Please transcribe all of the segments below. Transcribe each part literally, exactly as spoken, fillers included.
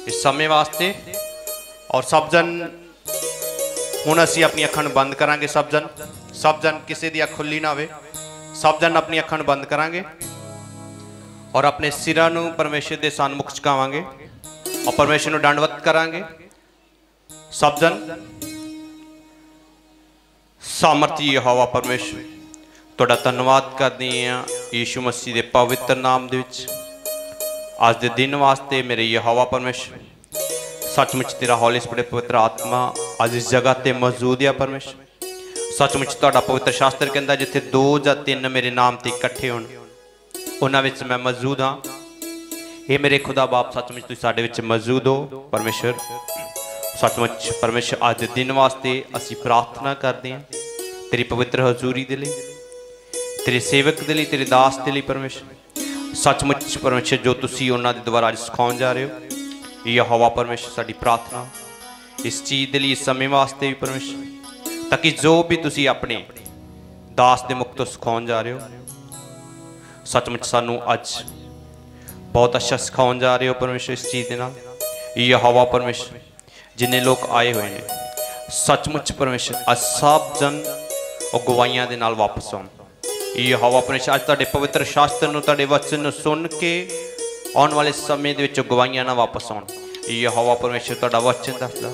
इस समय वास्ते। और सब जन हुण असीं अपनी अखां नूं बंद करांगे। सब जन सब जन किसी दी अख खुली ना होवे। सब जन अपनी अखां नूं बंद करांगे और अपने सिरां नूं परमेश्वर दे सन्मुख झुकावांगे और परमेश्वर नूं दंडवत करांगे। सब जन सामर्थी यहोवा परमेश्वर तुहाडा धन्नवाद करदे हां यीशु मसीह दे पवित्र नाम दे विच। अज दे दिन वास्ते मेरे यहोवा परमेश्वर सचमुच तेरा हौली स्पिरिट पवित्र आत्मा अज इस जगह ते मौजूद है परमेश्वर। सचमुच तुहाडा पवित्र शास्त्र कहंदा जिथे दो जां तीन मेरे नाम ते इकट्ठे होण उन्हां विच मैं मौजूद हाँ। ये मेरे खुदा बाप सचमुच तुसीं साडे विच मौजूद हो परमेश्वर। सचमुच परमेश्वर अज दे दिन वास्ते असीं प्रार्थना करदे हां तेरी पवित्र हजूरी दे लई, तेरे सेवक दे लई, तेरे दास दे लई परमेश्वर। सचमुच परमेश्वर जो तुसीं उन्हां दे द्वारा अज सिखाउण जा रहे हो यहोवा परमेश्वर साडी प्रार्थना इस चीज़ दे लई इस समय वास्ते भी परमेश्वर, ताकि जो भी तुसीं अपने दास दे मुख तो सिखाउण जा रहे हो सचमुच सानू अज बहुत अच्छा सिखाउण जा रहे हो परमेश्वर। इस चीज़ दे नाल यहोवा परमेश्वर जिन्ने लोग आए हुए हैं सचमुच परमेश्वर अज सब जन और गवाइयां दे नाल वापस आउण। यहोवा परमेश्वर अज तुहाडे पवित्र शास्त्र नूं तुहाडे वचन नूं सुन के आने वाले समय दे विच गवाइयां ना वापस आउण। यहोवा परमेश्वर तुहाडा वचन दसदा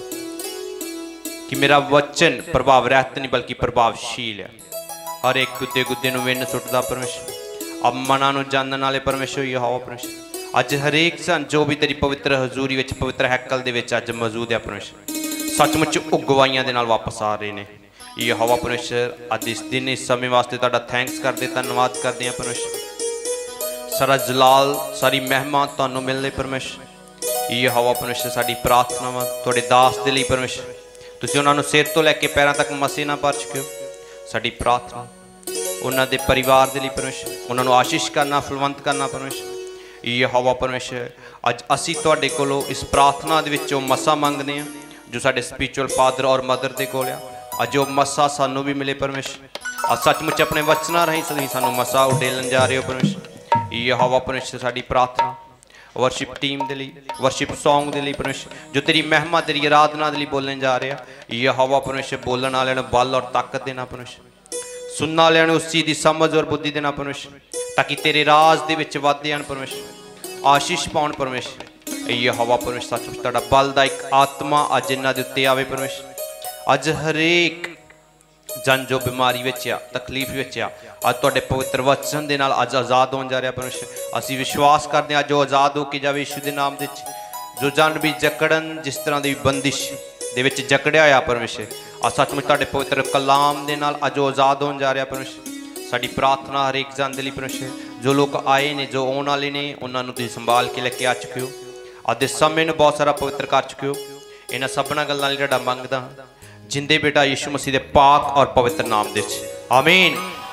कि मेरा वचन प्रभाव रहित नहीं बल्कि प्रभावशील है। हर एक गुद्दे गुद्दे नूं विन्न सुटदा परमेश्वर। अब मनां नूं जानण वाले परमेश्वर यहोवा परमेश्वर अज हरेक सन जो भी तेरी पवित्र हजूरी विच पवित्र हैकल दे विच अज मौजूद है परमेश्वर। सचमुच वो गवाइयां दे नाल वापस आ रहे ने यहोवा परमेश्वर। अज इस दिन इस समय वास्ते तुहाडा थैंक्स करदे धन्नवाद करदे हां परमेश्वर। सारा जलाल सारी महिमा तुहानूं मिलने परमेश्वर। यहोवा परमेश्वर साडी प्रार्थना वा तुहाडे दास दे लई परमेश्वर तुसीं उन्हां नूं सिर तो लैके पैरां तक मसीह ना पर चुके हो। साडी प्रार्थना उन्हां दे परिवार दे लई परमेश्वर, उन्हां नूं आशीष करना फलवंत करना परमेश्वर। यहोवा परमेश्वर अज असीं तुहाडे कोलों इस प्रार्थना दे विचों मसा मंगदे हां जो साडे स्पिरिचुअल फादर और मदर दे कोल आ। अज वो मसा सानूं भी मिले परमेश्वर। अज सचमुच अपने वचनां राहीं तुसीं सानूं मसा उडेलन जा रहे हो परमेश्वर। यहोवा परमेश्वर साडी प्रार्थना वर्शिप टीम दे लई वर्शिप सॉन्ग दे लई परमेश्वर जो तेरी महिमा तेरी आराधना दे लई बोलने जा रहे हैं यहोवा परमेश्वर। बोलण वालिआं नूं बल और ताकत देना परमेश्वर। सुनने वालिआं नूं उस चीज़ दी समझ और बुद्धि देना परमेश्वर ताकि तेरे राज दे विच वधदे हन परमेश्वर, आशीष पाउण परमेश्वर। यहोवा परमेश्वर सचमुच तुहाडा बल दा इक आत्मा अज इन्हां दे उत्ते आवे परमेश्वर। अज हरेक जन जो बीमारी विच आ तकलीफ विच आ अज तुहाडे पवित्र वचन दे नाल अज आज़ाद होण जा रहा परमेश्वर। असीं विश्वास करदे हां जो आज़ाद हो के जावे यीशु दे नाम दे विच। जो जन भी जकड़न जिस तरह की बंदिश दे विच जकड़िया होया परमेश्वर अज सचमुच तुहाडे पवित्र कलाम दे नाल अज आज़ाद होण जा रहा परमेश्वर। साडी प्रार्थना हर एक जन दे लई परमेश्वर जो लोग आए ने जो आउण वाले ने उन्हां नूं तुसीं संभाल के लैके आ चुके हो। अज दे समय नूं बहुत सारा पवित्र कर चुके हो। इन्हां सबना गल्लां लई तुहाडा मंगदा जिंदे बेटा यीशु मसीह दे पाक और पवित्र नाम दे आमीन।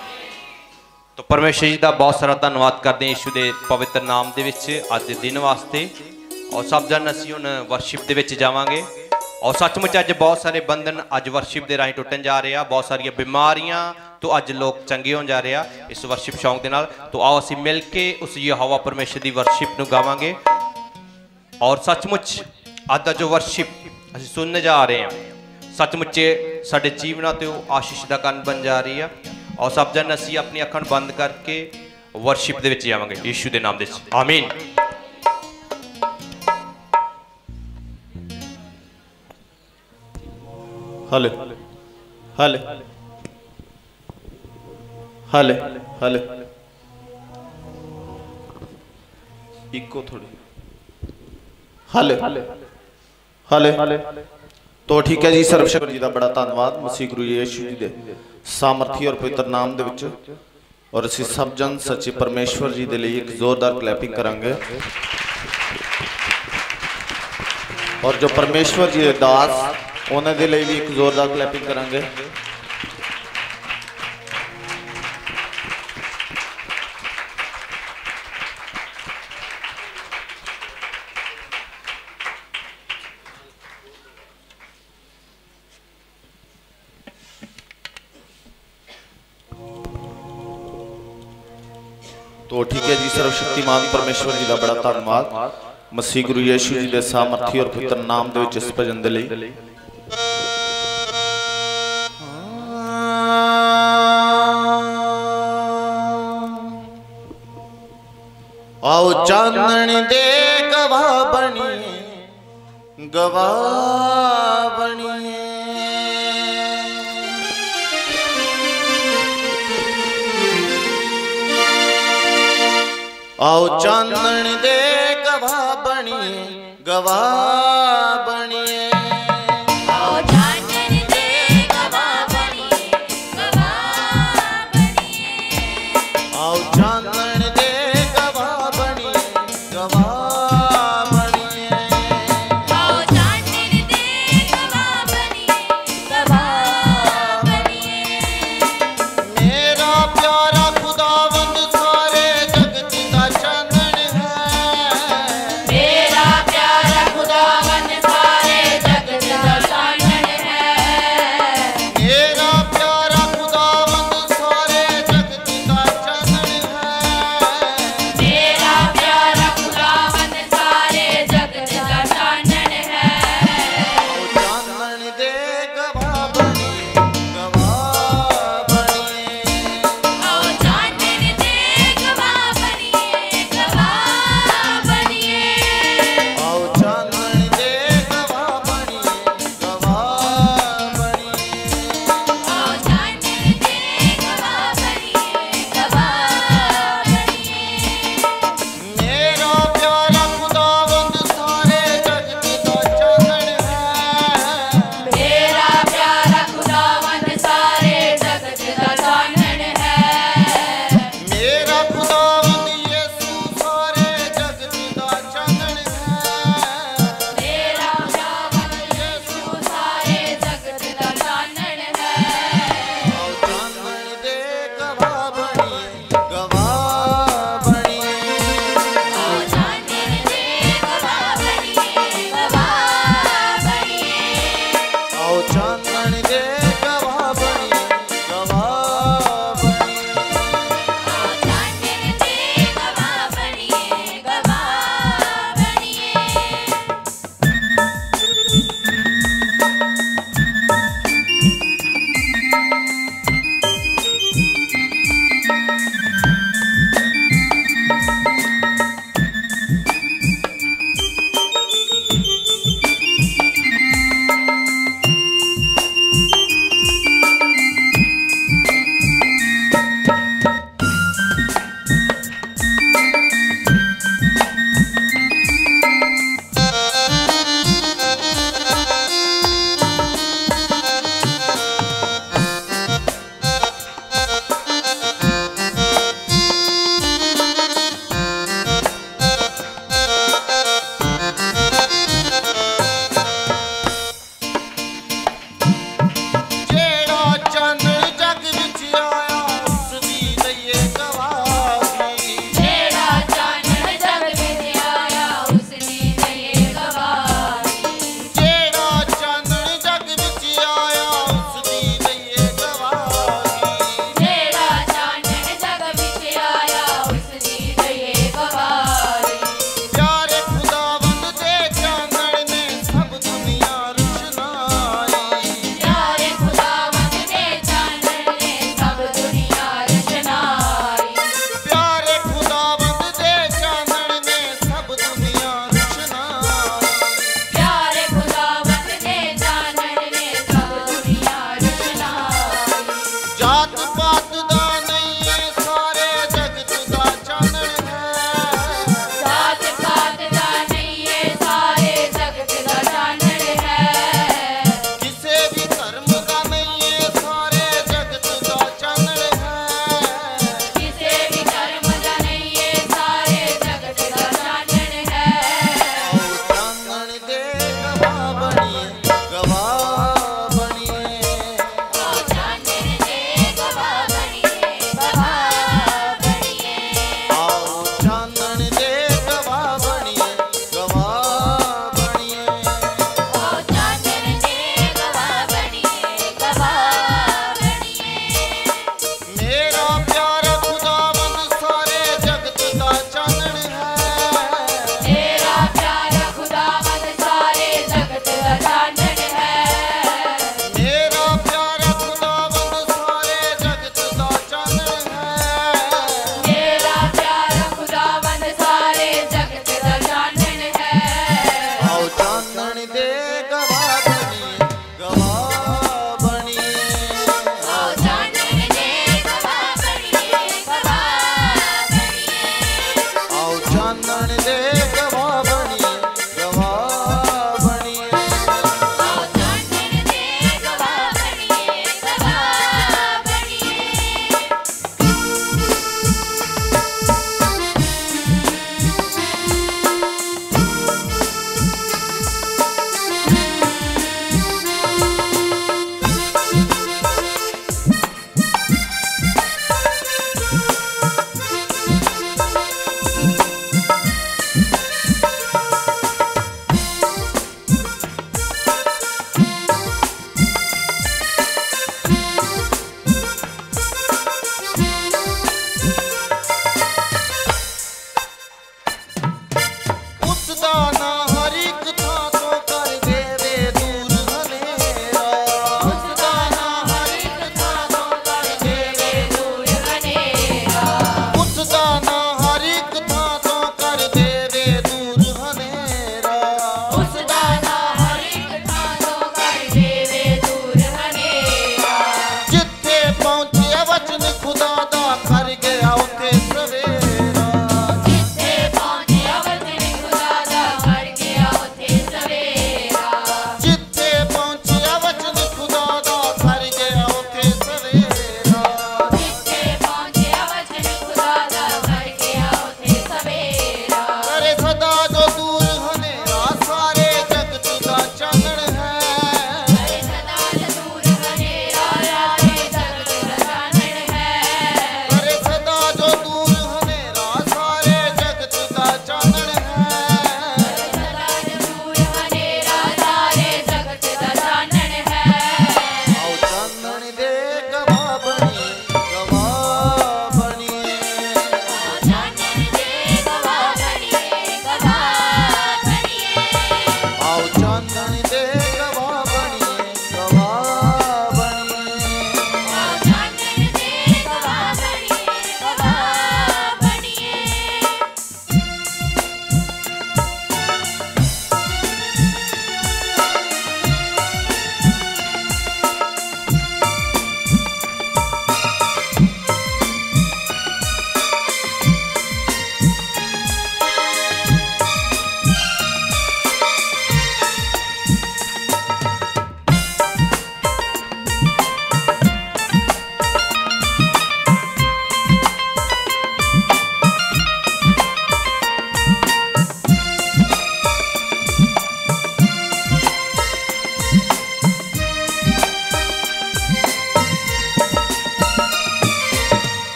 तो परमेश्वर जी का बहुत सारा धन्यवाद करते हैं यीशु के पवित्र नाम दे विच अज दे दिन वास्ते। और सब जन असीं हुण वर्शिप दे विच जावांगे और सचमुच अज बहुत सारे बंधन अज वर्शिप दे राहीं टुटन जा रहे हैं। बहुत सारिया बीमारियां तो अज लोग चंगे हो जा रहे हैं इस वर्शिप सॉन्ग दे नाल। तो आओ असीं मिल के उस यहोवा परमेश्वर की वर्शिप नूं गावांगे। और सचमुच अज दा जो वर्शिप असीं सुनने जा रहे हैं सचमुच साडे जीवनां ते आशीष दा कारण बन जा रही है। और सब जन असीं अपनी अखां बंद करके वर्शिप दे विच जावांगे यीशु दे नाम दे आमीन। हले हले हले हले इको थोड़ी हले हले हले। तो ठीक है जी सर्वशक्ति जी का बड़ा धन्यवाद मसीह गुरु यीशु जी दे सामर्थी और पवित्र नाम दे विच। और असीं सब जन सच्चे परमेश्वर जी दे लिए एक जोरदार क्लैपिंग करांगे। और जो परमेश्वर जी दे दास उन्हें दे लिए भी एक जोरदार क्लैपिंग करांगे। तो ठीक है जी सर्वशक्तिमान परमेश्वर जी का बड़ा धन्यवाद। मसीह गुरु यीशु जी के सामर्थी और पवित्र नाम दे विच इस भजन दे लई आओ चांदन दे गवाह बनिए गवाह बनिए आओ चांदन दे गवाह बनिए गवाह बनिए आओ चांदन दे गवाह बनिए गवाह बनिए आओ चांदन दे गवाह बनिए गवाह बनिए आओ चांदन दे गवाह बनिए गवाह बनिए मेरा प्यारा खुदावंद सारे जगत का चांदन है मेरा प्यारा खुदावन सारे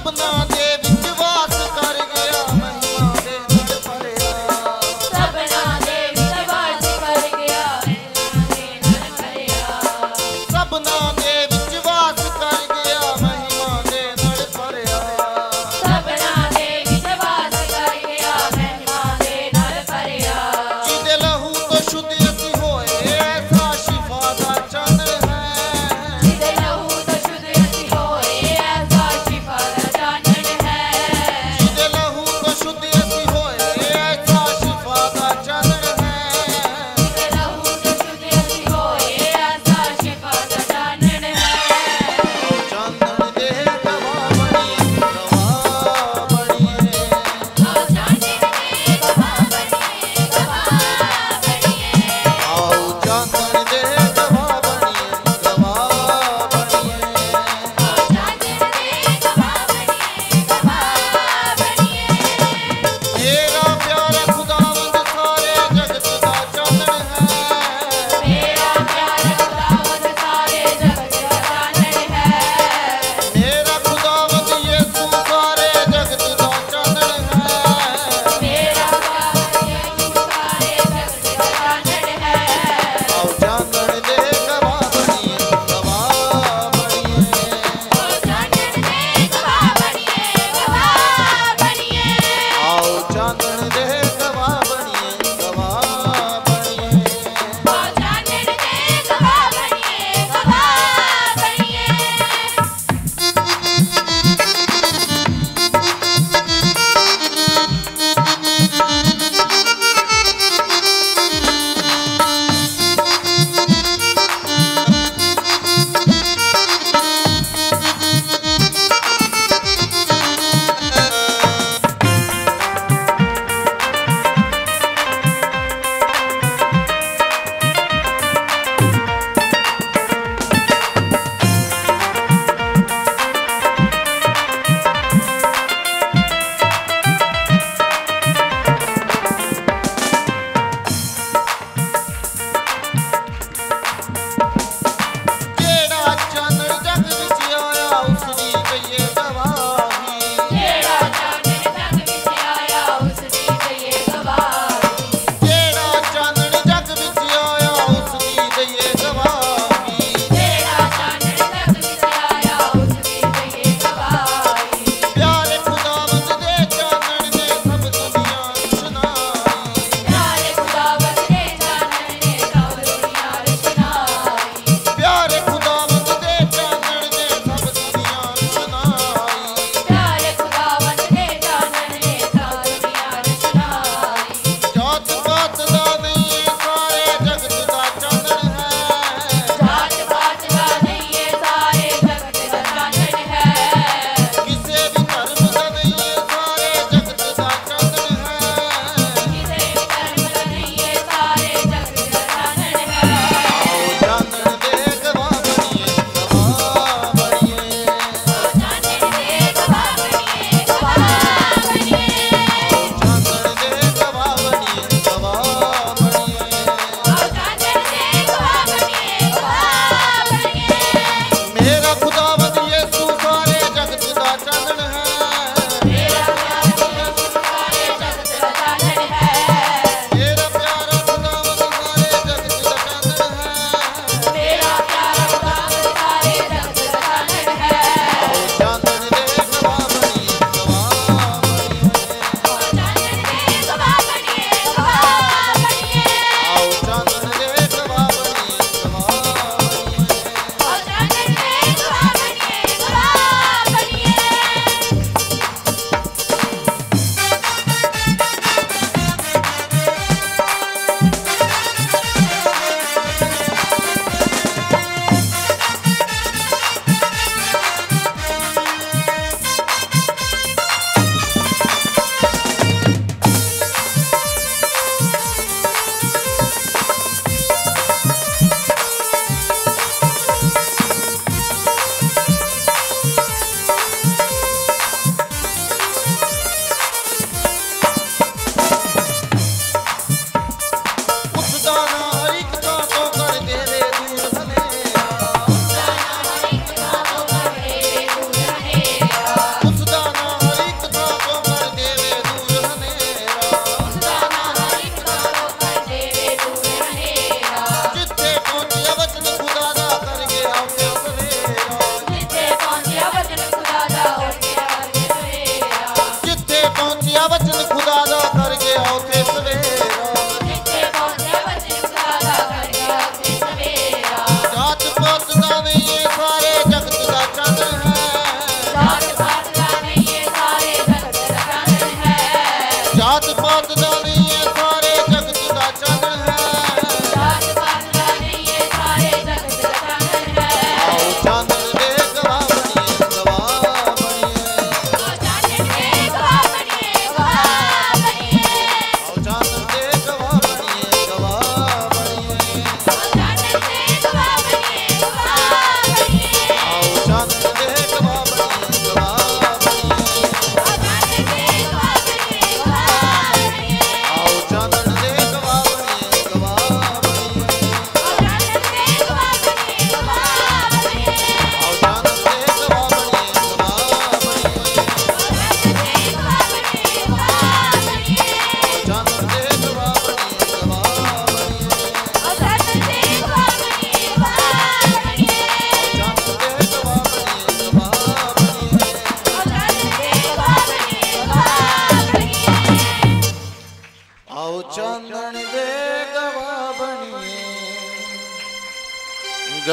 सबना दे विच वास कर गया महिमा दे नल भरिया सबना दे विच वास कर गया महिमा दे नल भरिया सबना दे विच वास कर गया महिमा दे नल भरिया सबना दे विच वास कर गया महिमा दे नल भरिया जिदे लहू तो शुद्ध असी होए ऐसा शिफा दा चानन है जिदे लहू तो शुद्ध असी होए ऐसा शिफा दा चानन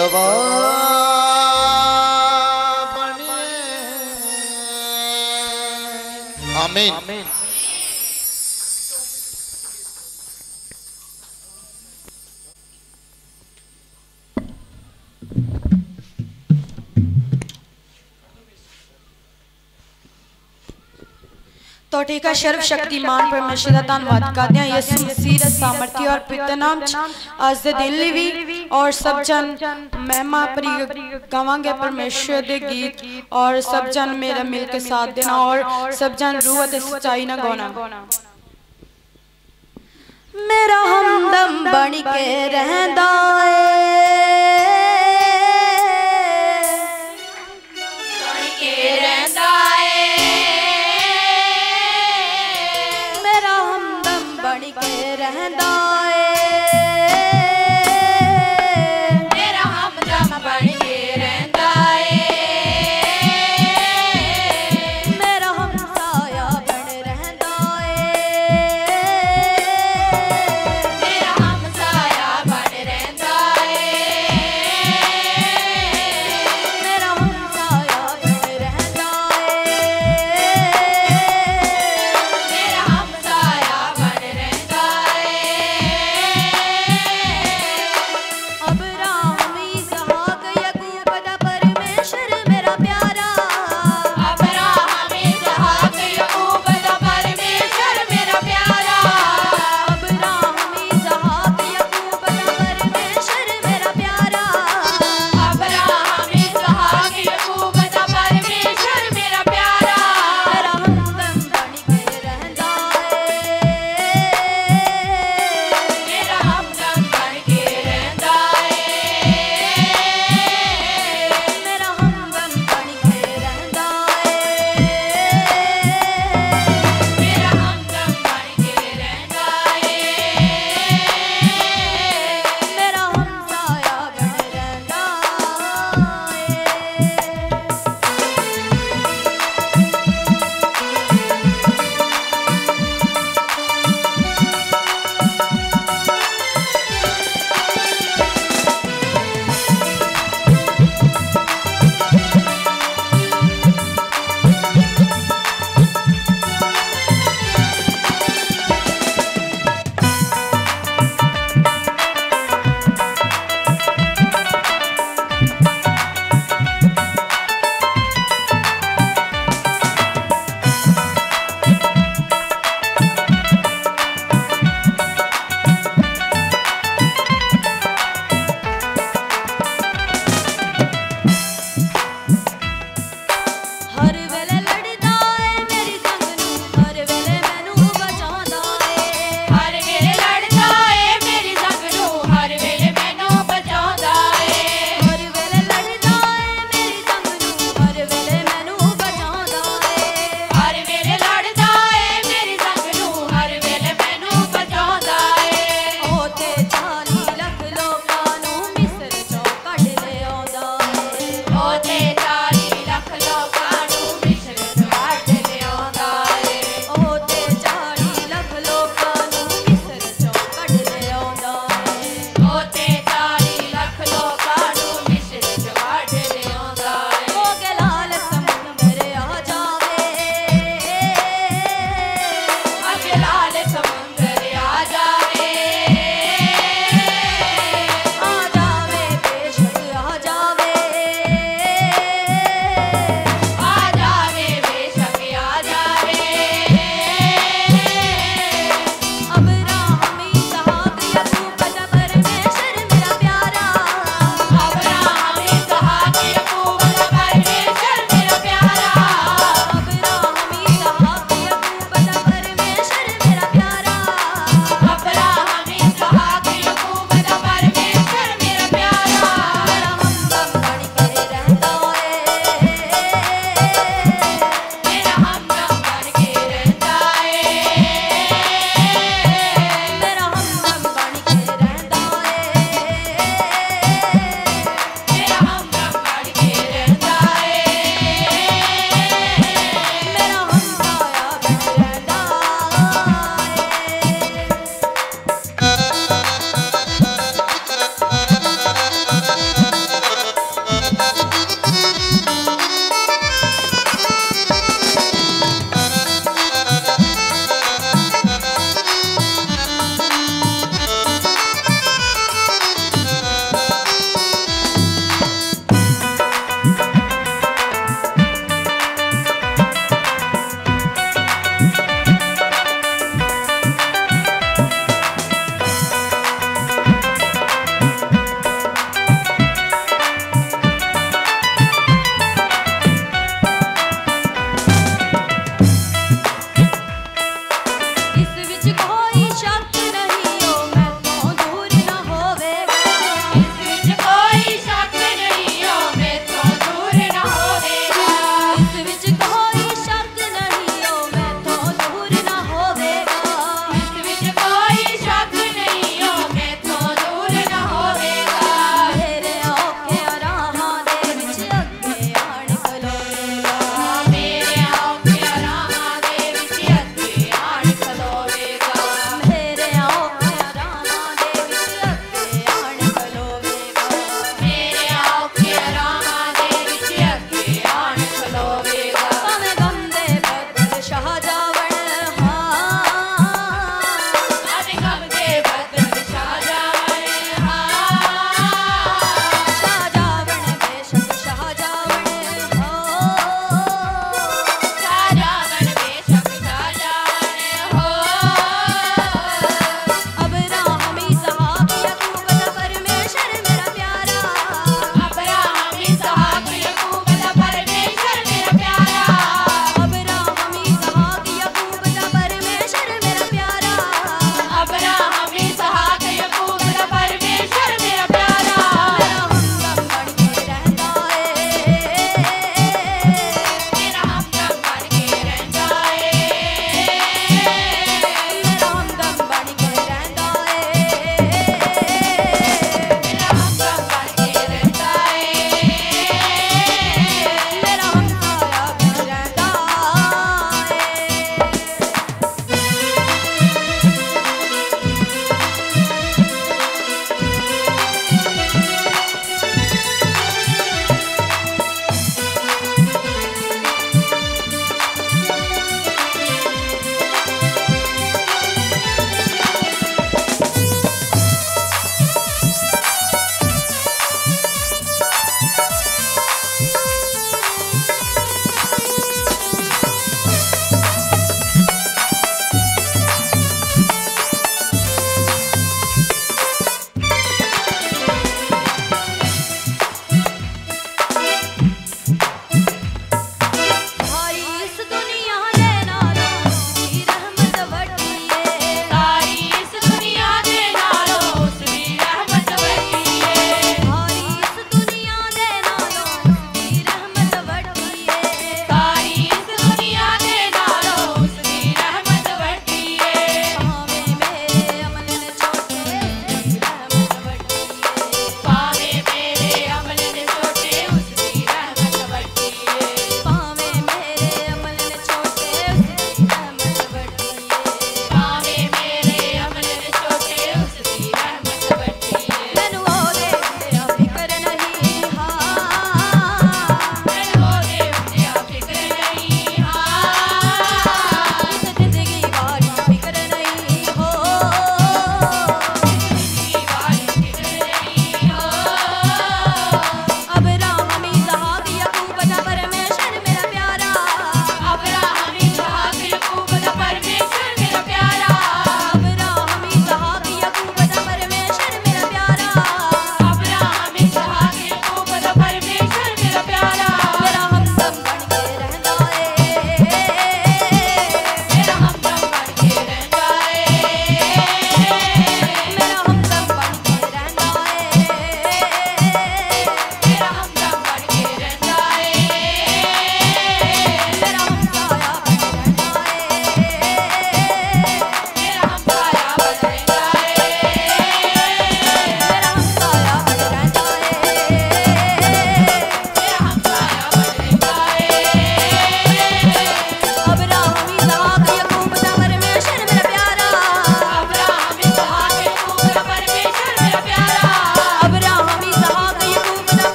गवाह आमीन। तो ठीक है, सर्वशक्तिमान परमेश्वर का धन्यवाद करते हैं यसु मसीह दा सामर्थ्य और पिता नाम च आज दे दिन ली भी और सब जन महिमा भरी गावांगे परमेश्वर दे गीत और सब जन मेरा मिल के साथ देना और सब जन रूह ते सच्चाई ना गाना। मेरा हमदम बन के रहंदा बन के रहंदा बन के रहंदा मेरा हमदम बन के रहंदा मेरा हमसाया बन रहंदा मेरा हमसाया बन रहंदा मेरा हमसाया बन रहंदा मेरा हमसाया बन रहंदा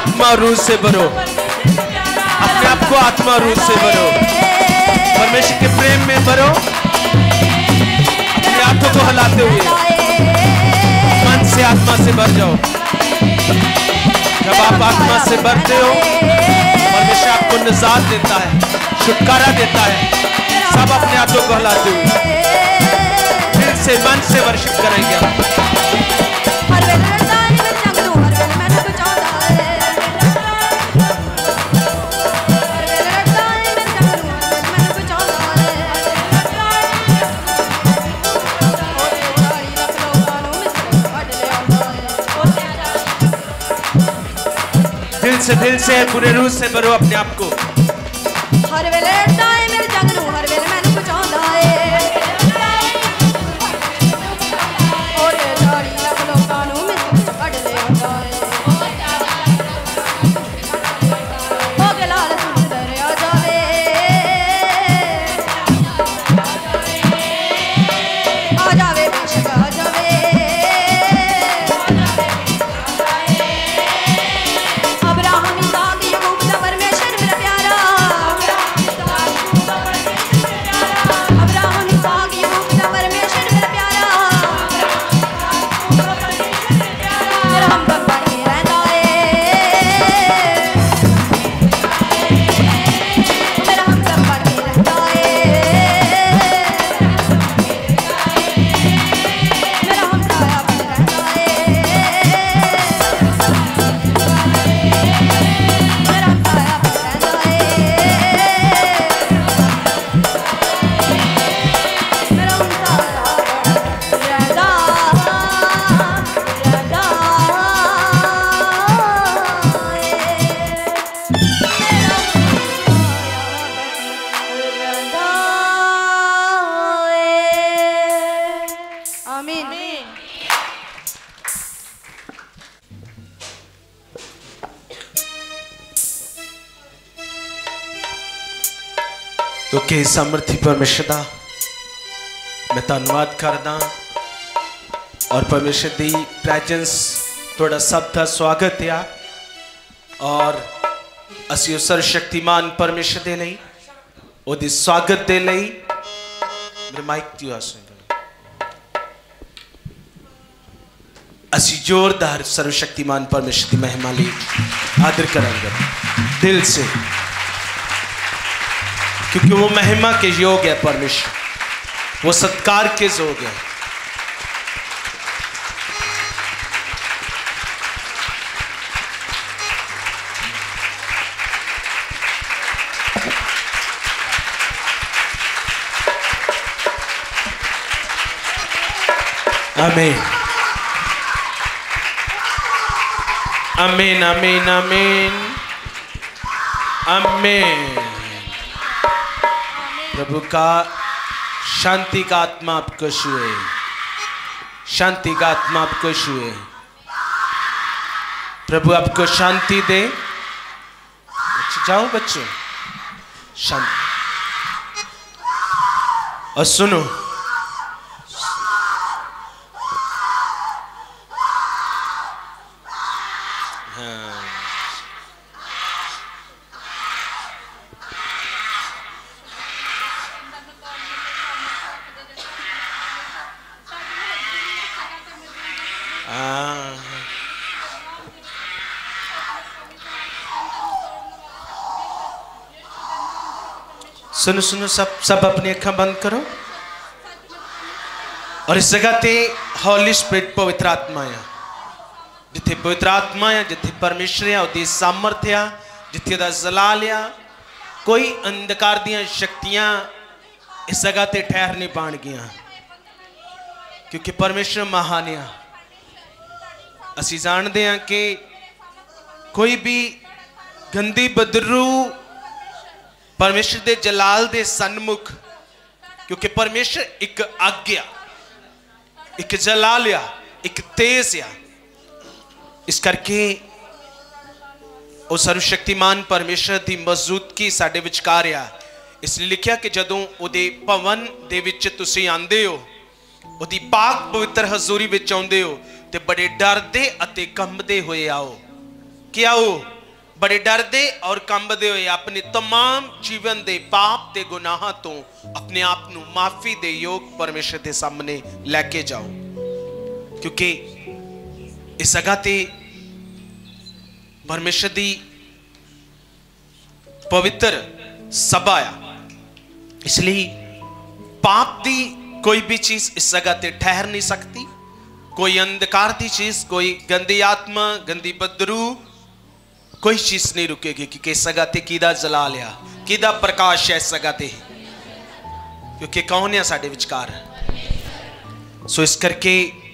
आत्मा और रूह से भरो, अपने आप को आत्मा और रूह से भरो, परमेश्वर के प्रेम में भरो, अपने हाथों को हिलाते हुए मन से आत्मा से भर जाओ। जब आप आत्मा से भरते हो, परमेश्वर आपको निजात देता है, छुटकारा देता है। सब अपने हाथों को हिलाते हुए दिल से मन से वर्शिप करेंगे। दिल से दिल से पूरे रूह से भरो अपने आप को। हर वेले डाए मेरे जग नू, हर वेले मैनू बचाउंदा ए। और दाड़ी लख लोकां नू मिस्र च कढ लिआंदा ए। हो के लाल सुंदर आ जावे, आ जावे बेशक आ जावे। अब्राहम इसहाक याकूब दा परमेश्वर मेरा प्यारा, अब्राहम इसहाक याकूब दा परमेश्वर मेरा प्यारा, मेरा हमदम बन के रहंदा ए, मेरा हमदम बन के रहंदा ए, मेरा हमसाया बन रहंदा ए, मेरा हमसाया बन रहंदा ए, मेरा हमसाया बन रहंदा रहंदा आमीन। तो के सामर्थी परमेश्वर दा मैं धन्नवाद करदा और परमेश्वर दी प्रेजेंस थोड़ा सब का स्वागत है। और असी उस सर्वशक्तिमान परमेश्वर दे लई ओदी स्वागत दे लई मेरे माइक दियो आसन असी जोरदार सर्वशक्तिमान परमेश्वर की महिमा ली आदर करेंगे दिल से, क्योंकि वो महिमा के योग है परमेश्वर, वो सत्कार के योग है। आमीन आमीन आमीन आमीन आमीन। प्रभु का शांति का आत्मा आपको छुए, शांति का आत्मा आपको छुए। प्रभु आपको शांति दे। जाओ बच्चों, शांति। और सुनो, सुनो सुनो सब सब अपनी अखा बंद करो और इस जगह ते हॉली स्पिरिट पवित्र आत्मा है, जिथे पवित्र आत्मा है, जिथे परमेश्वर है, उदी सामर्थ्य है, जिथे दा जलाल है। कोई अंधकार दियां शक्तियां इस जगह ते ठहर नहीं पाण गियां, क्योंकि परमेश्वर महान है। असी जानते हैं कि कोई भी गंदी बदरू परमेश्वर दे जलाल दे सन्मुख, क्योंकि परमेश्वर एक आज्ञा, एक जलाल आ, एक तेज आ। इस करके वो सर्वशक्तिमान परमेश्वर की मौजूदगी साडे विचकार आ। इसलिए लिखिया कि जदों उहदे भवन दे विच तुसीं आंदे हो, उहदी पाक पवित्र हजूरी विच आउंदे हो, ते बड़े डरदे अते कंबदे होए आओ। कि आओ बड़े डरदे और कंबदे हुए अपने तमाम जीवन दे पाप ते गुनाहां तो अपने आप नू माफी दे योग परमेश्वर के सामने लैके जाओ, क्योंकि इस जगह ते परमेश्वर दी पवित्र सभा आ, इसलिए पाप दी कोई भी चीज इस जगह ते ठहर नहीं सकती। कोई अंधकार दी चीज, कोई गंदी आत्मा, गंदी बदरू, कोई चीज नहीं रुकेगी, क्योंकि इस जगह ते किदा जलाल आ, किदा प्रकाश है इस जगह ते, क्योंकि कौन है साडे विचकार। सो इस करके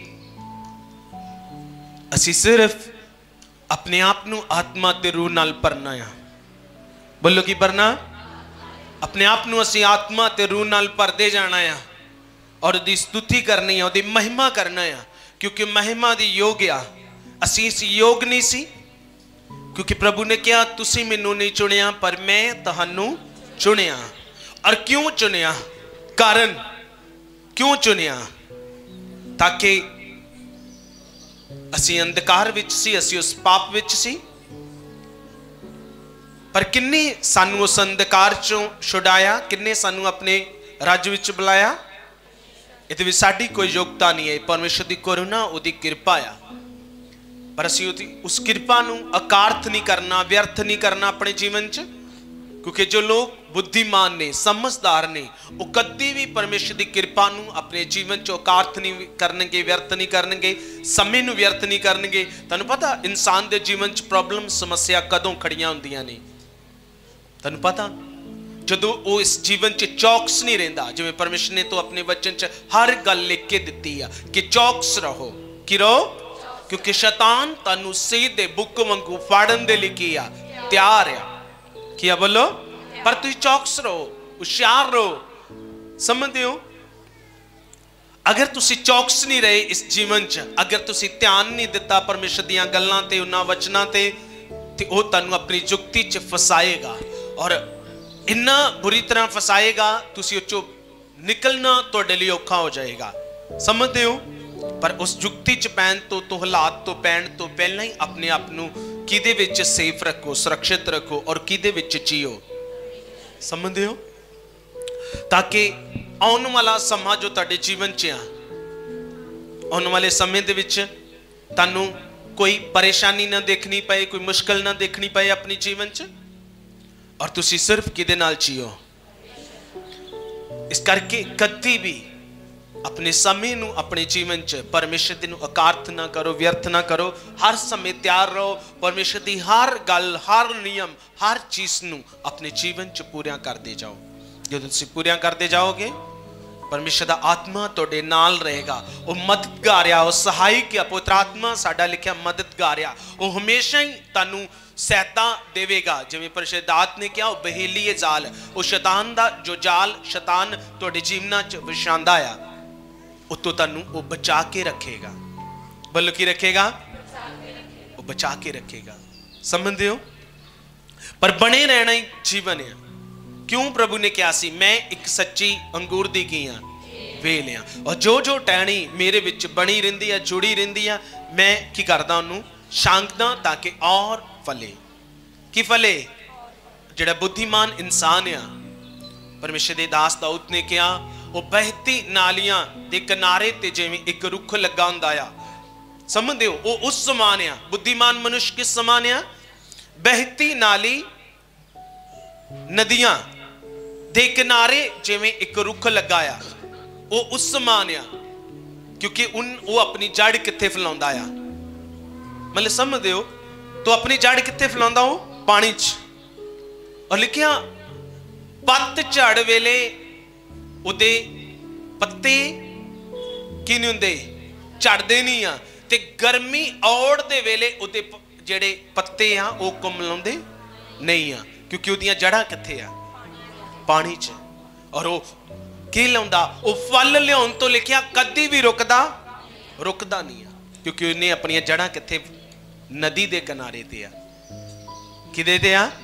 असी सिर्फ अपने आप नू आत्मा ते रूह नाल भरना आ। बोलो की भरना? अपने आप नू असी आत्मा ते रूह नाल भरदे जाना आ और दी स्तुति करनी आ, दी महिमा करना आ, क्योंकि महिमा दी योग आ। असी इस योग नहीं सी, क्योंकि प्रभु ने कहा तुसी मैनू नहीं चुनिया पर मैं तुहानू चुनिया। और क्यों चुनिया? कारण क्यों चुनिया? ताकि असी अंधकार विच सी, असी उस पाप विच सी, पर किन्ने सानू उस अंधकार चों छुड़ाया, किन्ने सानू अपने राज्य विच बुलाया। इहदे विच साडी कोई योग्यता नहीं है, परमेश्वर दी करुणा, उहदी कृपा आ। पर असी उस कृपा नू अकार्थ नहीं करना, व्यर्थ नहीं करना अपने जीवन च, क्योंकि जो लोग बुद्धिमान ने, समझदार ने, वो कदी भी परमेश्वर की कृपा नू अपने जीवन च अकार्थ नहीं करनगे, व्यर्थ नहीं करनगे, समय नू व्यर्थ नहीं करनगे। तुहानू पता इंसान के जीवन च प्रॉब्लम समस्या कदों खड़ियां हुंदियां ने? तुहानू पता जदों वो इस जीवन च चौकस नहीं रहिंदा, जिवें परमेश्वर ने तो अपने वचन च हर गल लिख के दित्ती आ कि चौकस रहो। कि रहो? क्योंकि शैतान तानू सीधे बुक वांगू फाड़न दे लई की आ तैयार आ। कि आ बोलो? पर तुम चौकस रहो, होशियार रहो। समझदे हो? अगर तुसी चौकस नहीं रहे इस जीवन च, अगर तुसी ध्यान नहीं दिता परमेश्वर दीयां गल्लां ते, उन्हां वचनां ते, ते ओह तानू अपनी जुगती च फसाएगा और इन्ना बुरी तरह फसाएगा, तुसी उस चों निकलना तुहाडे लई औखा हो जाएगा। समझदे हो? पर उस जुगती च पैन तो, तो हालात तो पैन तो पहला ही अपने आप नू किदे विच सेफ रखो, सुरक्षित रखो और किदे विच जियो। समझदे हो? ताकि आने वाला समा जो तुहाडे जीवन च आ, आने वाले समय दे विच तानू कोई परेशानी ना देखनी पए, कोई मुश्किल ना देखनी पए अपने जीवन च, और तुसी सिर्फ किदे नाल जियो। इस करके कदी भी अपने समय नू अपने जीवन च परमेश्वर दी नू अकार्थ ना करो, व्यर्थ ना करो। हर समय तैयार रहो, परमेश्वर दी हर गल, हर नियम, हर चीज नू अपने जीवन च पूरा करते जाओ। जो तुसीं पूरा करते जाओगे, परमेश्वर दा आत्मा तुहाडे नाल रहेगा। वो मददगार आ, वो सहायक आ। पवित्र आत्मा साडा लिखिया मददगार आ, वो हमेशा ही तानू सहायता देवेगा। जिवें परिशुद्धात ने कहा, वो बहेली जाल, वो शैतान दा जो जाल शैतान तुहाडे जीवना च विछांदा आ, उतो तानू वो बचा के रखेगा। बोलो की रखेगा? वो बचा के रखेगा। समझदे हो? पर बने रहना ही जीवन है। क्यों प्रभु ने कहा सी, मैं एक सच्ची अंगूर दी की हाँ वेल हाँ, और जो जो टहनी मेरे विच बनी रहिंदी है, जुड़ी रहिंदी है, मैं की करदा उन्नू छांकदा ताकि और फले। की फले? जिहड़ा बुद्धिमान इंसान आ, परमेश्वर दे दास दाऊद ने कहा, वो बहती नालियां दे किनारे ते जिवें एक रुख लगा हुंदा आ। समझदे हो? वो उस समान आ। बुद्धिमान मनुष्य किस समान आ? बहती नाली नदियां दे किनारे जिवें एक रुख लगा आ, वो उस समान आ, क्योंकि उन वो अपनी जड़ कित्थे फैलाउंदा आ। मतलब समझदे हो? तो अपनी जड़ कित्थे फैलाउंदा? हो पानी च। और लिखिया पतझड़ वेले उदे पत्ते की नहीं हुंदे, झड़दे नहीं आ, ते गर्मी औड़ दे वेले उदे जेड़े पत्ते आ वो कुमलाउंदे नहीं आ, क्योंकि उदियां जड़ां कित्थे आ? पानी च। और वो की लाउंदा? वो फल लियाउण तो लिखिया कदी भी रुकदा रुकदा नहीं आ, क्योंकि उन्हें अपनी जड़ां कित्थे? नदी दे किनारे ते आ। किदे ते आ?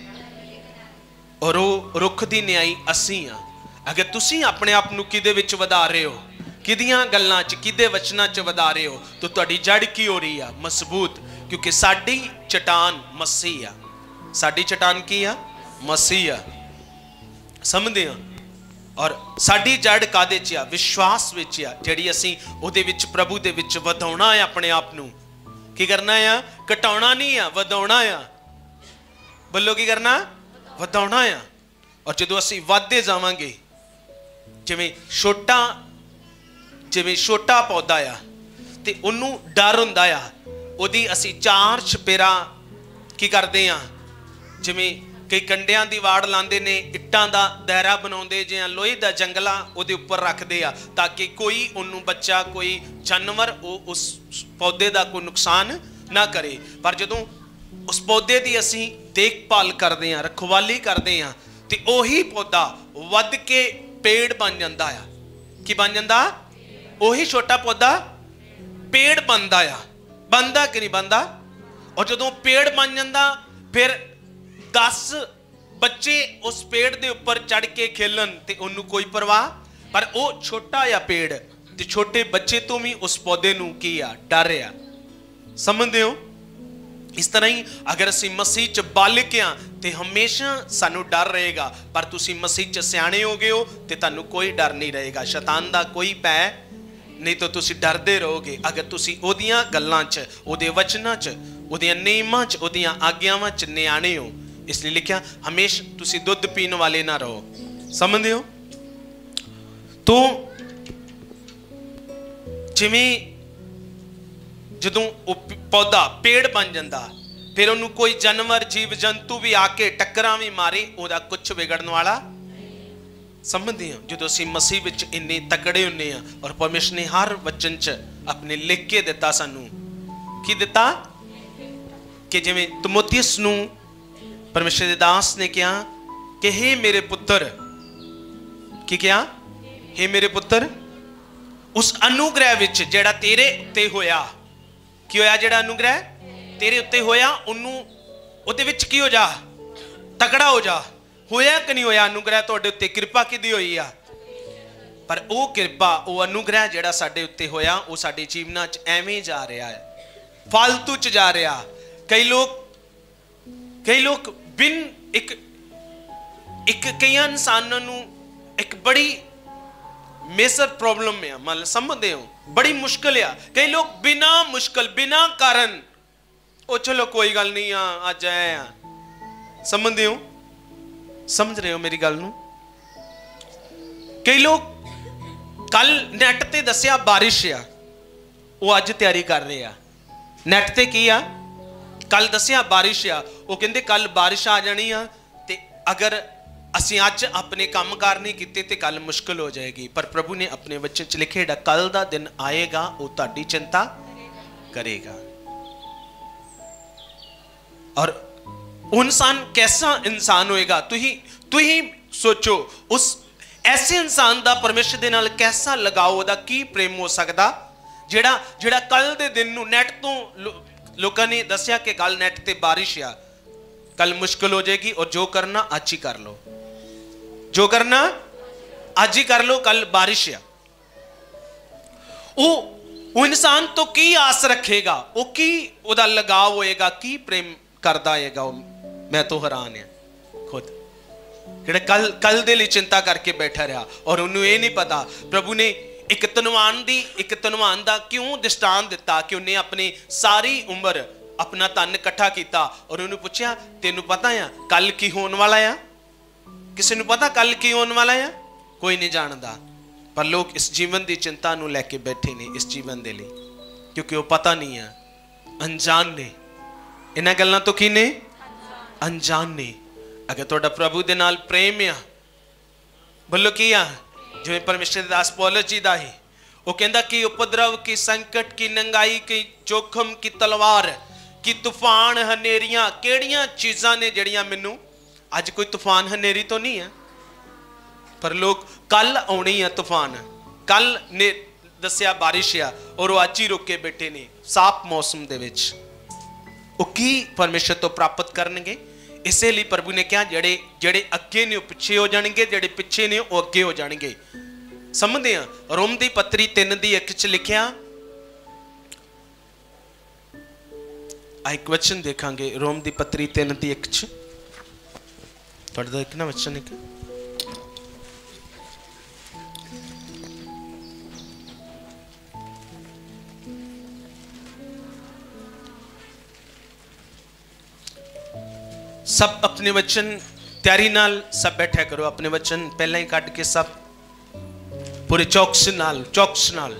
और वो रुख दी न्याई असीं आ। अगर तुसी अपने आप नू किदे विच वधा रहे हो, किदियां गल्लां च, किदे वचनां च वधा रहे हो, तो तुहाडी जड़ की हो रही है? मजबूत, क्योंकि साडी चट्टान मसीह आ। साडी चट्टान की आ? मसीह आ। समझदे आ? और साडी जड़ कादे च आ? विश्वास विच आ, जिहड़ी असीं उहदे विच प्रभु दे विच वधाउणा है अपने आप नूं। की करना आ? घटाउणा नहीं आ, वधाउणा आ। बोलो की करना? वधाउणा आ। और जदों असीं वधदे जावांगे, जिवें छोटा जिवें छोटा पौधा आ ते उन्नू डर हुंदा आ, उहदी असीं चार छपेरा की करदे आ, जिवें कई कंडियां दी वाड़ लांदे ने, इट्टां दा दायरा बनाउंदे जे लोहे दा जंगला उहदे उपर रखदे आ, ताकि कोई उन्नू बच्चा, कोई जानवर उस पौधे दा कोई नुकसान ना करे। पर जदों उस पौधे दी असीं देखभाल करदे आ, रखवाली करदे आ, ते ओही पौधा वध के पेड़ बन जांदा आ। की बन जांदा? ओही छोटा पौधा पेड़ बनदा आ। बनदा कि नहीं बनदा? और जदों पेड़ बन जांदा, फिर दस बच्चे उस पेड़ दे ऊपर चढ़ के खेलन ते उन्नू कोई परवाह, पर वो छोटा या पेड़ ते छोटे बच्चे तो भी उस पौधे नू की आ? डर आ। समझदे हो? इस तरह ही अगर असीं मसीह च बालिक आ ते हमेशा सानू डर रहेगा, पर तुसीं मसीह च सियाणे हो गए हो ते तुहानू कोई डर नहीं रहेगा, शैतान दा कोई पै नहीं, तो तुसीं डरदे रहोगे। अगर तुसीं ओदियां गल्लां च, ओदे वचनां च, ओदियां नियमां च, ओदियां आग्यावां च नियाणे हो। इसलिए लिखिया हमेशा तुसीं दुध पीने वाले ना रहो। समझदे हो? तो जिवें जदों पौधा पेड़ बन जाता, फिर उन्होंने कोई जानवर जीव जंतु भी आके टक्करां भी मारे, ओदा कुछ बिगड़न वाला। समझदे हो? जो असीं मसीह विच इन्ने तकड़े हुन्ने आ, और परमेश्वर ने हर वचन च अपने लिख के दिता सानू। की दिता? कि जिवें तिमोथियुस नूं परमेश्वर दे दास ने कहा कि हे मेरे पुत्र, की कहा? हे मेरे पुत्र, उस अनुग्रह विच जेड़ा तेरे उत्ते होया, की होया? जेड़ा अनुग्रह तेरे उत्ते होया, उन्नू उहदे विच की हो जा? तकड़ा हो जा। होया कि नहीं होया? अनुग्रह तुहाडे उत्ते कृपा किहदी होई आ? पर वो कृपा, वो अनुग्रह जेड़ा साडे उत्ते होया, वो साडे जीवनां च एवें जा रहा है, फालतू च जा रहा। कई लोग कई लोग बिन एक एक कई इंसानों नू एक बड़ी मेजर प्रॉब्लम है, मतलब समझते हो, बड़ी मुश्किल है। कई लोग बिना मुश्किल, बिना कारण, ओ चलो कोई गल नहीं आ, अज आए आ। समझते हो? समझ रहे हो मेरी गल नू? कई लोग कल नैट ते दसिया बारिश आ, वो अज तैयारी कर रहे आ। नैट ते की आ? कल दसिया बारिश आ, वो कहते कल बारिश आ जानी आ, ते अगर असीं अज अपने काम कार नहीं किते ते कल मुश्किल हो जाएगी। पर प्रभु ने अपने वचन च लिखे, कल दा दिन आएगा वो तुहाडी चिंता करेगा। और इंसान कैसा इंसान होएगा? तुही तुही सोचो, उस ऐसे इंसान दा परमेश्वर दे नाल कैसा लगाव, ओदा की प्रेम हो सकदा, जेड़ा जेड़ा कल दे दिन नूं नैट तो लो, लोकां ने दसिया कि कल नैट ते बारिश आ, कल मुश्किल हो जाएगी, और जो करना अज ही कर लो, जो करना आज ही कर लो, कल बारिश आ। वो वो इंसान तो की आस रखेगा, वो की ओदा लगाव होएगा, की प्रेम करदा होएगा? मैं तो हैरान है खुद, जेड़ा कल कल दे लिए चिंता करके बैठा रहा, और उन्हें ये नहीं पता प्रभु ने एक धनवान दी एक धनवान दा क्यों दृष्टांत दिता कि उन्हें अपनी सारी उम्र अपना धन इकट्ठा किया, और उन्हें पूछा तेनू पता है कल की होने वाला है? किसी ने पता कल की होने वाला है? कोई नहीं जानता। पर लोग इस जीवन की चिंता नू लैके बैठे ने, इस जीवन दे लिए, क्योंकि वो पता नहीं है, अनजान ने। इन्हां गल्लां तो की ने? अनजान ने। अगर तुहाडा प्रभु दे नाल प्रेम आ, बोलो की आ? जिवें परमेश्वर दास पौलुस जी दा ही, वो कहंदा कि उपद्रव की, संकट की, नंगाई की, जोखम की, तलवार की, तूफान, हनेरियां, केड़ियां चीज़ां ने जिहड़ियां मैनू, अज कोई तूफान हनेरी तो नहीं है, पर लोग कल आउणी है तूफान, कल ने दसिया बारिश आ, और वो अज ही रुके बैठे ने साफ मौसम दे विच। वो की परमेश्वर तो प्राप्त करनगे? इसे लिए प्रभु ने कहा जेड़े जेड़े अगे ने पिछे हो जाएंगे, जेड़े पिछे ने वो अगे हो जाएंगे। समझते हैं? रोम दी पत्री तीन दी एक च लिखिया, एक वचन देखांगे, रोम दी पत्री तीन दी एक च, ਤੁਹਾਡਾ ਤਾਂ ਇੱਕ ਨਾ ਵਚਨ ਇੱਕ सब अपने वचन तैयारी नाल सब बैठा करो अपने वचन पहला ही कट के सब पूरे चौकस नाल चौकस नाल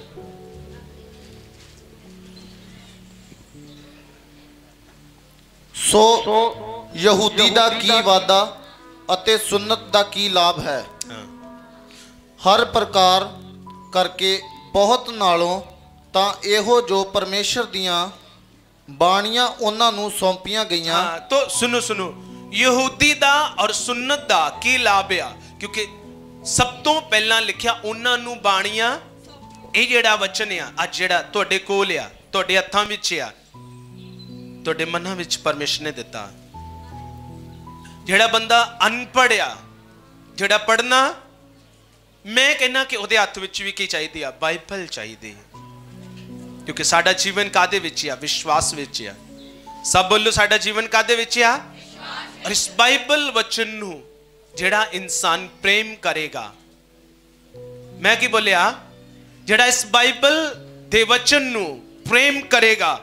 सो यहूदी दा की वादा अते सुन्नत दा की लाभ है हाँ। हर प्रकार करके बहुत नालों तां एहो जो परमेश्वर दियां बाणियां उन्हां नूं सौंपियां गईयां। हाँ, तो सुनो सुनो यहूदी दा और सुन्नत दा की लाभ आ क्योंकि सब तो पहला लिखिया उन्हां नूं बाणियां ਇਹ ਜਿਹੜਾ ਵਚਨ ਆ ਅੱਜ ਜਿਹੜਾ ਤੁਹਾਡੇ ਕੋਲ ਆ ਤੁਹਾਡੇ ਹੱਥਾਂ ਵਿੱਚ ਆ ਤੁਹਾਡੇ ਮਨਾਂ ਵਿੱਚ ਪਰਮੇਸ਼ਰ ਨੇ ਦਿੱਤਾ ਜਿਹੜਾ ਬੰਦਾ ਅਨਪੜ੍ਹ ਆ ਜਿਹੜਾ ਪੜਨਾ ਮੈਂ ਕਹਿੰਨਾ ਕਿ ਉਹਦੇ ਹੱਥ ਵਿੱਚ ਵੀ ਕੀ ਚਾਹੀਦੀ ਆ ਬਾਈਬਲ ਚਾਹੀਦੀ क्योंकि साडा जीवन कादे विच आ विश्वास विच आ सब बोलो साडा जीवन कादे विच आ और इस बाइबल वचन नू जेड़ा इंसान प्रेम करेगा मैं की बोलिया जेड़ा इस बाइबल दे वचन नू प्रेम करेगा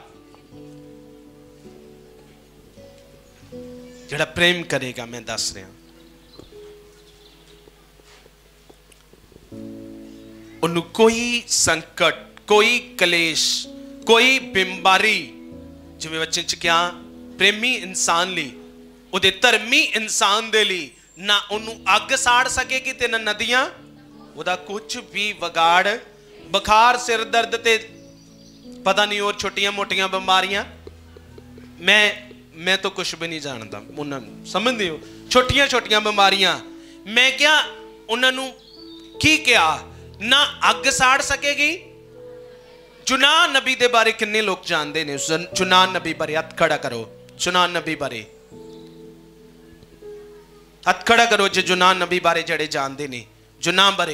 जेड़ा प्रेम करेगा मैं दस रहा उन्हें कोई संकट कोई कलेश कोई बिमारी जिवें वचन च क्या प्रेमी इंसान ली उहदे धर्मी इंसान दे ली ना उन्हों अग साड़ सकेगी ते ना नदियां उहदा कुछ भी वगाड़ बुखार सिर दर्द ते पता नहीं और छोटियां मोटियां बीमारियां मैं मैं तो कुछ भी नहीं जानता उन्होंने समझते हो छोटियां छोटियां बीमारियां मैं क्या उन्होंने की क्या ना अग साड़ सकेगी चुना नबी दे बारे किन्ने लोग जानते ने चुना नबी बारे हथ खड़ा करो चुना नबी बारे हथ खड़ा करो जे चुना नबी बारे जड़े जानते ने चुना बारे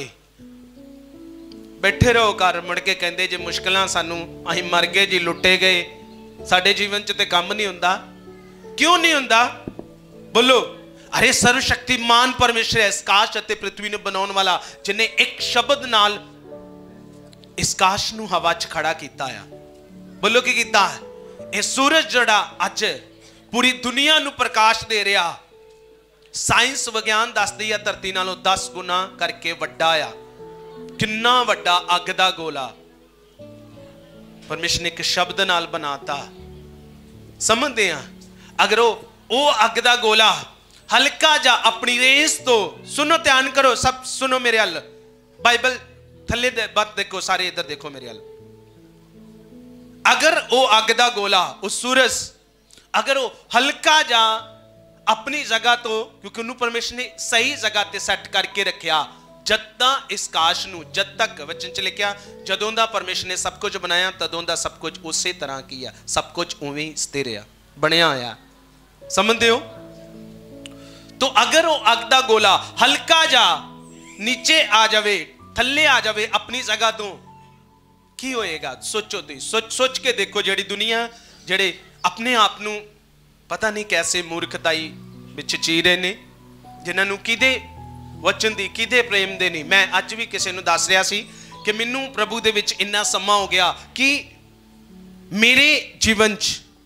बैठे रहो घर मुड़ के कहते जे मुश्किल सानू असीं मर गए जी लुटे गए साडे जीवन च ते काम नहीं हुंदा क्यों नहीं हुंदा बोलो अरे सर्वशक्तिमान परमेश्वर है आकाश अते पृथ्वी नूं बनाउण वाला जिन्हें एक शब्द नाल इस काश नूं हवा च खड़ा कीता आ बोलो की कीता ये सूरज जड़ा अज पूरी दुनिया नूं प्रकाश दे रहा साइंस विज्ञान दसदी है धरती नालों दस गुना करके वड्डा आ किन्ना वड्डा अग दा गोला परमेश्वर ने एक शब्द नाल बनाता समझते हैं अगर वो अग दा गोला हल्का जा अपनी रेस तो सुनो ध्यान करो सब सुनो मेरे हल बाइबल थले बात देखो सारे इधर देखो मेरे हाल अगर वो अग दा गोला उस सूरज अगर वो हल्का जा अपनी जगह तो क्योंकि उन्होंने परमेश्वर ने सही जगह ते सेट करके रखा जदा इस काश नूं जद तक वचन च लिखिया जदों दा परमेश्वर ने सब कुछ बनाया तदों दा सब कुछ उसी तरह की है सब कुछ उवें ही स्थिर आ बनया होया समझते हो तो अगर वो अग दा गोला हल्का जा नीचे आ जावे थले आ जावे अपनी जगह तो की होएगा सोचो तुम सोच सोच के देखो जेड़ी दुनिया जेड़े अपने आप नू पता नहीं कैसे मूर्खताई विच जी रहे ने जिन्होंने किदे वचन दी किदे प्रेम दे नहीं मैं अज भी किसी नू दस रहा सी कि मैनू प्रभु दे विच इन्ना समा हो गया कि मेरे जीवन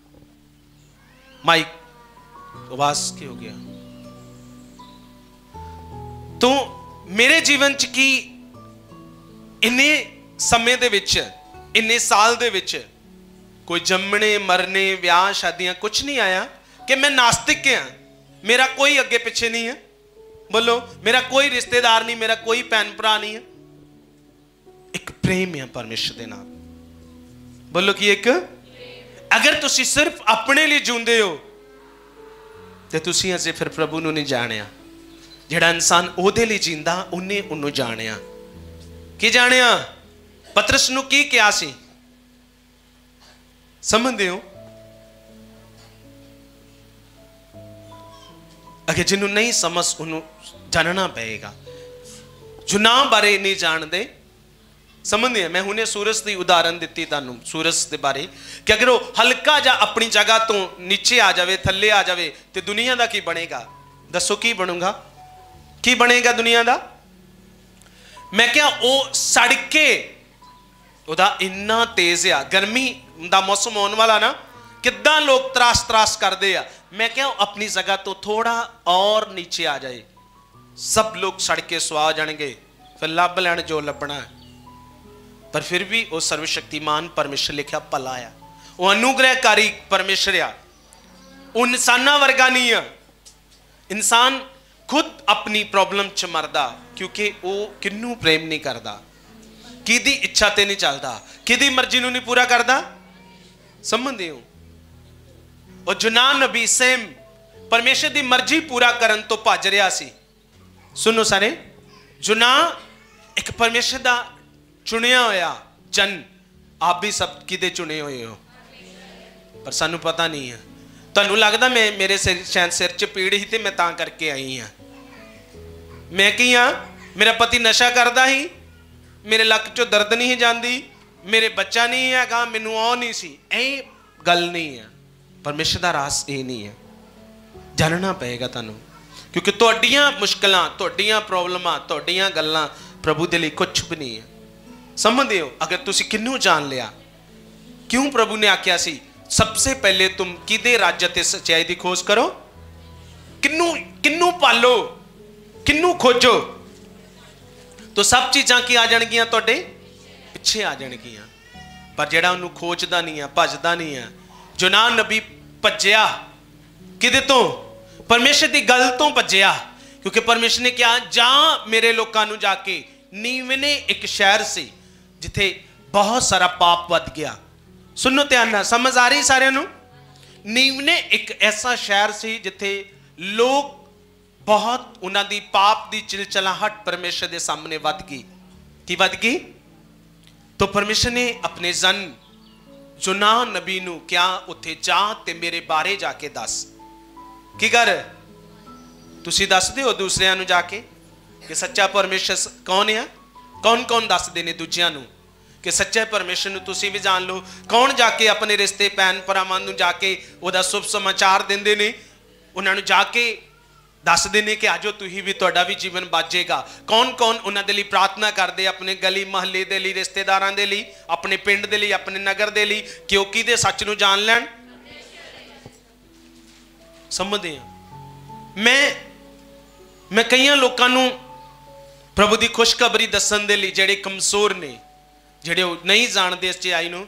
च माइक आवाज की हो गया तो मेरे जीवन च की इन्ने समय दे विच इन्ने साल दे विच कोई जम्मने मरने ब्याह शादियां कुछ नहीं आया कि मैं नास्तिक हाँ मेरा कोई अगे पिछे नहीं है बोलो मेरा कोई रिश्तेदार नहीं मेरा कोई भैन भरा नहीं है एक प्रेम है परमेश्वर दे नाल बोलो कि एक अगर तुसी सिर्फ अपने लिए जींदे हो तो तुसी अजे फिर प्रभु नूं नहीं जाणिया जिहड़ा इंसान ओहदे लिए जींदा उन्हें उन्होंने जाणिया की जानिया पतरस नूं की क्या सी समझते हो अगर जिन्हों नहीं समझ उन्होंने जानना पएगा जुना बारे नहीं जानते समझते मैं हुणे सूरज की उदाहरण दी तुहानूं सूरज के बारे कि अगर वो हल्का जा अपनी जगह तो नीचे आ जाए थले आ जाए तो दुनिया का की बनेगा दसो की बनूंगा, की बनेगा दुनिया का। मैं क्या वो सड़ के ਉਹਦਾ ਇੰਨਾ तेज आ, गर्मी ਦਾ मौसम आने वाला ना, किद्दां लोग त्रास त्रास करते आ। मैं क्या अपनी जगह तो थोड़ा और नीचे आ जाए, सब लोग सड़ के सुआ जाएंगे, फिर लभ लैन जो लभना है। पर फिर भी वो सर्वशक्तिमान परमेश्वर लिखा भला आ, वो अनुग्रहकारी परमेश्वर आ, वो इंसाना वर्गा नहीं आ। इंसान खुद अपनी प्रॉब्लम च मरदा क्योंकि वो किन्नू प्रेम नहीं करता, किदी इच्छा ते नहीं चलता, किदी मर्जी नू नहीं पूरा करता। समझदे हो? और जुनान नबी सेम परमेश्वर दी मर्जी पूरा करन तो भज रहा सी। सुनो सारे, जुना एक परमेश्वर दा चुनिया होया जन, आप भी सब किदे चुने हुए हो, पर सानू पता नहीं है। तुहानू लगदा मैं मेरे सिर शायद सिर च पीड़ ही ते मैं तां करके आई हाँ। मैं की हाँ, मेरा पति नशा करता ही, मेरे लक चो दर्द नहीं जाती, मेरे बच्चा नहीं है, मैनू आ नहीं सी, ए गल नहीं है। परमेश्वर का रास ये नहीं है, जानना पएगा तुहानू, क्योंकि तुहाडियां मुश्किलां, तुहाडियां प्रॉब्लमां, तुहाडियां गल्लां प्रभु दे लई कुछ भी नहीं है। समझदे हो? अगर तुसी किन्नू जान लिया, क्यों प्रभु ने आख्या सी सबसे पहले तुम किदे राज्य ते सच्चाई दी खोज करो, किन्नू किन्नू पालो, किन्नू खोजो, तो सब चीज़ां की आ जाणगियां, तुहाडे पिछे आ जाणगियां। पर जिहड़ा उन्नू खोजदा नहीं है, भजदा नहीं है। जुनान नबी भज्जिया किदे तो? परमेश्वर की गल तो भज्जिया, क्योंकि परमेश्वर ने कहा जा मेरे लोगों नू जाके, नीवने एक शहर से जिथे बहुत सारा पाप वध गया। सुनो ध्यान नाल, समझ आ रही सारिਆਂ नू? नीवने एक ऐसा शहर से जिथे लोग बहुत उन्हां दी पाप दी चिलचलाहट परमेश्वर के सामने वध गई। की वध गई? तो परमेश्वर ने अपने जन जुनाह नबी नू क्या उत्थे जा ते मेरे बारे जाके दस। की कर तुसी दसदे हो दूसरिਆਂ नू जाके कि सच्चा परमेश्वर कौन है? कौन कौन दसदे ने दूजिਆਂ नू कि सच्चे परमेश्वर नू तुसी भी जान लो। कौन जाके अपने रिश्ते भैन भरावां नू जाके उहदा शुभ समाचार दिंदे ने, उन्हां नू जाके दसदे ने कि आजो तुही भी, तुहाडा भी जीवन बाजेगा। कौन कौन उन्हां दे लई प्रार्थना करदे, अपने गली महल्ले दे लई, रिश्तेदारां दे लई, अपने पिंड दे लई, अपने नगर दे लई, कि ओह किहदे सच नू जान लैण। समझदे हैं? मैं मैं कईयां लोकां नू प्रभु दी खुशखबरी दस्सण दे लई, जिहड़े कमजोर ने, जिहड़े नहीं जानदे इस चीज़ नू,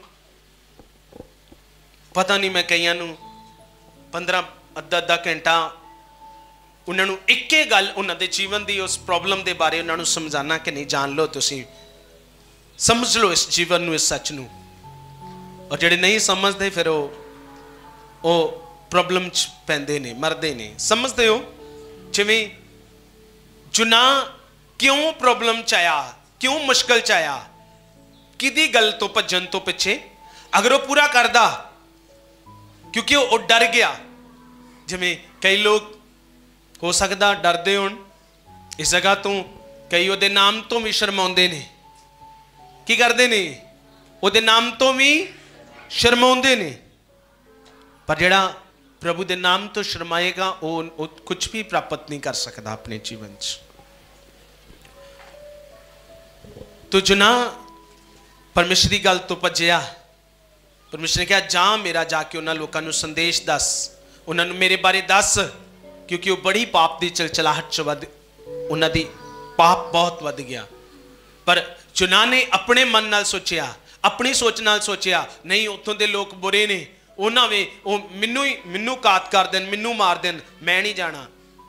पता नहीं मैं कईयां नू पंद्रह अद्धा अद्धा घंटा उन्होंने एक ही गल उन्होंने जीवन की उस प्रॉब्लम के बारे उन्होंने समझाना कि नहीं जान लो, तुसी समझ लो इस जीवन नू, इस सच नू। और जेडे नहीं समझते फिर वो वो प्रॉब्लम च पैंदे ने, मरदे ने। समझते हो? जिवें जुना क्यों प्रॉब्लम च आया, क्यों मुश्किल च आया, किदी गल तो भजन तो पिछे? अगर वो पूरा करदा, क्योंकि वो डर गया। जिवें कई लोग हो सकता डरते हो इस जगह तो, कई वो नाम तो भी शर्माते ने। की करते ने? वो नाम तो भी शर्माते ने। पर जिहड़ा प्रभु के नाम तो शर्माएगा वो, वो कुछ भी प्राप्त नहीं कर सकता अपने जीवन च। तो जुना परमेश्वर की गल तो भज्जिया। परमेश्वर ने कहा जा मेरा जाके उन्होंने लोगों को संदेश दस, उन्होंने मेरे बारे दस, क्योंकि वो बड़ी पाप की चलचलाहट च वध, उन्हां दी पाप बहुत वध गया। पर जुना ने अपने मन नाल सोचिया, अपनी सोच नाल सोचिया नहीं उत्थों दे लोग बुरे ने, उन्हां वे वो मैनू ही मैनू कात कर देन, मैनू मार देन, मैं नहीं जाना।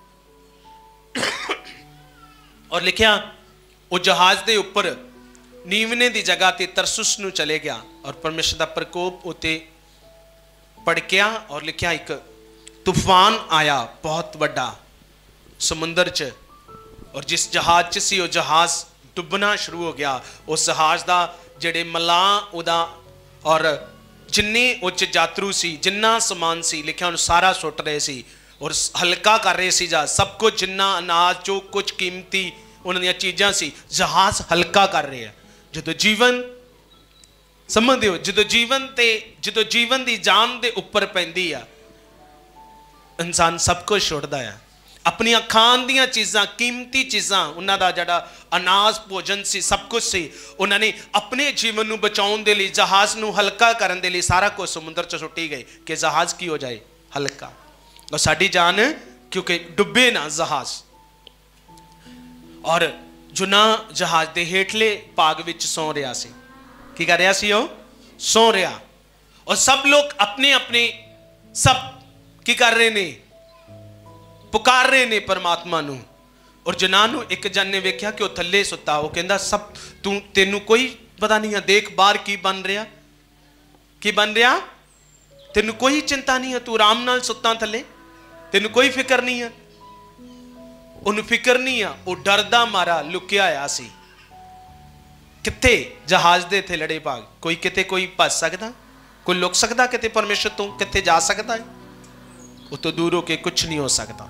और लिखिया वो जहाज के उपर नीवने की जगह ते तरसुस नू चले गया, और परमेश्वर का प्रकोप उत्ते पड़किया। और लिखिया एक तूफान आया बहुत बड़ा समुंदर च, और जिस जहाज च सी वो जहाज डुबना शुरू हो गया। उस जहाज का जेडे मलाह उदा और जिन्ने उच यात्रु सी, जिन्ना समान सी, लिखिया उन्हें सारा सुट रहे सी और हल्का कर रहे सी जहाज। सब कुछ जिन्ना अनाज जो कुछ कीमती उन्होंने चीज़ां सी, जहाज हल्का कर रहे हैं। जो जीवन समझते हो, जो जीवन ते जो जीवन की जान के उपर पैंदी आ, इंसान सब कुछ छुड़ता है। अपनियां खाण दीयां चीज़ां, कीमती चीज़ां, उन्हां दा जिहड़ा अनाज भोजन सी, सब कुछ सी, उन्होंने अपने जीवन नूं बचाउण दे लई, जहाज़ नूं हल्का करन दे लई सारा कुछ समुद्र च सुट्टी गए कि जहाज़ की हो जाए हल्का, और साडी जान क्योंकि डुबे ना जहाज़। और जुना जहाज़ दे हेठले भाग विच सौ रहा सी, की कर रहा सी? वो सौ रहा, और सब लोग अपने अपने सब की कर रहे ने, पुकार रहे ने परमात्मा नूं। और जनान नूं एक जन ने वेख्या कि वह थले सुता, वो कहंदा सब तू तेनू कोई पता नहीं है, देख बाहर की बन रहा, की बन रहा, तेनू कोई चिंता नहीं है, तू आराम नाल सुता थले, तेनू कोई फिक्र नहीं है। उन्हें फिक्र नहीं है, वो डरदा मारा लुकिया आया सी किथे जहाज दे थे लड़े भाग। कोई किते कोई भज सकता, कोई लुक सकता किते परमेश्वर तो, किथे जा सकता है? वो तो दूर होके कुछ नहीं हो सकता।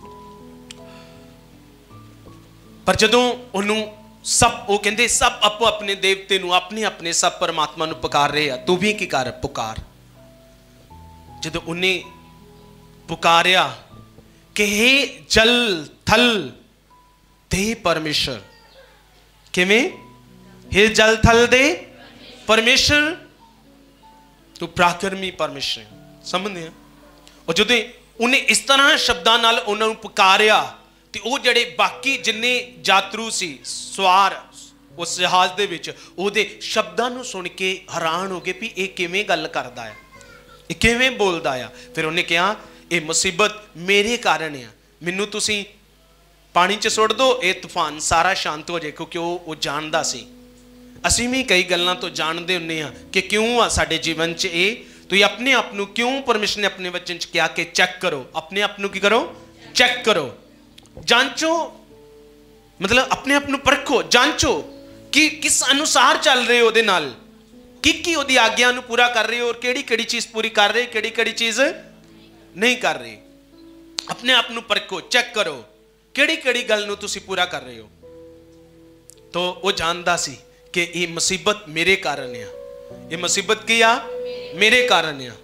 पर जदों उन्होंने सब वो कहते सब अपो अपने देवते नूं, अपने अपने सब परमात्मा नूं पुकार रहे हैं, तू भी की कर पुकार। जदों उन्हें पुकारिया कि हे जल थल दे परमेश्वर, किवें? हे जल थल दे परमेश्वर, तू पराक्रमी परमेश्वर, समझते हैं? और जदों उन्हें इस तरह शब्दां नाल उन्होंने पुकारिया ते वो जड़े बाकी जिन्ने यात्रु सी सवार उस जहाज दे विच उहदे शब्दां नूं सुन के हैरान हो गए भी ये किवें गल करदा है, ये किवें बोलदा है। फिर उन्हें कहा ये मुसीबत मेरे कारण है, मैनू तुसीं पानी च सुट दो, ये तूफान सारा शांत हो जाए, क्योंकि वो वो जानदा सी। असीं भी कई गल्लां तो जानते हुंदे हां कि क्यों आ साडे जीवन च ये, तो अपने आप नूं क्यों परमेश्वर ने अपने वचन च कहा कि चेक करो, अपने आप नूं की करो, चेक करो, जांचो, मतलब अपने आप नूं परखो, जांचो कि किस अनुसार चल रहे हो, नाल कि की ओदी आग्या नूं पूरा कर रहे हो, और केड़ी केड़ी चीज पूरी कर रहे, केड़ी केड़ी चीज नहीं कर रहे। अपने आप नूं परखो, चेक करो केड़ी केड़ी गल नूं तुसीं पूरा कर रहे हो। तो वो जानदा सी कि ये मुसीबत मेरे कारण है, ये मुसीबत की आ मेरे कारण है।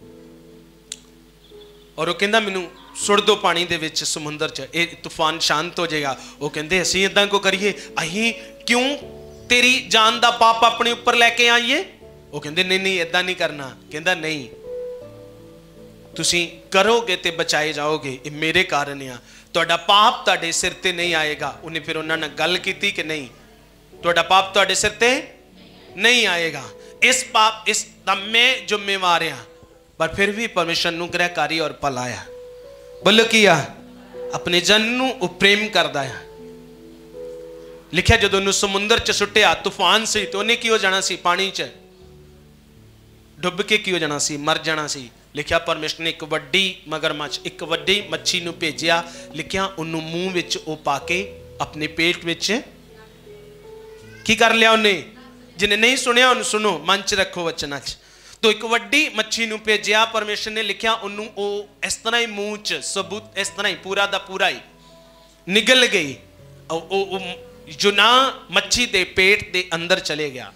और वो कहंदा मैनू सुट दो पानी दे विच समुंदर च, ये तूफान शांत हो जाएगा। वो कहंदे असीं इदां को करिए, अहीं क्यों तेरी जान दा पाप अपने ऊपर लैके आइए? वो कहंदे नहीं नहीं इदां नहीं करना। कहंदा नहीं, तुसीं करोगे ते बचाए जाओगे, ये मेरे कारण आ, तुहाडा पाप तुहाडे सिर ते नहीं आएगा। उन्हें फिर उन्हां नाल गल कीती कि नहीं, तुहाडा पाप तुहाडे सिर ते नहीं आएगा, इस पाप इस दा मैं जिम्मेवार हां। पर फिर भी परमेश्वर अनुग्रहकारी और भलाया, बोलो किया अपने जन नूं प्रेम करदा है। लिखिया जदों उन्हें समुंदर च सुट्टिया, तूफान सी, तो उन्हें की हो जाना सी, पानी च डुब के की हो जाना सी, मर जाना सी। लिखिया परमेश्वर ने एक वड्डी मगरमच्छ, एक वड्डी मच्छी नूं भेजिया। लिखिया उन्होंने मूँह विच ओ पाके अपने पेट विच की कर लिया उन्हें। जिन्हें नहीं सुनिया उन्हें सुनो, मन च रखो वचनां च। तो एक वड्डी मच्छी नूं भेजिया परमेश्वर ने। लिखिया उन्होंने ओ इस तरह ही मूँह च सबूत इस तरह ही पूरा दा पूरा ही निगल गई, जो ना मच्छी दे पेट दे अंदर चले गया।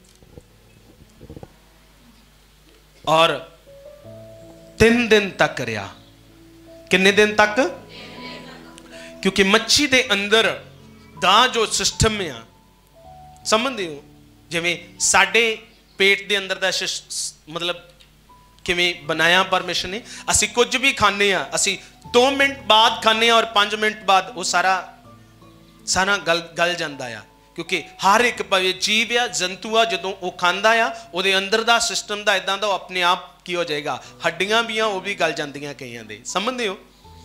और तीन दिन तक रहा। कितने दिन तक? क्योंकि मच्छी दे अंदर दा जो सिस्टम है, समझते हो, जिवें साडे पेट दे अंदर दा मतलब किवें बनाया परमेश्वर ने। असी कुछ भी खाने, असी दो मिनट बाद खाने और पांच मिनट बाद वो सारा सारा गल गल जाता है। क्योंकि हर एक भावे जीव आ जंतु आ, जदों वो खाता आ वो अंदर दा सिस्टम दा इदां दा अपने आप की हो जाएगा। हड्डियां भी वो भी गल जांदियां कईयां दे, समझदे हो।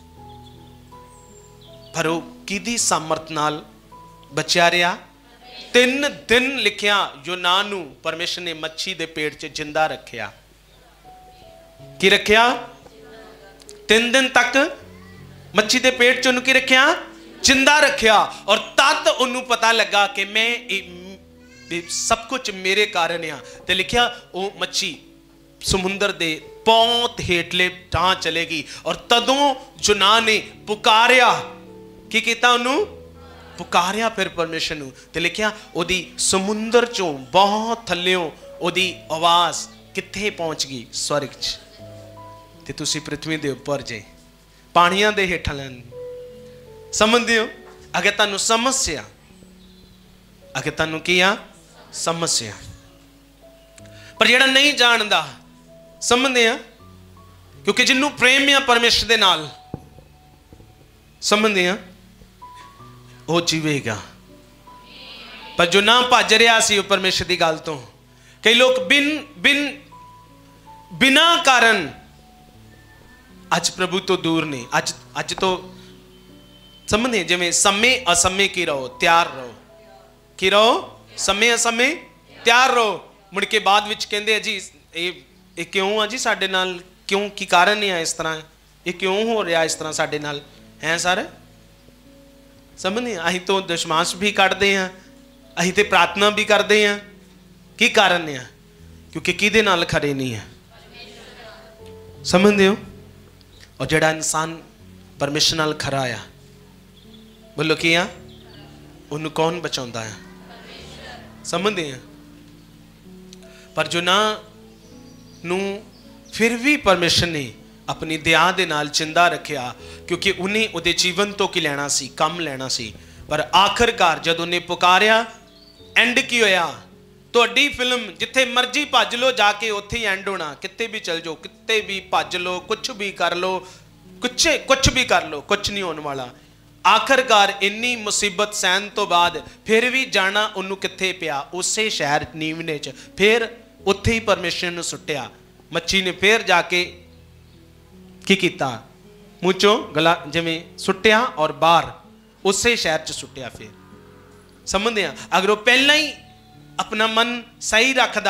पर वो किदी सामर्थ नाल बचिया रहा। तीन दिन लिखिया यूनां नूं परमेश्वर ने मच्छी दे पेट च जिंदा रखिया। की रखिया? तीन दिन तक मच्छी दे पेट च उन्होंने की रखिया? जिंदा रखिया। और तद उन्होंने पता लगा कि मैं सब कुछ मेरे कारण आ। ते लिखिया वो मच्छी समुंदर दे बहुत हेठले टां चलेगी। और तदों यूनां ने पुकारिया, की कीता? उन्होंने पुकारिया फिर परमेश्वर नूं। ते लिखिया ओदी समुंदर चों बहुत थल्लियों ओदी आवाज़ कित्थे पहुंच गई? स्वर्ग च। ते तुसी पृथ्वी दे उपर जे पानियां दे हेठां समझते हो? अगर तुहानू समस्या, अगर तुहानू की आ समस्या, पर जिहड़ा नहीं जानदा, समझते हैं? क्योंकि जिन्हों प्रेम आ परमेश्वर दे नाल, समझते हैं, वो जीवेगा। पर जो ना भज रहा सी परमेश्वर की गल तो, कई लोग बिन बिन बिना कारण अज प्रभु तो दूर ने। अज अज तो समझे जिमें समय असमय की रहो, तैयार रहो, की रहो, समय असमय तैयार रहो। मुड़ के बाद विच कहंदे आ जी ये ये क्यों आ जी साडे नाल, क्यों की कारण है इस तरह, ये क्यों हो रहा इस तरह साडे नाल है सर? समझे? अं तो दशमांश भी कटते हैं, अं तो प्रार्थना भी करते हैं, की कारण है? क्योंकि किदे नाल खरे नहीं है, समझते हो? और जड़ा इंसान परमेश्वर नाल खरा आ, बोलो की आ, उन्होंने कौन बचाता है? समझते हैं? पर जो ना नू फिर भी परमेश्वर ने अपनी दया दे नाल चिंदा रखिया, क्योंकि उन्हें उहदे जीवन तो की लेना सी, कम लेना सी। पर आखिरकार जब उन्हें पुकारिया, एंड की होया? तुहाडी फिल्म जिथे मर्जी भज लो जाके उत्थे ही एंड होना। किते भी चल जाओ, किते भी भज लो, कुछ भी कर लो, कुछ कुछ भी कर लो, कुछ नहीं होने वाला। आखिरकार इन्नी मुसीबत सहन तो बाद फिर भी जाना उन्होंने कित्थे पिया? उसे शहर नीवने च, फिर उत्थे ही परमेश्वर ने सुट्टिया। मच्छी ने फिर जाके की कीता? मूँचों गला जिमें सुट्टिया और बाहर उसे शहर च सुट्टिया। फिर समझते हैं? अगर वो पहला ही अपना मन सही रखदा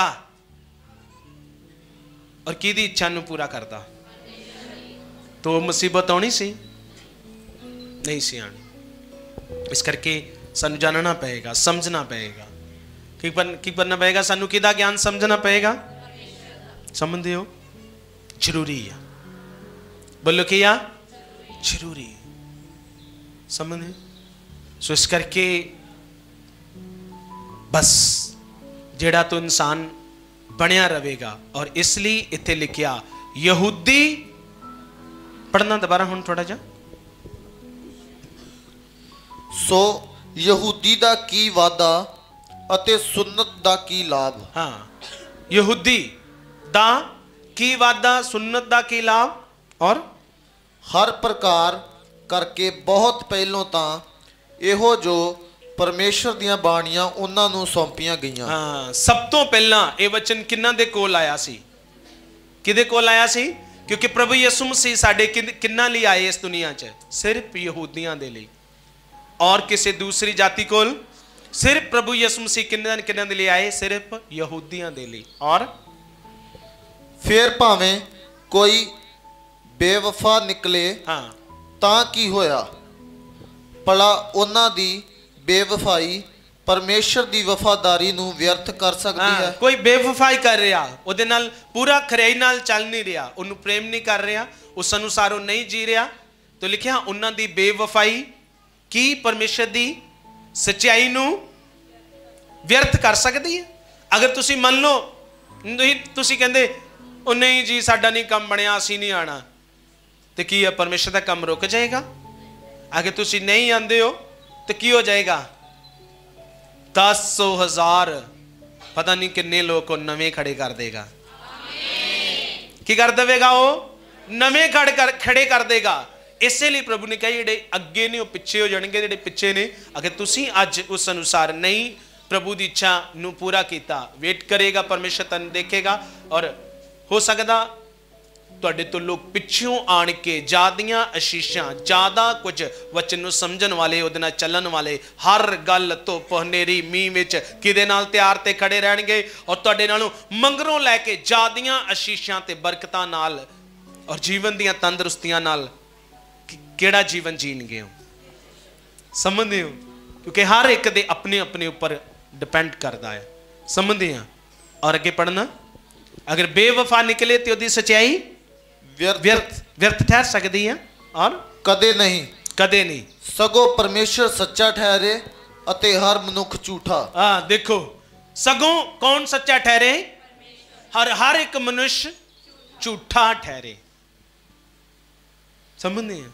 और की दी इच्छा नू पूरा करता, तो मुसीबत आनी सी नहीं सी आनी। इस करके सानू जानना पएगा, समझना पएगा। की की करना पएगा? सानू किदा ज्ञान समझना पएगा। समझते हो? जरूरी है। बोलो कि या जरूरी, समझे? सो इस करके बस जेड़ा तो इंसान बनया रहेगा। और इसलिए इत्थे लिखिया यहूदी, पढ़ना दोबारा हुण थोड़ा जा। सो यहूदी दा की वादा अते सुन्नत दा की लाभ। हाँ, यहूदी दा की वादा, सुन्नत दा की लाभ। और हर प्रकार करके बहुत पहलों तां इहो जो परमेश्वर दियां बाणियां उन्हां नूं सौंपियां गईयां। हाँ, सब तो पहला ये वचन किन्ना दे कोल आया सी? किदे कोल आया सी? क्योंकि प्रभु यीशु मसीह साडे किन्ना लिए आए इस दुनिया च? सिर्फ यहूदियां दे लिए। और किसी दूसरी जाति कोल? सिर्फ प्रभु यीशु मसीह किन्ना किन्ना दे लिए आए? सिर्फ यहूदियां दे लिए। और फिर भावें कोई बेवफा निकले हाँ, तां की होया? भला उन्हां दी बेवफाई परमेश्वर दी वफादारी नूं व्यर्थ कर सकती हाँ, है? कोई बेवफाई कर रहा, उहदे नाल पूरा खरियाई नाल चल नहीं रहा, उन्होंने प्रेम नहीं कर रहा, उस अनुसार वो नहीं जी रहा, तो लिखिया उन्हां दी बेवफाई की परमेश्वर दी सच्चाई नूं व्यर्थ कर सकती है। अगर तुसी मान लो तुसी कहंदे ओ नहीं जी साडा नहीं काम बनया, असीं नहीं आना, तो की है परमेश्वर का काम रुक जाएगा? अगर तुसी नहीं आंदे हो तो की हो जाएगा? दस सौ हजार पता नहीं किन्ने लोग को नवे खड़े कर देगा। की कर देगा? वो नवे खड़ कर खड़े कर देगा। इसलिए प्रभु ने कहा जेडे अगे ने वो पिछे हो जाएंगे, जेडे पिछे ने अगर तुसी अज उस अनुसार नहीं प्रभु की इच्छा नू पूरा किया, वेट करेगा परमेश्वर तन देखेगा। और हो सकता तुहाडे तो लोग पिछों आन के ज्यादा आशीषां, ज्यादा कुछ वचन नूं समझण वाले, उहदे नाल चलन वाले, हर गल तो पहनेरी मींह विच किदे नाल तैयार ते खड़े रहणगे और तुहाडे नालों मंगरों लैके ज्यादा आशीषां ते बरकतां नाल और जीवन दीयां तंदुरुस्तियां नाल किहड़ा जीवन जीणगे हो? समझदे हो? क्योंकि हर एक दे अपने अपने ऊपर डिपेंड करता है। समझदे हैं? और अगे पढ़ना, अगर बेवफा निकले तो उसकी सच्चाई व्यर्थ व्यर्थ व्यर्थ ठहर सकती है। और कदे नहीं, कदे नहीं, सगो परमेश्वर सच्चा ठहरे अते हर मनुख झूठा। हाँ देखो, सगों कौन सच्चा ठहरे? हर हर एक मनुष्य झूठा ठहरे। समझते हैं?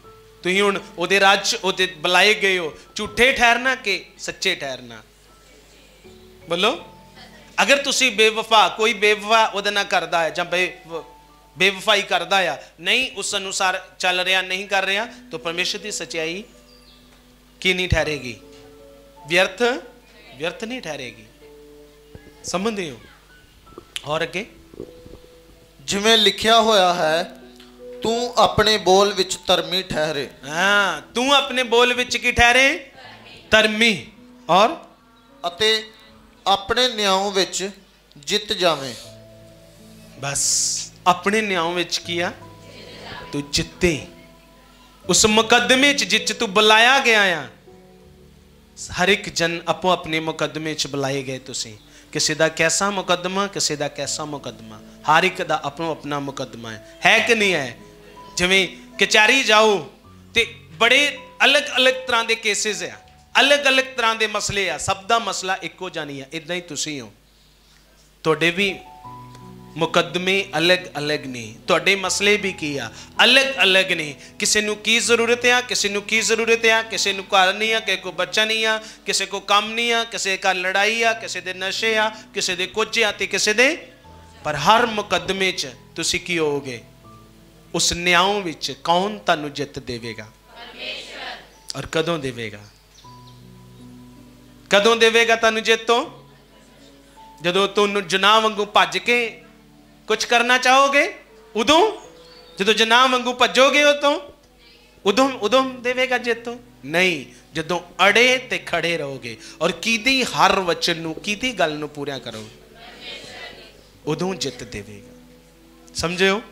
तुसीं हुण उहदे राज उहदे बुलाए गए हो, झूठे ठहरना कि सच्चे ठहरना? बोलो। अगर तुसी बेवफा कोई बेवफा उहदे नाल करदा है जां बे बेवफाई करदा है, नहीं उस अनुसार चल रहा, नहीं कर रहा, तो परमेश्वर की सच्चाई की नहीं ठहरेगी? व्यर्थ व्यर्थ नहीं ठहरेगी। समझते हो? और अगे जिवें लिखिया होया है, तू अपने बोल विच धर्मी ठहरे। हाँ, तू अपने बोल विच की ठहरे? धर्मी। और अते अपने न्यायों विच जित जावे। बस अपने न्यायों विच किया तू जिते, उस मुकदमे च जिच तू बुलाया गया आ। हर एक जन अपो अपने मुकदमे च बुलाए गए। तुसी किसी का कैसा मुकदमा, किसी का कैसा मुकदमा, हर एक का अपना अपना मुकदमा है, है कि नहीं है? जिवें कचहरी जाओ तो बड़े अलग अलग तरह के केसेस है, अलग अलग तरह के मसले आ, सब का मसला एको जानी है। इदा ही तुसी हो, तुहाडे भी मुकदमे अलग अलग नहीं, तुहाडे मसले भी की आ अलग अलग नहीं। किसी को की जरूरत है, किसी को की जरूरत है, किसी को घर नहीं आ, किसी को बच्चा नहीं आ, किसी को काम नहीं आ, किसी का लड़ाई आ, किसी के नशे आ, किसी के कुछ आ, तो किसी दे। पर हर मुकदमे च तुसी की होगे? उस न्यायों विच कौन तुहानू जित देवेगा? और कदों देवेगा? कदों देवेगा तुहानू जित? तो जदों तुहानू जनाह वांगू भज के कुछ करना चाहोगे, उदों जो जनाह वांगू भजोगे उदों उदों उदों देवेगा जित? तो नहीं, जदों अड़े ते खड़े रहोगे और किदी हर वचन नू किदी गल नू पूरा करोगे, उदों जित देवेगा। समझे हो?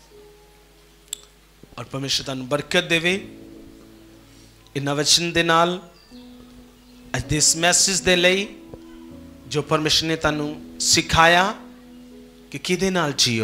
और परमेश्वर तुहानू बरकत देवे इन्हां वचन दे नाल। अज दे इस मैसेज दे लई जो परमेश्वर ने तुहानू सिखाया कि किदे नाल जियो,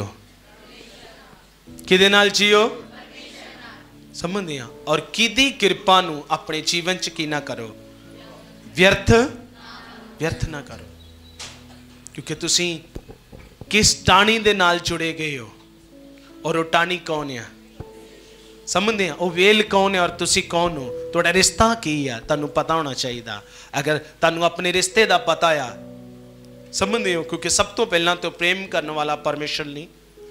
किदे नाल जियो, समझदे आ? और किदी कृपा नू अपने जीवन च की ना करो, व्यर्थ व्यर्थ ना करो। क्योंकि तुसी किस टाणी दे नाल जुड़े गए हो, और वो टाणी कौन है? समझदे आ? वो वेल कौन है और तुसी कौन हो? तुहाडा रिश्ता की है, तुहानू पता होना चाहिए। अगर तुहानू अपने रिश्ते दा पता आ, समझते हो? क्योंकि सब तो पहला तो प्रेम करने वाला परमेश्वर नहीं,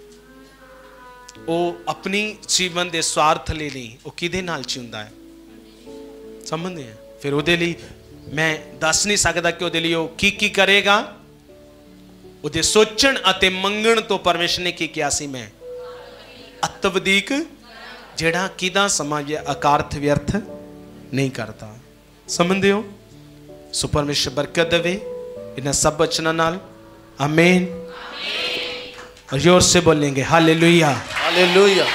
वो अपनी जीवन के स्वार्थ ले नहीं, वो किदे नाल चिंदा है? समझते हैं? फिर उहदे लई मैं दस नहीं सकता कि उहदे लई वो की की करेगा। उहदे सोचण अते मंगण तो परमेश्वर ने की किया सी, मैं अतवदीक जेड़ा किदा समाज अकार्थ व्यर्थ नहीं करता। समझते हो? सो परमेश्वर बरकत देवे इन सब वचनों नाल। आमीन। और जोर से बोलेंगे हालेलुया, हालेलुया,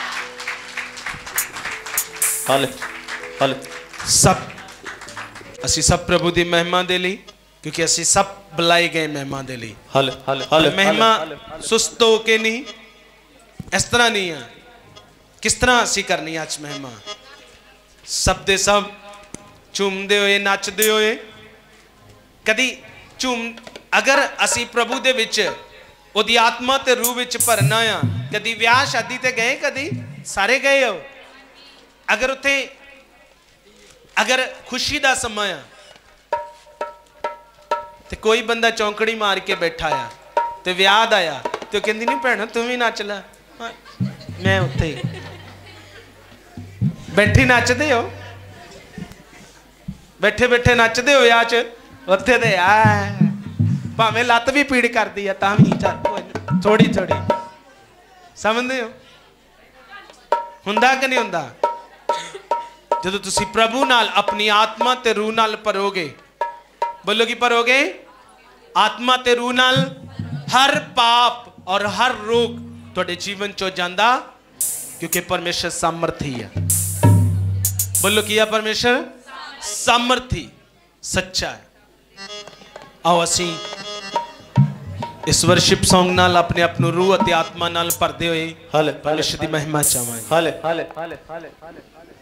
हाले हाले। सब असी सब प्रभु की महिमा दे लई, क्योंकि असी सब बुलाए गए महिमा दे लई। हाले हाले हाले। महिमा सुस्त हो के नहीं, इस तरह नहीं है। किस तरह असी करनी आज महिमा? सब दे सब झूमदे हुए नचदे हुए। कदी झूम अगर असी प्रभु दे विच ओदी आत्मा ते रूह विच भरना आ, कदी विआह शादी ते गए? कदी सारे गए हो? अगर उथे अगर खुशी दा समय आ ते कोई बंदा चौंकड़ी मार के बैठा आ ते विआह दा आ ते कहंदी नहीं भैन तू भी नच ला, मैं उत्थे बैठी नचदे हो, बैठे बैठे नचदे हो विआह च उत्थे ते आ भावें लत्त भी पीड़ करती है तां भी चल थोड़ी थोड़ी। समझते हो? हुंदा कि नहीं हुंदा? जदों तुसी प्रभु नाल अपनी आत्मा ते रूह नाल भरोगे, बोलो की भरोगे? आत्मा ते रूह नाल हर पाप और हर रोग तुहाडे जीवन चो जांदा, क्योंकि परमेश्वर सामर्थी है। बोलो की है? परमेश्वर सामर्थी सच्चा है। आओ असी इस वर्शिप सॉन्ग नाल अपने अपनों रूह अते आत्मा नाल भरदे होए हाले परमेश्वर दी महिमा चावांगे। हाले हाले हाले हाले हाले।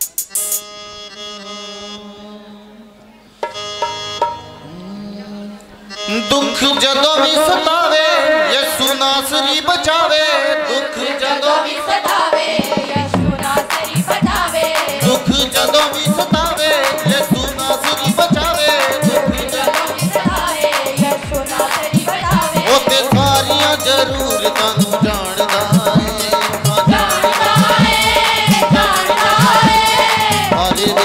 दुख जदों भी सतावे यीशु नासरी बचावे, दुख जदों भी सतावे यीशु नासरी बचावे, दुख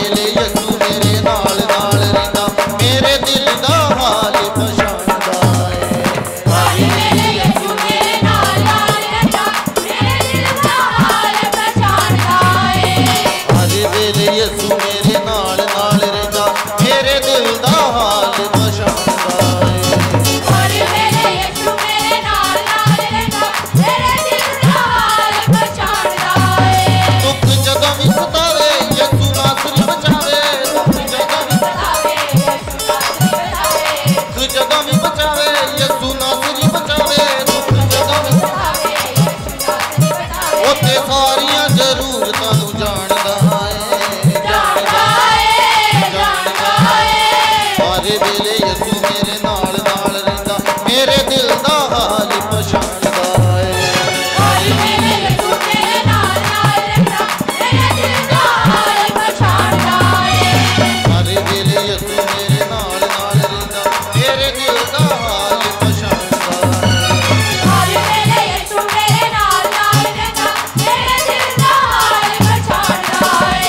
ਵੇਲੇ ਯਿਸੂ ਮੇਰੇ ਨਾਲ ਨਾਲ ਰਹਿੰਦਾ ਮੇਰੇ ਦਿਲ ਦਾ ਹਾਲ ਪਛਾਣਦਾ ਏ ਹਰ ਵੇਲੇ ਯਿਸੂ ਮੇਰੇ ਨਾਲ ਨਾਲ ਰਹਿੰਦਾ ਮੇਰੇ ਦਿਲ ਦਾ ਹਾਲ ਪਛਾਣਦਾ ਏ ਹਰ ਵੇਲੇ ਯਿਸੂ ਮੇਰੇ ਨਾਲ ਨਾਲ ਰਹਿੰਦਾ ਮੇਰੇ ਦਿਲ ਦਾ ਹਾਲ ਪਛਾਣਦਾ ਏ ਹਰ ਵੇਲੇ ਯਿਸੂ ਮੇਰੇ ਨਾਲ ਨਾਲ ਰਹਿੰਦਾ ਮੇਰੇ ਦਿਲ ਦਾ ਹਾਲ ਪਛਾਣਦਾ ਏ ਦੁੱਖ ਜਦੋਂ ਵੀ ਸਤਾਵੇ ਯਿਸੂ ਨਾਸਰੀ ਬਚਾਵੇ ਦੁੱਖ ਜਦੋਂ ਵੀ ਬਤਾਵੇ ਯਿਸੂ ਨਾਸਰੀ ਬਤਾਵੇ ਦੁੱਖ ਜਦੋਂ ਵੀ ਬਚਾਵੇ ਯਿਸੂ ਨਾਸਰੀ ਬਚਾਵੇ ਦੁੱਖ ਜਦੋਂ ਵੀ ਬਤਾਵੇ ਯਿਸੂ ਨਾਸਰੀ ਬਤਾਵੇ ਉਹ ਤੇ ਸਾਰੀਆਂ ਜ਼ਰੂਰਤਾਂ ਨੂੰ ਜਾਣਦਾ ਏ ਜਾਣਦਾ ਏ ਜਾਣਦਾ ਏ ਹਰ ਵੇਲੇ ਯਿਸੂ ਮੇਰੇ ਨਾਲ ਨਾਲ ਰਹਿੰਦਾ ਮੇਰੇ ਦਿਲ ਦਾ ਹਾਲ ਪਛਾਣਦਾ ਏ ਹਰ ਵੇਲੇ ਯਿਸੂ ਮੇਰੇ ਨਾਲ ਨਾਲ ਰਹਿੰਦਾ ਮੇਰੇ ਦਿਲ ਦਾ ਹਾਲ ਪਛਾਣਦਾ ਏ ਹਰ ਵੇਲੇ ਯਿਸੂ ਮੇਰੇ ਨਾਲ ਨਾਲ ਰਹਿੰਦਾ ਮੇਰੇ ਦਿਲ ਦਾ ਹਾਲ ਪਛਾਣਦਾ ਏ ਹਰ ਵੇਲੇ ਯਿਸੂ ਮੇਰੇ ਨਾਲ ਨਾਲ ਰਹਿੰਦਾ ਮੇਰੇ ਦਿਲ ਦਾ ਹਾਲ ਪਛਾਣਦਾ ਏ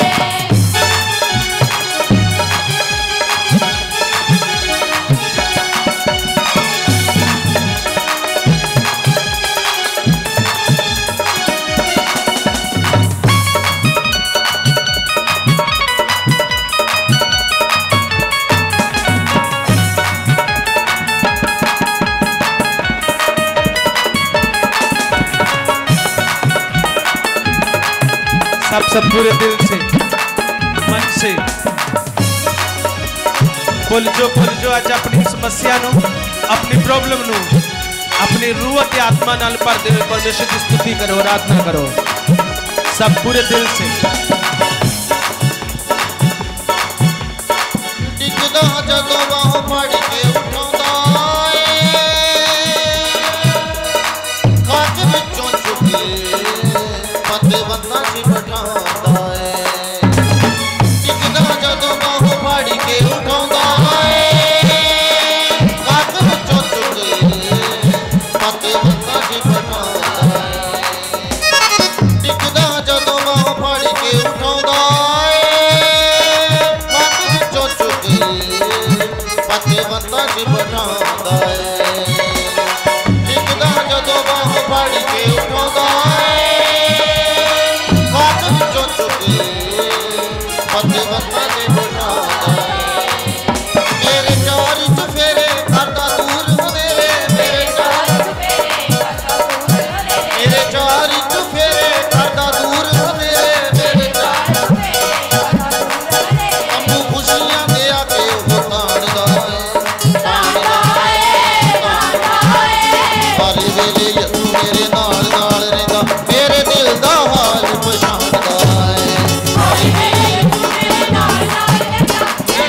सब सब पूरे दिल से मन से भुल जो भुल जो अज अपनी समस्या नु अपनी प्रॉब्लम नु अपनी रूह ते आत्मा नाल भर दे परमेश्वर की स्तुति करो आराधना करो सब पूरे दिल से ਡਿੱਗਦਾ ਜਦੋਂ ਬਾਹ ਫੜ ਕੇ ਉਠਾਉਂਦਾ ਏ ਖਾਕ ਵਿੱਚੋਂ ਚੁੱਕ ਕੇ ਪੱਤੇ ਬੰਨਾਂ 'ਚ ਬਿਠਾਉਂਦਾ ਏ ਡਿੱਗਦਾ ਜਦੋਂ ਬਾਹ ਫੜ ਕੇ ਉਠਾਉਂਦਾ ਏ ਖਾਕ ਵਿੱਚੋਂ ਚੁੱਕ ਕੇ ਪੱਤੇ ਬੰਨਾਂ 'ਚ ਬਿਠਾਉਂਦਾ ਏ ਡਿੱਗਦਾ ਜਦੋਂ ਬਾਹ ਫੜ ਕੇ ਉਠਾਉਂਦਾ ਏ ਖਾਕ ਵਿੱਚੋਂ ਚੁੱਕ ਕੇ ਪੱਤੇ ਬੰਨਾਂ 'ਚ ਬਿਠਾਉਂਦਾ ਏ ਡਿੱਗਦਾ ਜਦੋਂ ਬਾਹ ਫੜ ਕੇ ਉਠਾਉਂਦਾ ਏ ਖਾਕ ਵਿੱਚੋਂ ਚੁੱਕ ਕੇ ਪੱਤੇ ਬੰਨਾਂ 'ਚ ਬਿਠਾਉਂਦਾ ਏ ਮੇਰੇ ਚਾਰ ਚੁਫੇਰੇ ਕਰਦਾ ਦੂਰ ਹਨੇਰੇ ਮੇਰੇ ਚਾਰ ਮੇਰੇ ਚਾਰ ਚੁਫੇਰੇ ਕਰਦਾ ਦੂਰ ਹਨੇਰੇ ਮੇਰੇ ਚਾਰ ਅੰਬੂ ਖੁਸ਼ੀਆਂ ਦੇ ਆ ਕੇ ਉਹ ਤਾਣਦਾ ਏ ਤਾਣਦਾ ਏ ਤਾਣਦਾ ਏ ਹਰ ਵੇਲੇ ਯਿਸੂ ਮੇਰੇ ਨਾਲ ਨਾਲ ਰਹਿੰਦਾ ਮੇਰੇ ਦਿਲ ਦਾ ਹਾਲ ਪਛਾਣਦਾ ਏ ਹਰ ਵੇਲੇ ਯਿਸੂ ਮੇਰੇ ਨਾਲ ਨਾਲ ਰਹਿੰਦਾ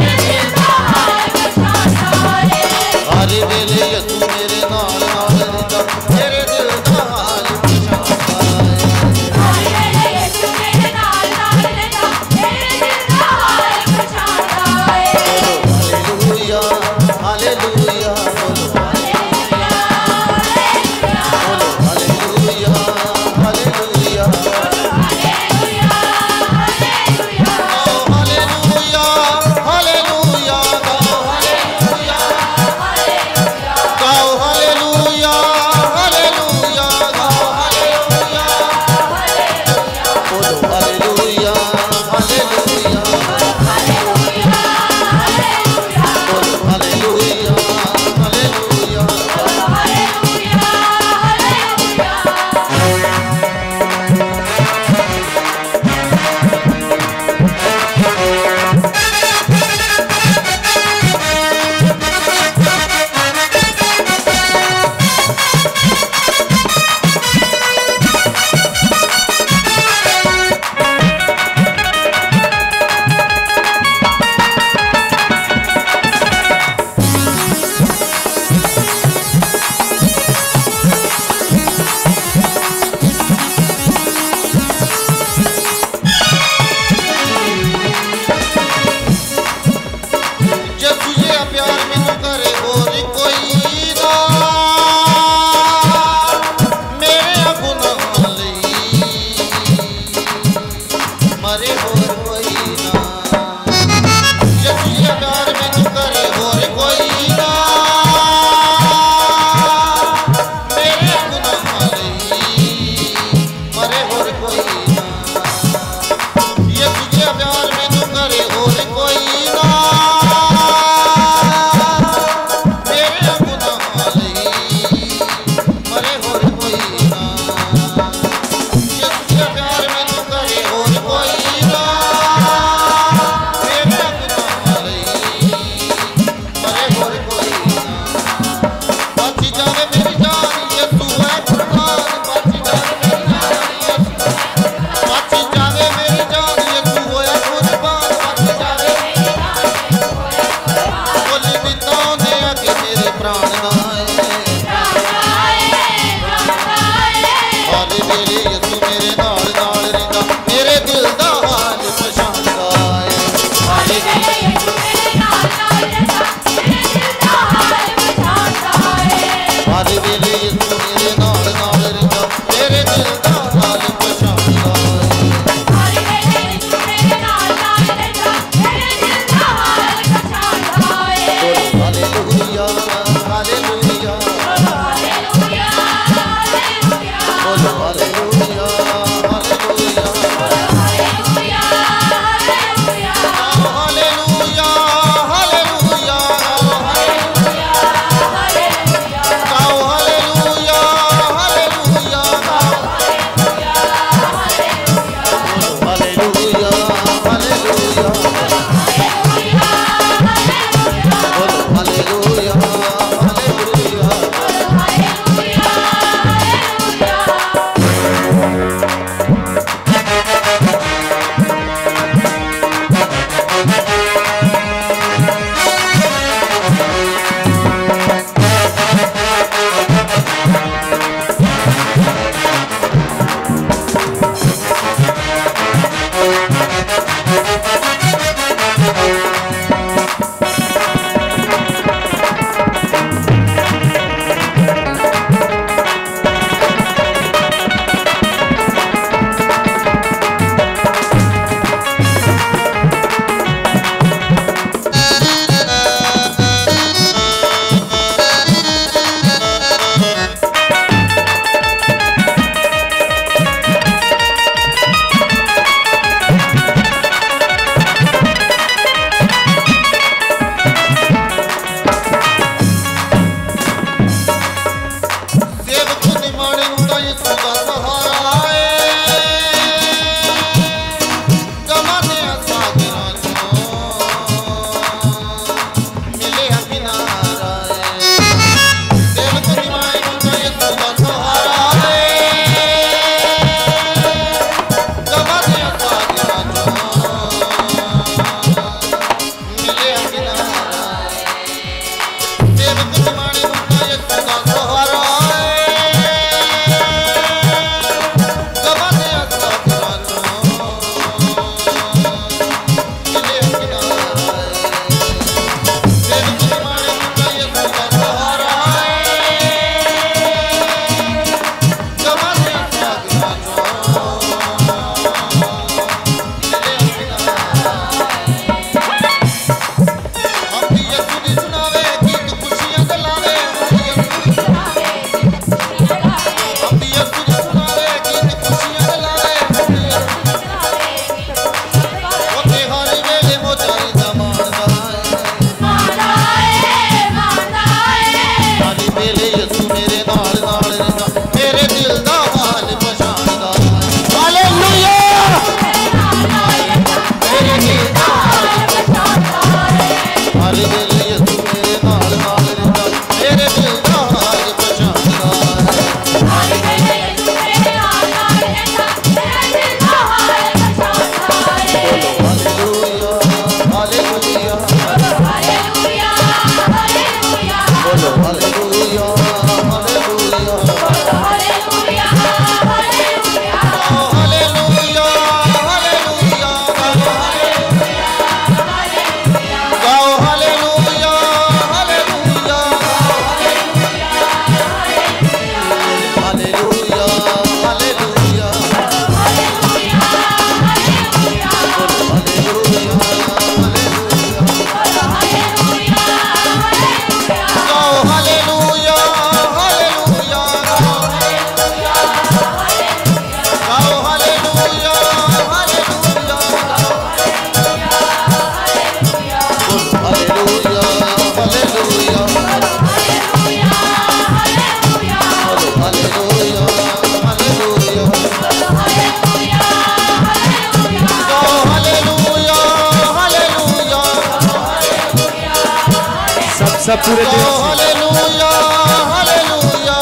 सब पूरे दिल से हालेलुया हालेलुया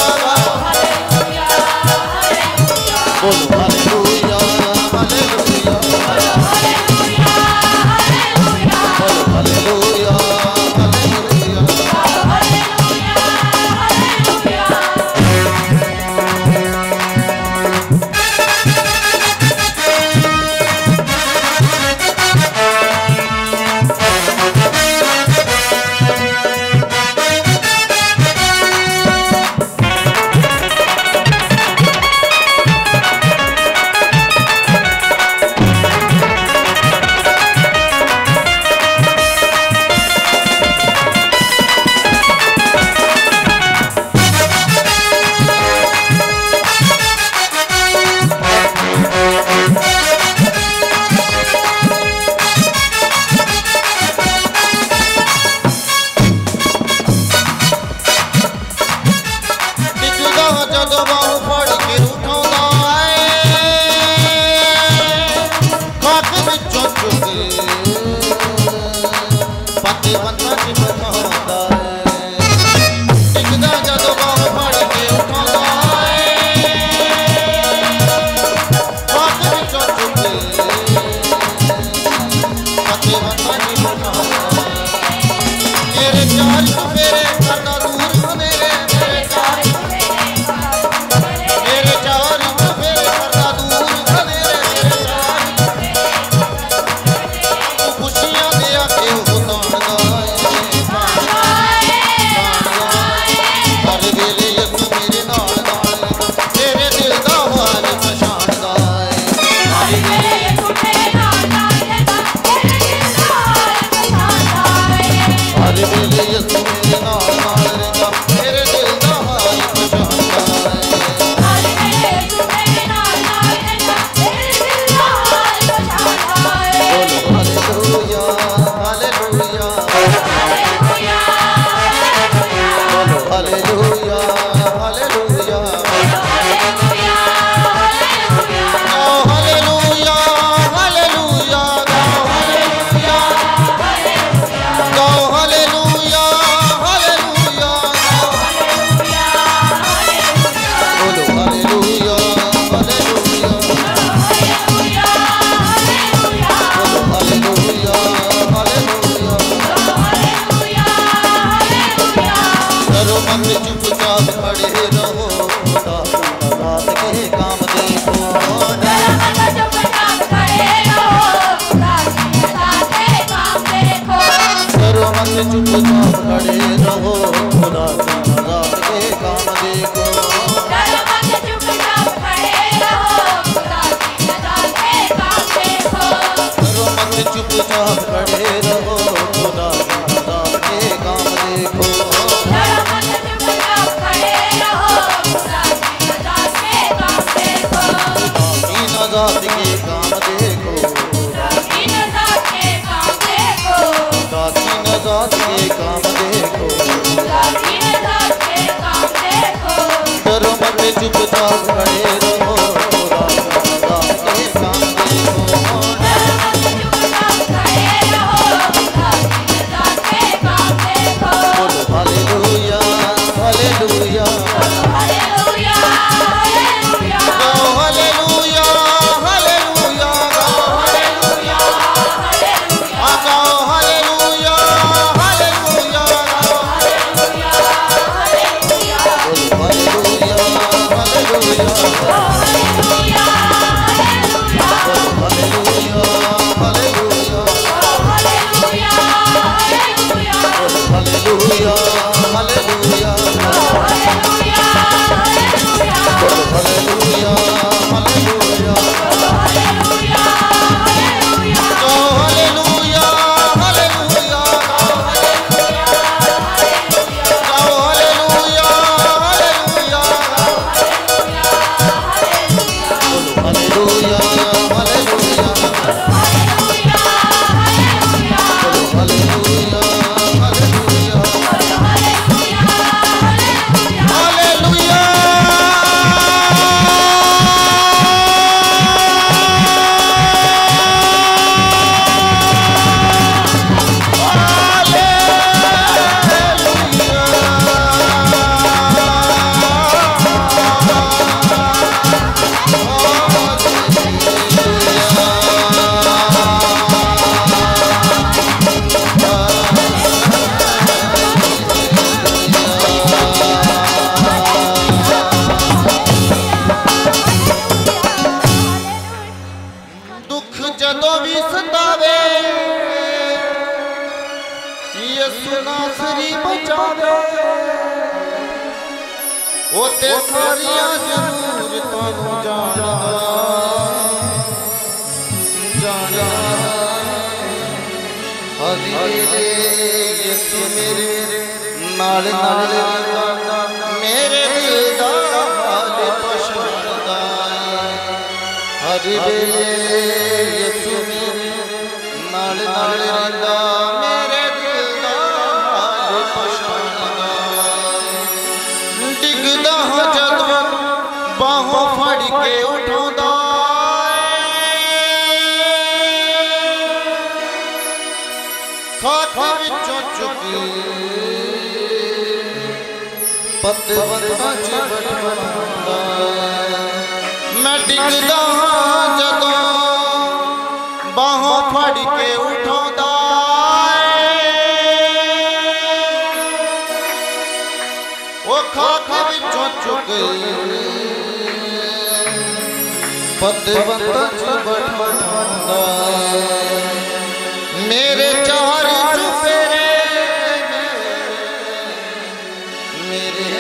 बोलो हालेलुया हालेलुया बोलो हालेलुया Hallelujah. यसु नासरी बचावे ओ ते सारिया जरूरतां नूं जाणदा जाणदा हरि वेले यसु मेरे नाल नाल मेरे दिल दा हाल पछाणदा हरि वेले यसु मेरे नाल नाल रहिंदा मेरे दिल दा हाल पछाणदा डिगदा हां जदों बाहों फड़ के उठाउंदा खाक विचों चुक पत वतां च बैठाउंदा मैं डिगदा हां जदों बाहों फड़ के उठाउंदा ओ खाक विचों चुक पत वतां च बैठाउंदा मेरे चार चुफेरे मेरे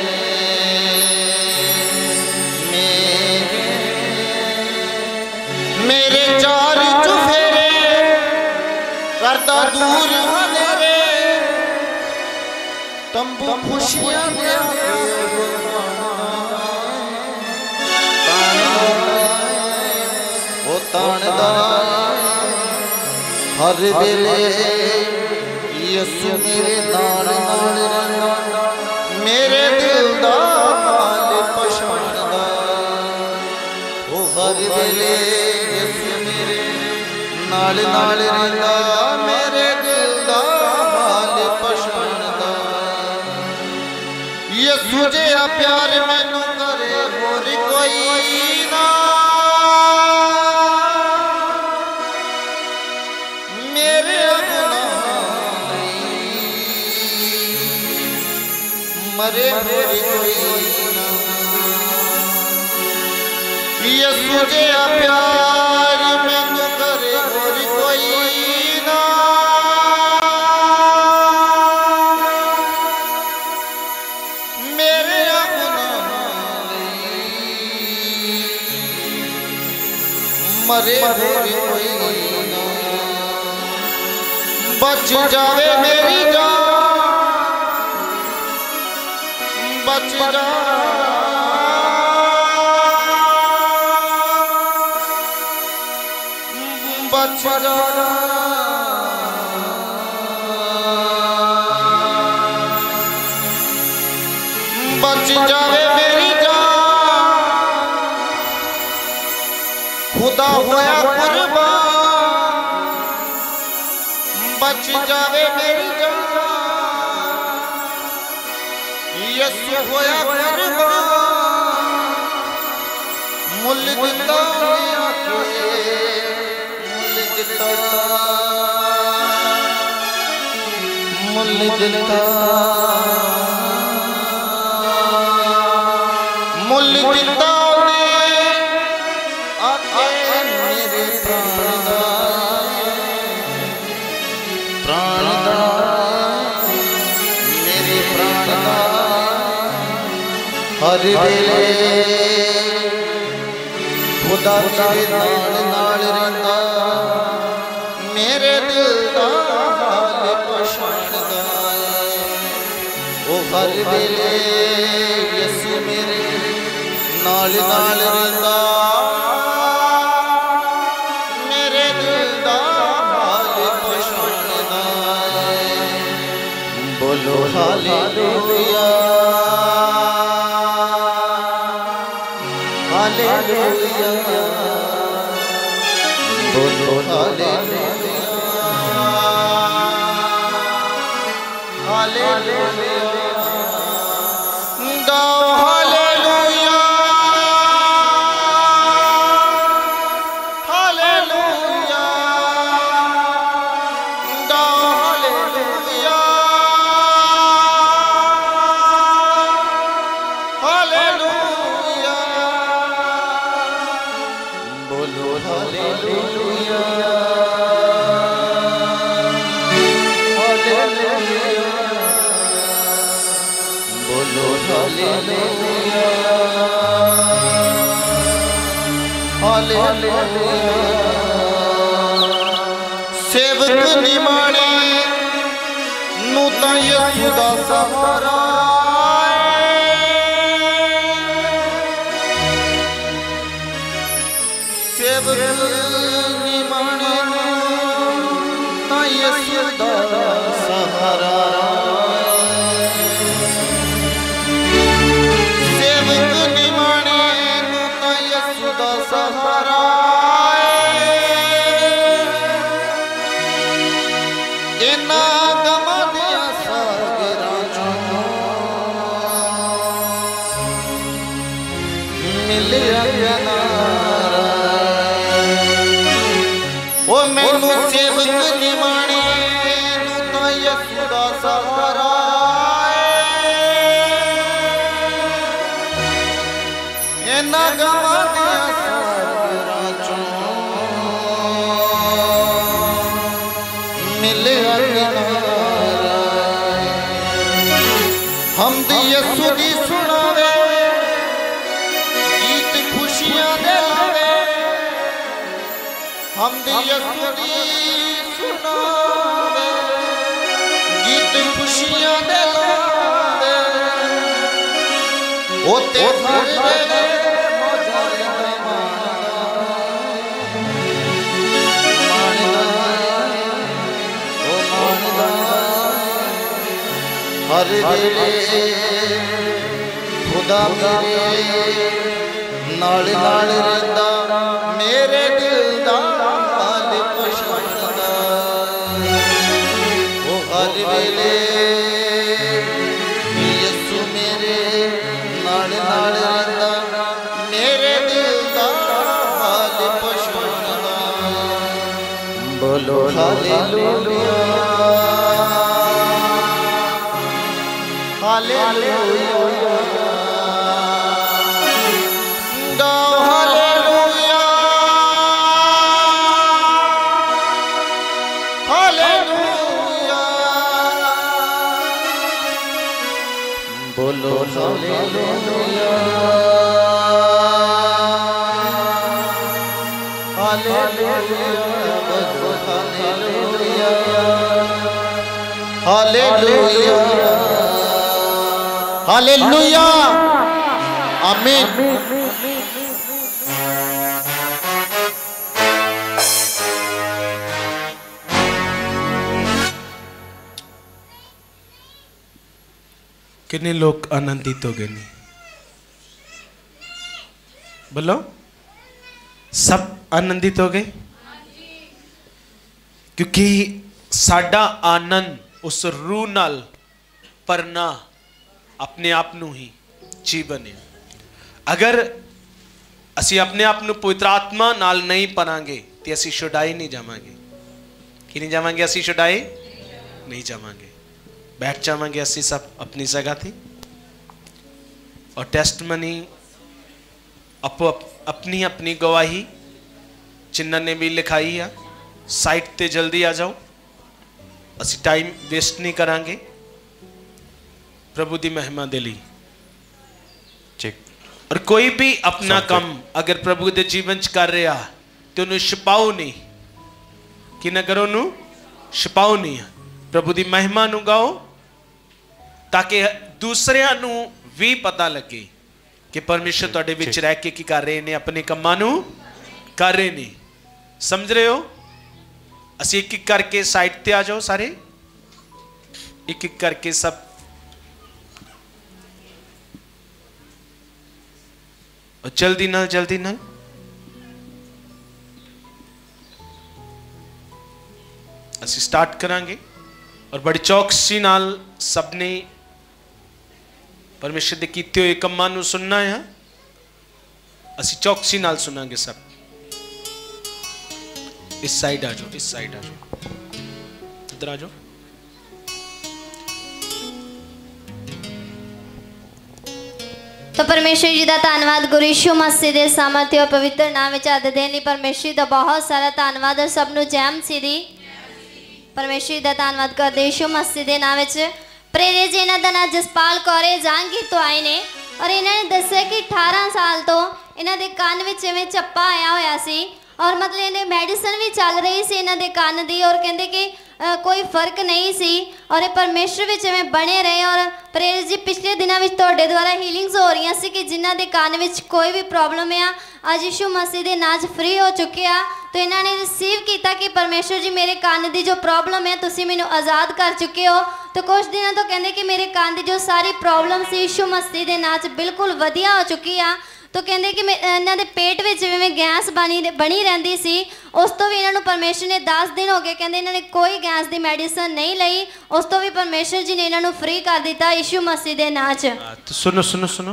मेरे मेरे चार चुफेरे करदा दूर हनेरे तंबू खुशियां दे ओ तानदा हर वेले यसु मेरे नाल नाल रहिंदा मेरे दिल दा हाल पछाणदा ओ हर वेले यसु मेरे नाल नाल रहिंदा मेरे दिल दा हाल पछाणदा यसु जिहा प्यार मैनू करे होर कोई ना मरे मेरे कोई ना यसु जिहा प्यार मैनू करे होर कोई ना मेरे मरे मेरे कोई ना बच जावे मेरी जान बच जा बच जा बच जावे मेरी जान खुदा होया कुर्बान बच जावे मेरी जान यसु होया कुर्बान मुल दिता मुल दिता मुल दिता आके मेरे प्राण दा प्राण दा मेरे प्राण दा हर वेले खुदा मेरे नाल नाल रहिंदा मेरे दिल दा हाल पछाणदा ओ हर वेले यसु मेरे नाल नाल रहिंदा मेरे दिल दा हाल पछाणदा बोलो हालेलुया हालेलुया बोलो हालेलुया हालेलुया गाओ हालेलुया हालेलुया गाओ हालेलुया हालेलुया बोलो हालेलुया हालेलुया सेवक निमाणे नू तां यसू दा सहारा सेवक निमाणे तां यसू दा सहारा सेवक निमाणे नू तां यसू दा सहारा ओ मैनू सेवक निमाणे नू तां यसू दा सहारा इन्हां गवां दियां सागरां चों मिलिया किनारा हमद यसू दी सुनावे गीत खुशियां दे लावे हमद यसू दी सुनावे गीत खुशियां दे लावे ओ ते हर वेले मौजा लेंदा माणदा ओ माणदा हर वेले खुदा मेरे नाल नाल रहिंदा मेरे दिल दा हाल पछाणदा ओ हर वेले यसू मेरे नाल नाल रहिंदा मेरे दिल दा हाल पछाणदा बोलो हालेलुया हालेलुया बोलो हालेलुया हालेलुया बोलो हालेलुया हालेलुया हालेलुया आमीन। कितने लोग आनंदित हो गए नहीं? बोलो, सब आनंदित हो गए? क्योंकि साडा आनंद उस रूह नाल परना अपने आप नू ही जीवन है। अगर असी अपने आप नू पवित्र आत्मा नाल नहीं परांगे तो असी छुड़ाई नहीं जावांगे। कि नहीं जावांगे? असी छुड़ाई नहीं जावांगे। बैठ जावांगे असी सब अपनी जगह थी और टेस्टमनी अपो अप, अपनी अपनी गवाही जिन्होंने ने भी लिखाई है साइट ते जल्दी आ जाओ। असी टाइम वेस्ट नहीं करांगे प्रभु दी महिमा दे लई। और कोई भी अपना काम अगर प्रभु दे जीवन च कर रहा तो उन्हें छुपाओ नहीं कि ना करो नु छुपाओ नहीं। प्रभु दी महिमा नु गाओ ताकि दूसरियां नु भी पता लगे कि परमेश्वर तुहाडे विच रह के की कर रहे ने, अपने कम्मां नु कर रहे ने। समझ रहे हो? असी एक एक करके साइड ते आ जाओ सारे, एक एक करके सब। और जल्दी ना जल्दी ना असी स्टार्ट करांगे और बड़ी चौकसी नाल सबने परमेश्वर दे कीते हुए कम्मां नू सुनना है। असी चौकसी नाल सुनांगे सब। इस साइड आ जाओ, इस साइड आ जाओ, इधर आ जाओ। तो परमेश्वर जी का धन्यवाद गुरु यीशु मसीह के सामर्थ्य और पवित्र नाम में अद देन लई परमेश्वर का बहुत सारा धन्यवाद। और सबनों जय मसीह दी। परमेश्वर का धन्यवाद करते यीशु मसीह के नाम में। प्रेरित जी इन्हों का नाम जसपाल कौर है, जहांगीर तो आए ने और इन्होंने दस्सिया कि अठारह साल तो इन्हों के कान में इवें चप्पा आया होया सी और मतलब इन्हें मैडिसन भी चल रही सी इन्हों के कान की और कहते कि अ, कोई फर्क नहीं सी और ये परमेश्वर विच इवें बने रहे। और प्रेरित जी पिछले दिनों में तुहाडे द्वारा हीलिंग्स हो रही सी कि जिन्हों के कान में कोई भी प्रॉब्लम है अज यीशु मसीह के नाम फ्री हो चुके आ, तो इन्होंने रिसीव किया कि परमेश्वर जी मेरे कान की जो प्रॉब्लम है तुसीं मैनूं आज़ाद कर चुके हो। तो कुछ दिनों तो कहते कि मेरे कान की जो सारी प्रॉब्लम सी यीशु मसीह के नाम बिल्कुल वधिया हो चुकी आ। तो कहते कि इन्हों के पेट में जिवें गैस बनी बनी रही सी, उस तो भी इन्होंने परमेश्वर ने दस दिन हो गए कहते इन्होंने कोई गैस की मेडिसिन नहीं लई, उस तो भी परमेश्वर जी ने इन्होंने फ्री कर दिता यीशु मसीह के नाम च। तो सुनो सुनो सुनो,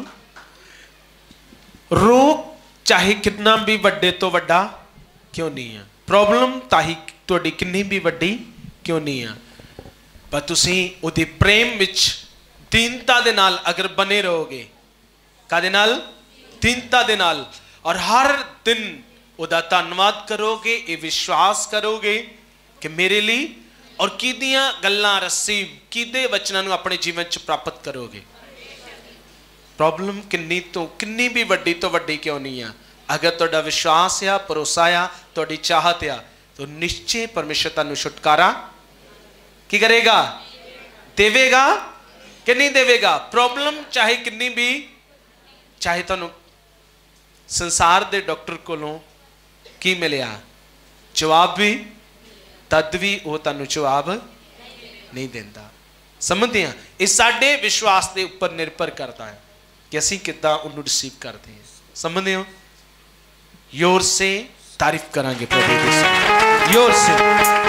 रोग चाहे कितना भी वड्डे तो वड्डा क्यों नहीं है, प्रॉब्लम ताही तुहाडी किन्नी भी वड्डी क्यों नहीं है, पर तुसीं उहदे प्रेम विच दीनता दे नाल अगर बने रहोगे, कादे नाल दीनता दे नाल, और हर दिन उहदा धन्नवाद करोगे, ये विश्वास करोगे कि मेरे लिए और किदियां गल्लां रसीव किदे वचनां नूं अपने जीवन च प्राप्त करोगे। प्रॉब्लम किन्नी तो किन्नी भी वड्डी तो वड्डी क्यों नहीं है, अगर तुहाडा विश्वास आ, भरोसा आ, तुहाडी चाहत आ, तो निश्चय परमेश्वर तुहानूं छुटकारा की करेगा, देवेगा कि नहीं देवेगा। प्रॉब्लम चाहे किन्नी भी, चाहे तुहानूं संसार दे डॉक्टर कोलों की मिलिया जवाब भी, तद भी वो तुहानूं जवाब नहीं देंदा। समझते हैं, ये साडे विश्वास के उपर निर्भर करता है कि असीं किद्दां उहनूं रिसीव करते हैं। समझते हो, योर से तारीफ करांगे प्रभु की, योर से।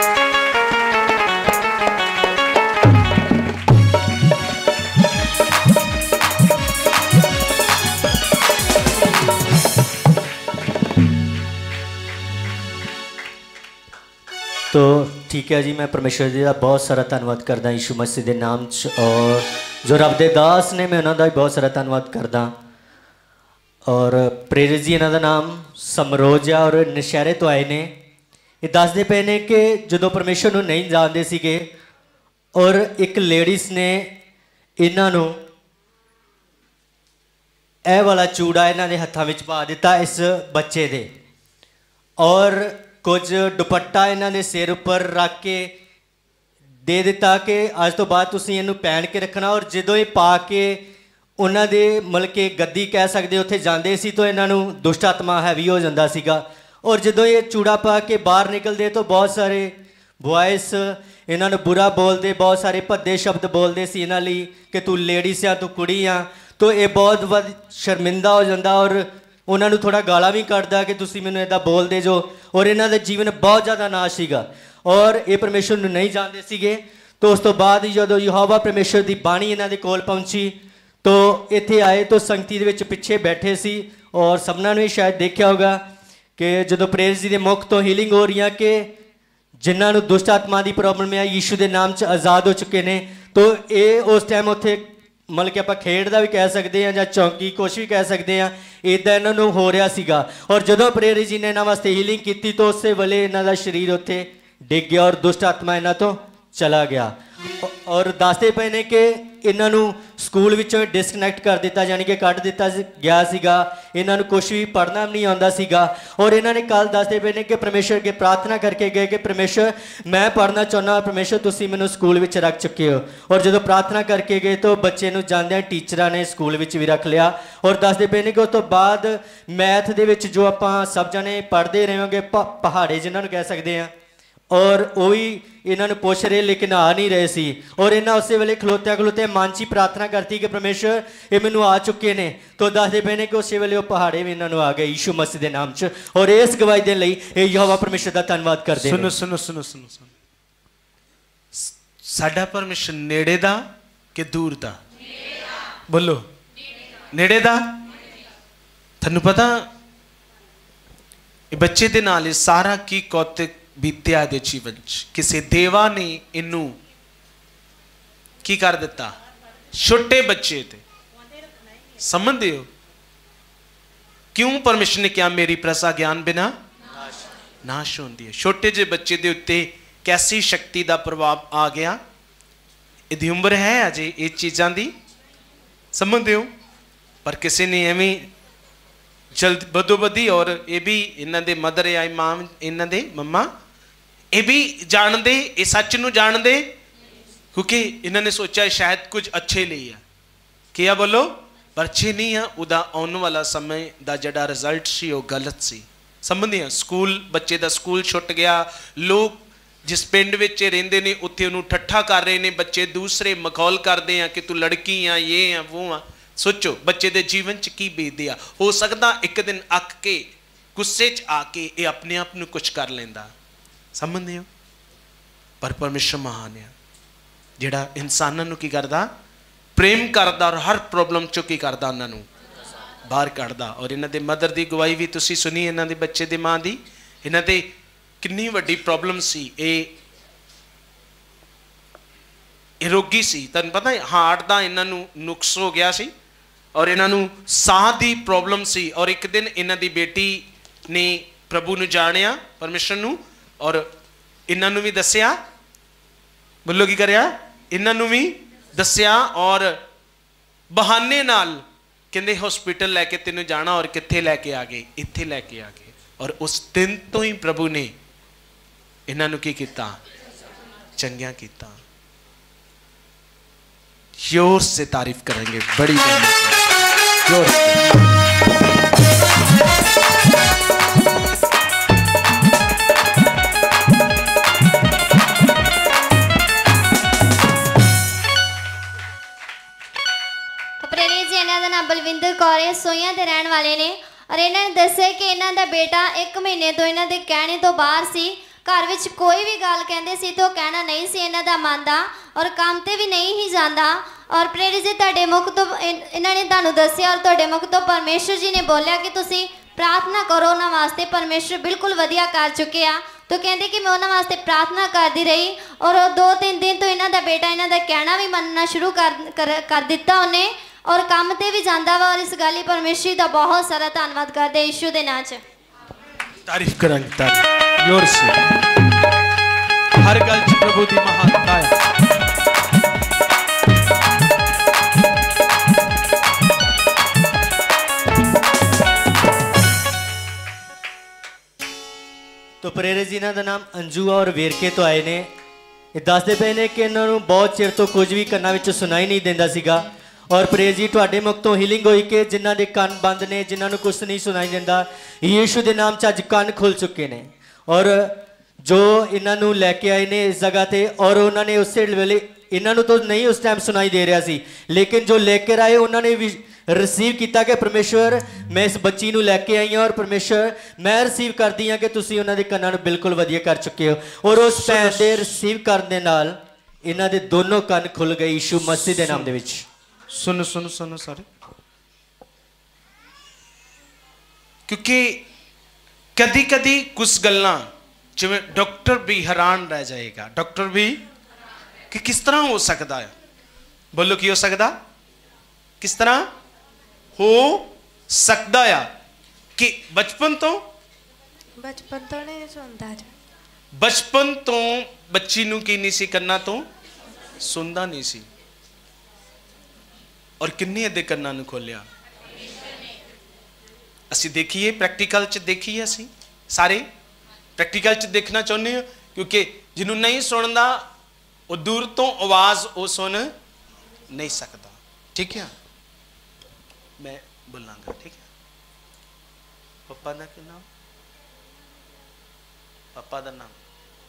तो ठीक है जी, मैं परमेश्वर जी का बहुत सारा धन्यवाद करदा यीशु मसीह के नाम च, और जो रब दे दास ने मैं उन्होंने भी बहुत सारा धन्यवाद करदा। और प्रेरित जी इन्हों का नाम समरोज आ और नशहरे तो आए ने, ये दसदे पे ने कि जो परमेश्वर नूं नहीं जानते सीगे और एक लेडीज़ ने इन्हों ए वाला चूड़ा इन्हों के हत्थों में पा दिता इस बच्चे दे, और कुछ दुपट्टा इन्हों ने सिर उपर रख के दे दिता कि अज तो बाद तुसीं इहनूं पहन के रखना। और जदों ये पा के उन्होंने मतलब कि गद्दी कह सकते उत्थे जाते सी तो इन्हों दुष्ट आत्मा हैवी हो जाता सीगा। और जदों ये चूड़ा पा के बाहर निकलते तो बहुत सारे बॉयस इन्होंने बुरा बोलते, बहुत सारे भद्दे शब्द बोलते सी इन्हां लई कि तू लेडीज़ आ, तू कुड़ी आ। तो ये बहुत बहुत शर्मिंदा हो जाता और उन्होंने थोड़ा गाला भी कटदा कि तुसीं मैनूं इदां बोलदे जो। और इन्हां दा जीवन बहुत ज़्यादा नाश सीगा और ये परमेश्वर नूं नहीं जानते सीगे। तो उस तो बाद जदों यहोवा परमेश्वर की बाणी इन्हां दे कोल पहुंची तो इत्थे आए तो संगति दे विच पिछे बैठे सी, और सबना ने शायद देखा होगा कि जदों प्रेरित जी के मुख तो हीलिंग हो रही है कि जिन्हां नूं दुष्ट आत्मा की प्रॉब्लम है यीशु के नाम च आज़ाद हो चुके हैं। तो ये उस टाइम उत्थे मतलब कि आप खेड का भी कह सकते हैं या चौंकी कुछ भी कह सकते हैं, इदा इन्हों हो रहा सीगा। और जदों प्रेरित जी ने इन्हों वास्ते हीलिंग की तो उस वेले इन्हों का शरीर उत्थे डिग गया और दुष्ट आत्मा इन्हों तो चला गया। और दसते पे ने कि इन्हों स्कूल विचों डिसकनैक्ट कर दिता, यानी कि कट दिता गया सीगा, इन्हों कुछ भी पढ़ना नहीं आता सीगा। और इन्होंने कल दसते पे ने कि परमेश्वर के प्रार्थना करके गए कि परमेश्वर मैं पढ़ना चाहना, परमेश्वर तुसीं मैनूं स्कूल विच रख चुके हो। और जो प्रार्थना करके गए तो बच्चे नूं जांदियां टीचरां ने स्कूल विच भी रख लिया। और दसते पे ने कि उस तो बाद मैथ दे विच जो आपां सब जने पढ़ते रहे होंगे पहाड़े जिन्होंने कह सकते हैं, और वही इन्होंने पूछ रहे लेकिन आ नहीं रहे सी। और इन्हें उस वेले खलोत्या खलोत्या मन च प्रार्थना करती कि परमेश्वर ये मैनू आ चुके ने। तो दसते पे ने कि उस वेले वो पहाड़े भी इन्होंने आ गए यीशु मसीह के नाम च। और इस गवाही देने लई ये यहोवा परमेश्वर का धन्यवाद करते हैं। सुनो सुनो सुनो सुनो सुनो, साडा परमेश्वर नेड़े दा कि दूर दा? बोलो, नेड़े दा। थानू पता बच्चे दे नाल सारा की कौतिक बीत्या दे जीवन च किसी देवा ने इनू की कर दिता, छोटे बच्चे थे। समझते हो क्यों परमेश्वर ने क्या मेरी प्रजा ज्ञान बिना नाश होती है। छोटे जे बच्चे दे उत्ते कैसी शक्ति का प्रभाव आ गया, ਇਹਦੀ ਉਮਰ ਹੈ ਅਜੇ ਇਹ ਚੀਜ਼ਾਂ ਦੀ, ਸਮਝਦੇ ਹੋ। ਪਰ ਕਿਸੇ ਨੇ ਐਵੇਂ ਜਲਦ ਬਦੋਬਦੀ, ਔਰ ਇਹ ਵੀ ਇਹਨਾਂ ਦੇ ਮਦਰ ਆ ਇਮਾਮ, ਇਹਨਾਂ ਦੇ ਮੰਮਾ, ਇਹ ਵੀ ਜਾਣਦੇ, ਇਹ ਸੱਚ ਨੂੰ ਜਾਣਦੇ, ਕਿਉਂਕਿ ਇਹਨਾਂ ਨੇ ਸੋਚਿਆ ਸ਼ਾਇਦ ਕੁਝ ਅੱਛੇ ਲਈ ਆ। ਕੀ ਆ ਬੋਲੋ? ਪਰ ਅੱਛੇ ਨਹੀਂ ਆ। ਉਹਦਾ ਆਉਣ ਵਾਲਾ ਸਮੇਂ ਦਾ ਜਿਹੜਾ ਰਿਜ਼ਲਟ ਸੀ ਉਹ ਗਲਤ ਸੀ। ਸਮਝਦੇ ਆ। ਸਕੂਲ, ਬੱਚੇ ਦਾ ਸਕੂਲ ਛੁੱਟ ਗਿਆ, ਲੋਕ ਜਿਸ ਪਿੰਡ ਵਿੱਚ ਰਹਿੰਦੇ ਨੇ ਉੱਥੇ ਉਹਨੂੰ ਠੱਠਾ ਕਰ ਰਹੇ ਨੇ, ਬੱਚੇ ਦੂਸਰੇ ਮਖੌਲ ਕਰਦੇ ਆ ਕਿ ਤੂੰ ਲੜਕੀ ਆ, ਇਹ ਆ ਉਹ ਆ। ਸੋਚੋ ਬੱਚੇ ਦੇ ਜੀਵਨ 'ਚ ਕੀ ਬੀਤਦੀ ਆ। ਹੋ ਸਕਦਾ ਇੱਕ ਦਿਨ ਅੱਕ ਕੇ, ਗੁੱਸੇ 'ਚ ਆ ਕੇ ਇਹ ਆਪਣੇ ਆਪ ਨੂੰ ਕੁਝ ਕਰ ਲੈਂਦਾ। ਸਮਝਦੇ ਹੋ? ਪਰ ਪਰਮੇਸ਼ਰ ਮਹਾਨ ਆ, ਜਿਹੜਾ ਇਨਸਾਨਾਂ ਨੂੰ ਕੀ ਕਰਦਾ? ਪ੍ਰੇਮ ਕਰਦਾ, ਔਰ ਹਰ ਪ੍ਰੋਬਲਮ 'ਚੋਂ ਕੀ ਕਰਦਾ? ਉਹਨਾਂ ਨੂੰ ਬਾਹਰ ਕੱਢਦਾ। ਔਰ ਇਹਨਾਂ ਦੇ ਮਦਰ ਦੀ ਗਵਾਹੀ ਵੀ ਤੁਸੀਂ ਸੁਣੀ, ਇਹਨਾਂ ਦੇ ਬੱਚੇ ਦੇ ਮਾਂ ਦੀ। ਇਹਨਾਂ ਦੇ ਕਿੰਨੀ ਵੱਡੀ ਪ੍ਰੋਬਲਮ ਸੀ। ਇਹ ਇਹ ਰੋਗੀ ਸੀ, ਤੁਹਾਨੂੰ ਪਤਾ ਹਾਰਟ ਦਾ ਇਹਨਾਂ ਨੂੰ ਨੁਕਸ ਹੋ ਗਿਆ ਸੀ, ਔਰ ਇਹਨਾਂ ਨੂੰ ਸਾਹ ਦੀ ਪ੍ਰੋਬਲਮ ਸੀ। ਔਰ ਇੱਕ ਦਿਨ ਇਹਨਾਂ ਦੀ ਬੇਟੀ ਨੇ ਪ੍ਰਭੂ ਨੂੰ ਜਾਣਿਆ, ਪਰਮੇਸ਼ਰ ਨੂੰ, ਔਰ ਇਹਨਾਂ ਨੂੰ ਵੀ ਦੱਸਿਆ। ਬੋਲੋ ਕੀ ਕਰਿਆ? ਇਹਨਾਂ ਨੂੰ ਵੀ ਦੱਸਿਆ, ਔਰ ਬਹਾਨੇ ਨਾਲ ਕਹਿੰਦੇ ਹਸਪੀਟਲ ਲੈ ਕੇ ਤੈਨੂੰ ਜਾਣਾ। ਔਰ ਕਿੱਥੇ ਲੈ ਕੇ ਆ ਗਏ? ਇੱਥੇ ਲੈ ਕੇ ਆ ਗਏ। ਔਰ ਉਸ ਦਿਨ ਤੋਂ ਹੀ ਪ੍ਰਭੂ ਨੇ ਇਹਨਾਂ ਨੂੰ ਕੀ ਕੀਤਾ? ਚੰਗਿਆ ਕੀਤਾ। जोर से तारीफ करेंगे, बड़ी जोर से। प्रेरित जी इन्हां दा नाम बलविंदर कौर है, सोइयां दे रहण वाले ने। और इन्हां ने दस्सिया कि इन्हां दा बेटा एक महीने तो इन्हां दे कहने तो बाहर सी। घर विच कोई भी गल कहंदे सी तो कहना नहीं सी इन्हां दा मंनदा, और काम ते भी नहीं ही जांदा। और प्रेरित जी तुहाडे मुख तो इन्हां ने तुहानूं दस्सिया, और तुहाडे मुख तो परमेश्वर जी ने बोलिया कि तुसीं प्रार्थना करो उन्हां वास्ते। परमेश्वर बिल्कुल वधिया कर चुके आ। तो कहंदे कि मैं उन्हां वास्ते प्रार्थना करदी रही, और दो तीन दिन तो इन्हां दा बेटा इन्हां दा कहना भी मनना शुरू कर कर, कर दिता उन्हें, और काम ते भी जांदा वा। और इस गल परमेश्वर दा बहुत सारा धन्नवाद करदे यीशु दे नाम च। तारीफ करेंगे, तारीफ जोर से। हर गल च प्रभु दी महानता है। तो प्रेरित जी इन्हां दा नाम अंजू और वेरके तो आए ने। ये दसदे पे ने कि इन्हां नूं बहुत चिर तो कुछ भी कन्नां विच सुनाई नहीं दिंदा सीगा। और प्रेरित जी तुहाडे मुख तो हीलिंग होई कि जिन्हां दे कंन बंद ने, जिन्हां नूं कुछ नहीं सुनाई दिंदा, यीशु दे नाम च अज कंन खुल चुके ने। और जो इन्हां नूं लैके आए ने इस जगह ते, और उन्होंने उस वेले इन्हां नूं तो नहीं उस टाइम सुनाई दे रहा सी, लेकिन जो लेकर आए उन्होंने भी रिसीव किया कि परमेश्वर मैं इस बच्ची नूं लैके आई हाँ, और परमेश्वर मैं रिसीव करदी हाँ कि तुसीं उन्हां दे कन्नां नूं बिल्कुल वधिया कर चुके हो। और उस भैन दे रिसीव करन दे नाल इन्हां दे दोनों कंन खुल गए यीशु मसीह दे नाम दे विच। सुनो सुनो सुनो सारे, क्योंकि कदी कदी कुछ गल्लां जिवें डॉक्टर भी हैरान रह जाएगा। डॉक्टर भी कि किस तरह हो सकता है? बोलो की हो सकता? किस तरह हो सकता है? कि बचपन तो बचपन तो नहीं सुनता, बचपन तो बच्ची नूं की नहीं सी करना तो सुनदा नहीं सी, और किन्ने अदे कन्नां नूं खोलिया। असी देखिए प्रैक्टिकल च देखिए, असी सारे प्रैक्टिकल च देखना चाहुंदे हां, क्योंकि जिन्हों नहीं सुनदा वो दूर तो आवाज़ वो सुन नहीं सकता। ठीक है, मैं बोलांगा। ठीक है, पापा का क्या नाम? पापा का नाम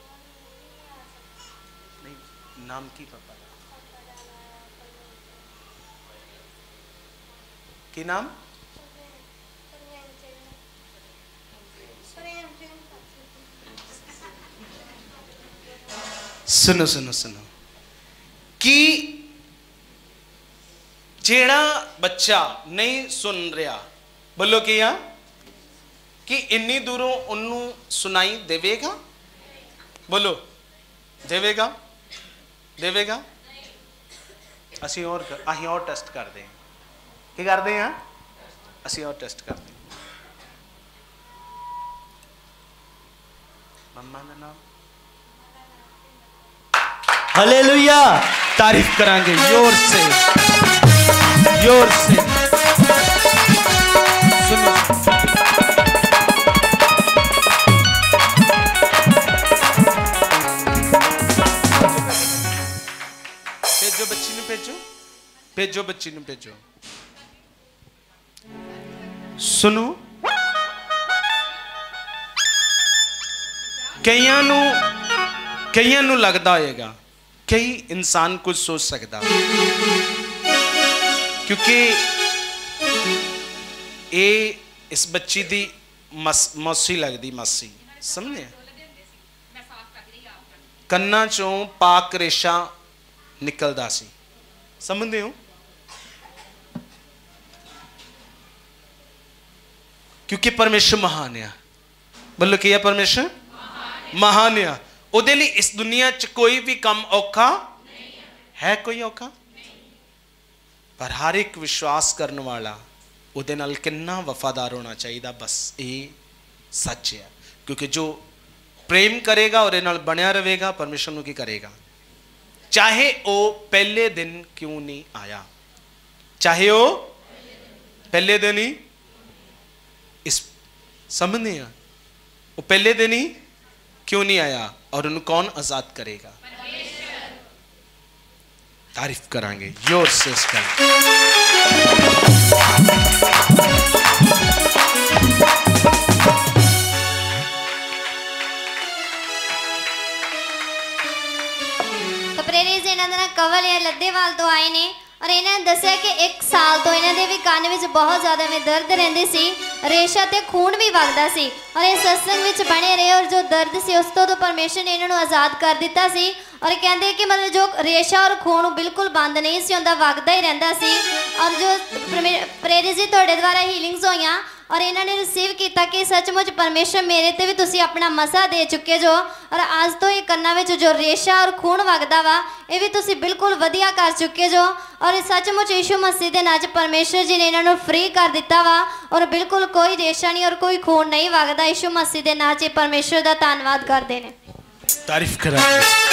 नहीं, नाम की पापा का की नाम? सुनो सुनो सुनो कि जेड़ा बच्चा नहीं सुन रहा, बोलो क्या कि इन्नी दूरों उन्नू सुनाई देवेगा? बोलो देवेगा? देवेगा? असी और असी और टेस्ट कर दें। क्या करते हैं? असी और टेस्ट करते हैं। मम्मा का नाम? हालेलुया, तारीफ करांगे जोर से, जोर से। सुनो भेजो बच्ची ने, भेजो भेजो बच्ची ने भेजो। सुनो कईयां नू कईयां नू लगता होएगा कई इंसान कुछ सोच सकता, क्योंकि ये इस बच्ची दी मस, मौसी लगती, मासी समझे, कन्ना चों पाक रेशा निकलदा सी, समझते हो, क्योंकि परमेश्वर महान है। बोलो कि परमेश्वर महान है। उहदे लई इस दुनिया च कोई भी काम औखा नहीं है, कोई औखा नहीं। पर हर एक विश्वास करने वाला उहदे नाल कितना वफादार होना चाहिए, बस ये सच है। क्योंकि जो प्रेम करेगा और नाल बनिया रहेगा, परमेश्वर नूं की करेगा, चाहे वो पहले दिन क्यों नहीं आया, चाहे वो पहले दिन ही, इस समझने वो पहले दिन ही क्यों नहीं आया, और उन्हें कौन आजाद करेगा, तारीफ करांगे जोर से इसका। तो प्रेरित जी इन्होंने कवल या लद्देवाल तो आए ने, और इन्होंने दसिया कि एक साल तो इन्होंने भी कान में बहुत ज़्यादा में दर्द रहंदी सी, रेशा ते खून भी वगदा सी, और ये सत्संग विच बने रहे, और जो दर्द सी उस तो, तो परमेश्वर ने इन्होंने आज़ाद कर दिता सी। और कहते कि मतलब जो रेशा और खून बिल्कुल बंद नहीं सी हुंदा, वगदा ही रहिंदा सी। और जो प्रेरित जी तुहाडे द्वारा हीलिंग्स होईयां, और इन्होंने रिसीव किया कि सचमुच परमेश्वर मेरे ते भी तुसी अपना मसा दे चुके जो, और आज तो ये कन्ना में जो रेशा और खून वगदा वा, ये भी तुसी बिल्कुल वधिया कर चुके जो। और सचमुच यीशु मसीह दे नाम च परमेश्वर जी ने इन्होंने फ्री कर दिता वा, और बिल्कुल कोई रेशा नहीं और कोई खून नहीं वगदा। यीशु मसीह दे नाम च परमेश्वर का धन्यवाद करते हैं, तारीफ करांगे।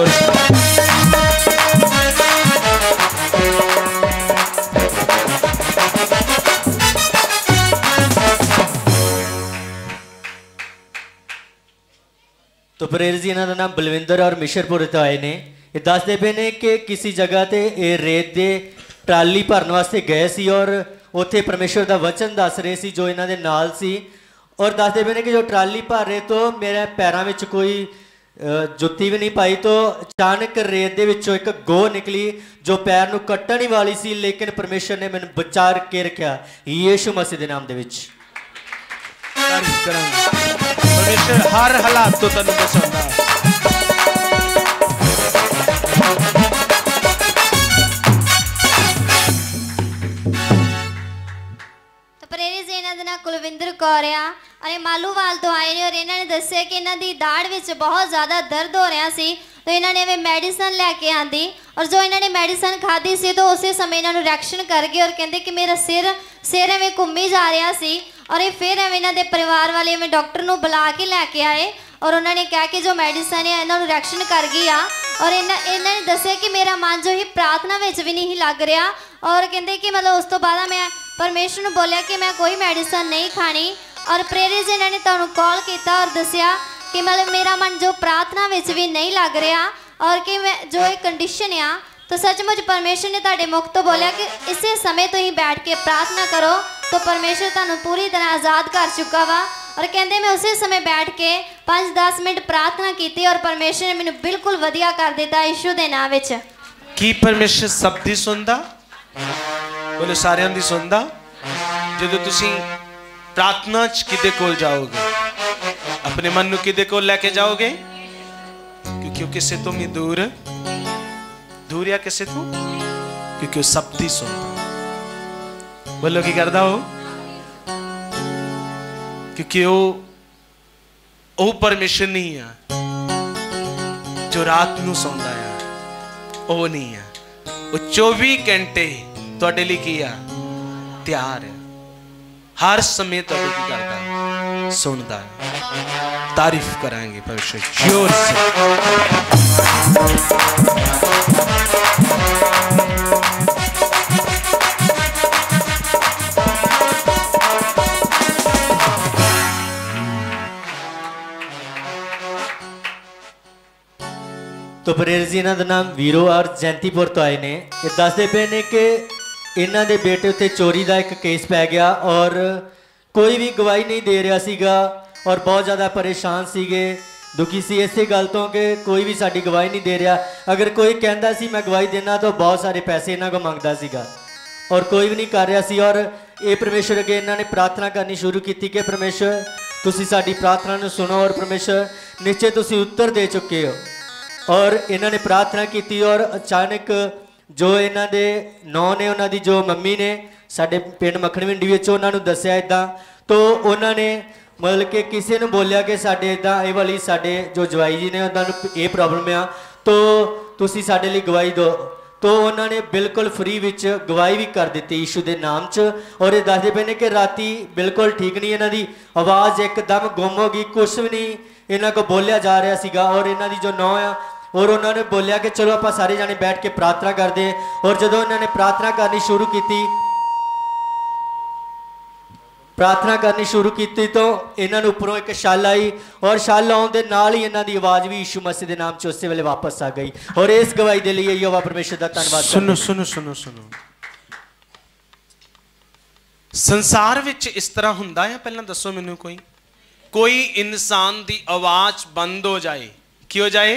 तो प्रेरित जी इन्हों का नाम बलविंदर और मिशरपुर तो आए ने, ये दसते पे ने कि किसी जगह ते ये रेत दे ट्राली भरन वास्ते गए सी, और उत्थे परमेश्वर का वचन दस रहे सी जो इन्हों के नाल सी। और दसते पे ने कि जो ट्राली भर रहे तो मेरे पैरों में कोई जुत्ती भी नहीं पाई, तो अचानक रेत दे विचों एक गोह निकली जो पैर नूं कट्टण ही वाली सी, लेकिन परमेश्वर ने मैनूं बचा के रखा यीशु मसीह के नाम दे विच। तारीफ करांगे, परमेश्वर हर हालात तो तैनूं बचांदा है। तो प्रेरित जी इन्हों का नाम कुलविंदर कौर आ, और ये मालूवाल तो आए ने, और इन्होंने दसिया कि इन्हों की दाढ़ में बहुत ज़्यादा दर्द हो रहा सी, तो इन्होंने वे मेडिसिन लैके आंदी, और जो इन्होंने मेडिसिन खाधी सी तो उस समय इन्होंने रिएक्शन कर गए, और कहते कि मेरा सिर सिर एवं घूमी जा रहा सी। और ये फिर एवं इन्होंने परिवार वाले एवं डॉक्टर को बुला के लैके आए, और उन्होंने कहा कि जो मेडिसिन है इन्होंने रिएक्शन कर गई आ। और इन्होंने दसिया कि मेरा मन जो ही प्रार्थना में भी नहीं लग रहा, और कहते कि मतलब उस तो बाद मैं परमेश्वर को बोलिया कि मैं कोई मेडिसिन नहीं खानी। और प्रेरित जी ने तुहानूं कॉल किया और दसिया कि मतलब मेरा मन जो प्रार्थना में भी नहीं लग रहा, और कि मैं जो एक कंडीशन आ, तो सचमुच परमेश्वर ने तुहाडे मुख तो बोलिया कि इसे समय तो ही बैठ के प्रार्थना करो, तो परमेश्वर तुहानूं पूरी तरह आज़ाद कर चुका वा। और कहते मैं उसी समय बैठ के पाँच दस मिनट प्रार्थना की, और परमेश्वर ने मैनूं बिल्कुल वधिया कर दिता यीशु दे नाम विच। की परमेश्वर सब दी सुनदा, बोले सारियां दी सुनदा। जदों तुसीं प्रार्थना च किदे कोल जाओगे, अपने मन नूं किदे कोल लेके जाओगे, क्योंकि वो किसे तो भी दूर दूर या किसे तो, क्योंकि वो सब दी सुनदा। बोलो की करदा हो, क्योंकि वो वो परमेश्वर नहीं है जो रात नूं सौंदा है, वो नहीं है, वो चौबीस घंटे तुहाडे लई की है तैयार है, हर समय तुहाडे की करदा है, सुनदा है। तारीफ कराएंगे परमेश्वर जोर से। सुपरेर जी इन्हों का नाम वीरो और जयंतीपुर तो आए ने ये दसते पे ने कि इन्हों के बेटे उत्ते चोरी का एक केस पै गया और कोई भी गवाही नहीं दे रहा सीगा और बहुत ज़्यादा परेशान सीगे दुखी सी इसे गल तो कि कोई भी साड़ी गवाही नहीं दे रहा। अगर कोई कहता सी मैं गवाही देना तो बहुत सारे पैसे इन्हों को मंगता सीगा और कोई भी नहीं कर रहा सी। और ये परमेश्वर अगे इन्होंने प्रार्थना करनी शुरू की कि परमेश्वर तुसी साड़ी प्रार्थना नूं सुनो और परमेश्वर निश्चय तुसी उत्तर दे चुके हो। और इन्होंने प्रार्थना की और अचानक जो इन्हों के नौ ने उन्होंने जो मम्मी ने साडे पिंड मखण मंडी विच उन्होंने दस्सिया इदां तो उन्होंने मतलब कि किसी ने बोलिया कि साडे इदां ये वाली साडे जो जवाई जी ने उन्होंने ये प्रॉब्लम आ तो तुसी साडे लई गवाही दो। तो उन्होंने बिल्कुल फ्री विच गवाही भी कर दी यीशु के नाम च। और ये दसदे पे ने कि राती बिल्कुल ठीक नहीं इन्हों की आवाज़ एकदम गुम हो गई कुछ भी नहीं इन्हों को बोलिया जा रहा सीगा। और इन्हों की जो नौ आ और उन्होंने बोलिया कि चलो आप सारे जाने बैठ के प्रार्थना करते हैं। और जो इन्होंने प्रार्थना करनी शुरू की प्रार्थना करनी शुरू की तो इन्होंने उपरों एक छल आई और छल आने के नाल ही इन्हों की आवाज़ भी यीशु मसीह के नाम च उस वेले वापस आ गई। और इस गवाही के लिए यहोवा परमेश्वर का धन्यवाद। सुनो सुनो सुनो सुनो संसार विच इस तरह हुंदा है पहला दसो मैनू कोई कोई इंसान की आवाज़ बंद हो जाए की हो जाए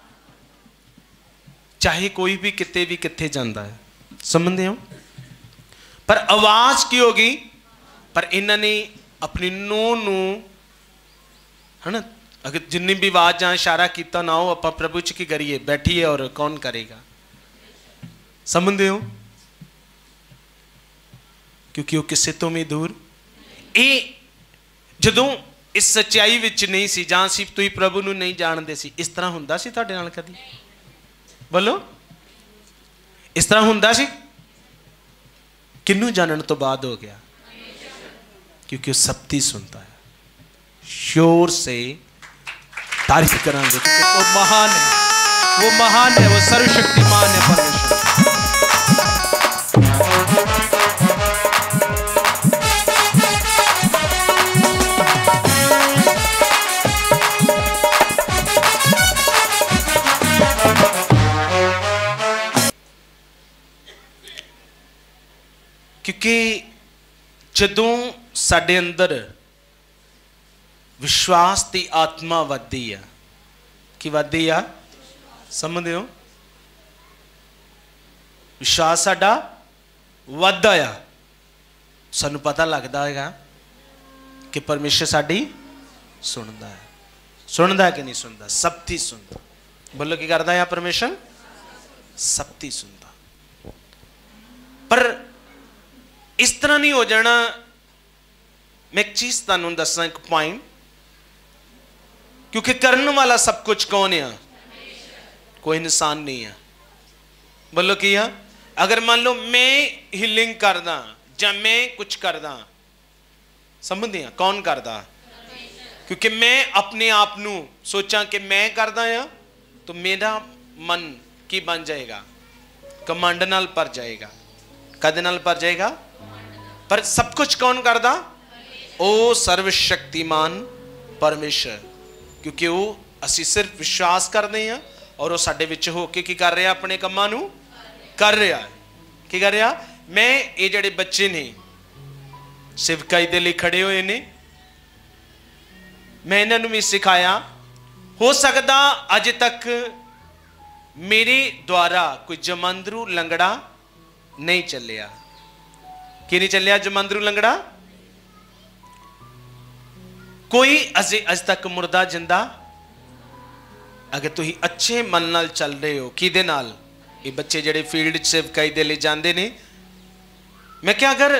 चाहे कोई भी किते भी किथे जाता है समझते हो पर आवाज़ की होगी पर इन्होंने अपनी नूह नू है ना अगर जिन्नी भी आवाज़ जहाँ इशारा किया ना हो आप प्रभु च की करिए बैठिए और कौन करेगा समझते हो क्योंकि वो किसी तो भी दूर ये जदों इस सच्चाई विच नहीं सी जहाँ सी तुसीं प्रभु नू नहीं जानते सी इस तरह हुंदा सी तुहाडे नाल कदी बोलो इस तरह हुंदा सी किन्नू जानन तो बाद हो गया क्योंकि वो सबती सुनता है शोर से तारीफ करांगे वो महान है वो महान है वो सर्वशक्तिमान है परमेश्वर। क्योंकि जदों साडे अंदर विश्वास की आत्मा वधदी आ कि वधदी आ समझदे हो विश्वास साडा वधदा आ सानू पता लगदा है कि परमेश्वर साडी सुनदा है सुनदा है कि नहीं सुनदा सबती सुनदा बोलो की करदा है परमेश्वर सबती सुनदा। पर इस तरह नहीं हो जाना मैं एक चीज तुहानू दसा एक पॉइंट क्योंकि करने वाला सब कुछ कौन है कोई इंसान नहीं है बोलो की है अगर मान लो मैं हीलिंग करदा या मैं कुछ करदा समझते हैं कौन करदा क्योंकि मैं अपने आप नू सोचा कि मैं करदा या तो मेरा मन की बन जाएगा कमांड नाल पर जाएगा कद नाल पर जाएगा पर सब कुछ कौन करदा ओ सर्वशक्तिमान परमेश्वर क्योंकि वो असी सिर्फ विश्वास करते हैं और वो साडे विच होके की कर रहा अपने कमां नू कर रहा है की कर रहा। मैं ये जड़े बच्चे ने सेवकाई दे लिए खड़े हुए ने मैं इन्होंने भी सिखाया हो सकता अज तक मेरे द्वारा कोई जमंदरू लंगड़ा नहीं चलिया कि नहीं चलिया जमंदरू लंगड़ा कोई अजे अज तक मुर्दा जिंदा अगर तुम अच्छे मन नाल चल रहे हो कि नाल ये बच्चे जड़े फील्ड सेवकाई दे ले जाते ने मैं क्या अगर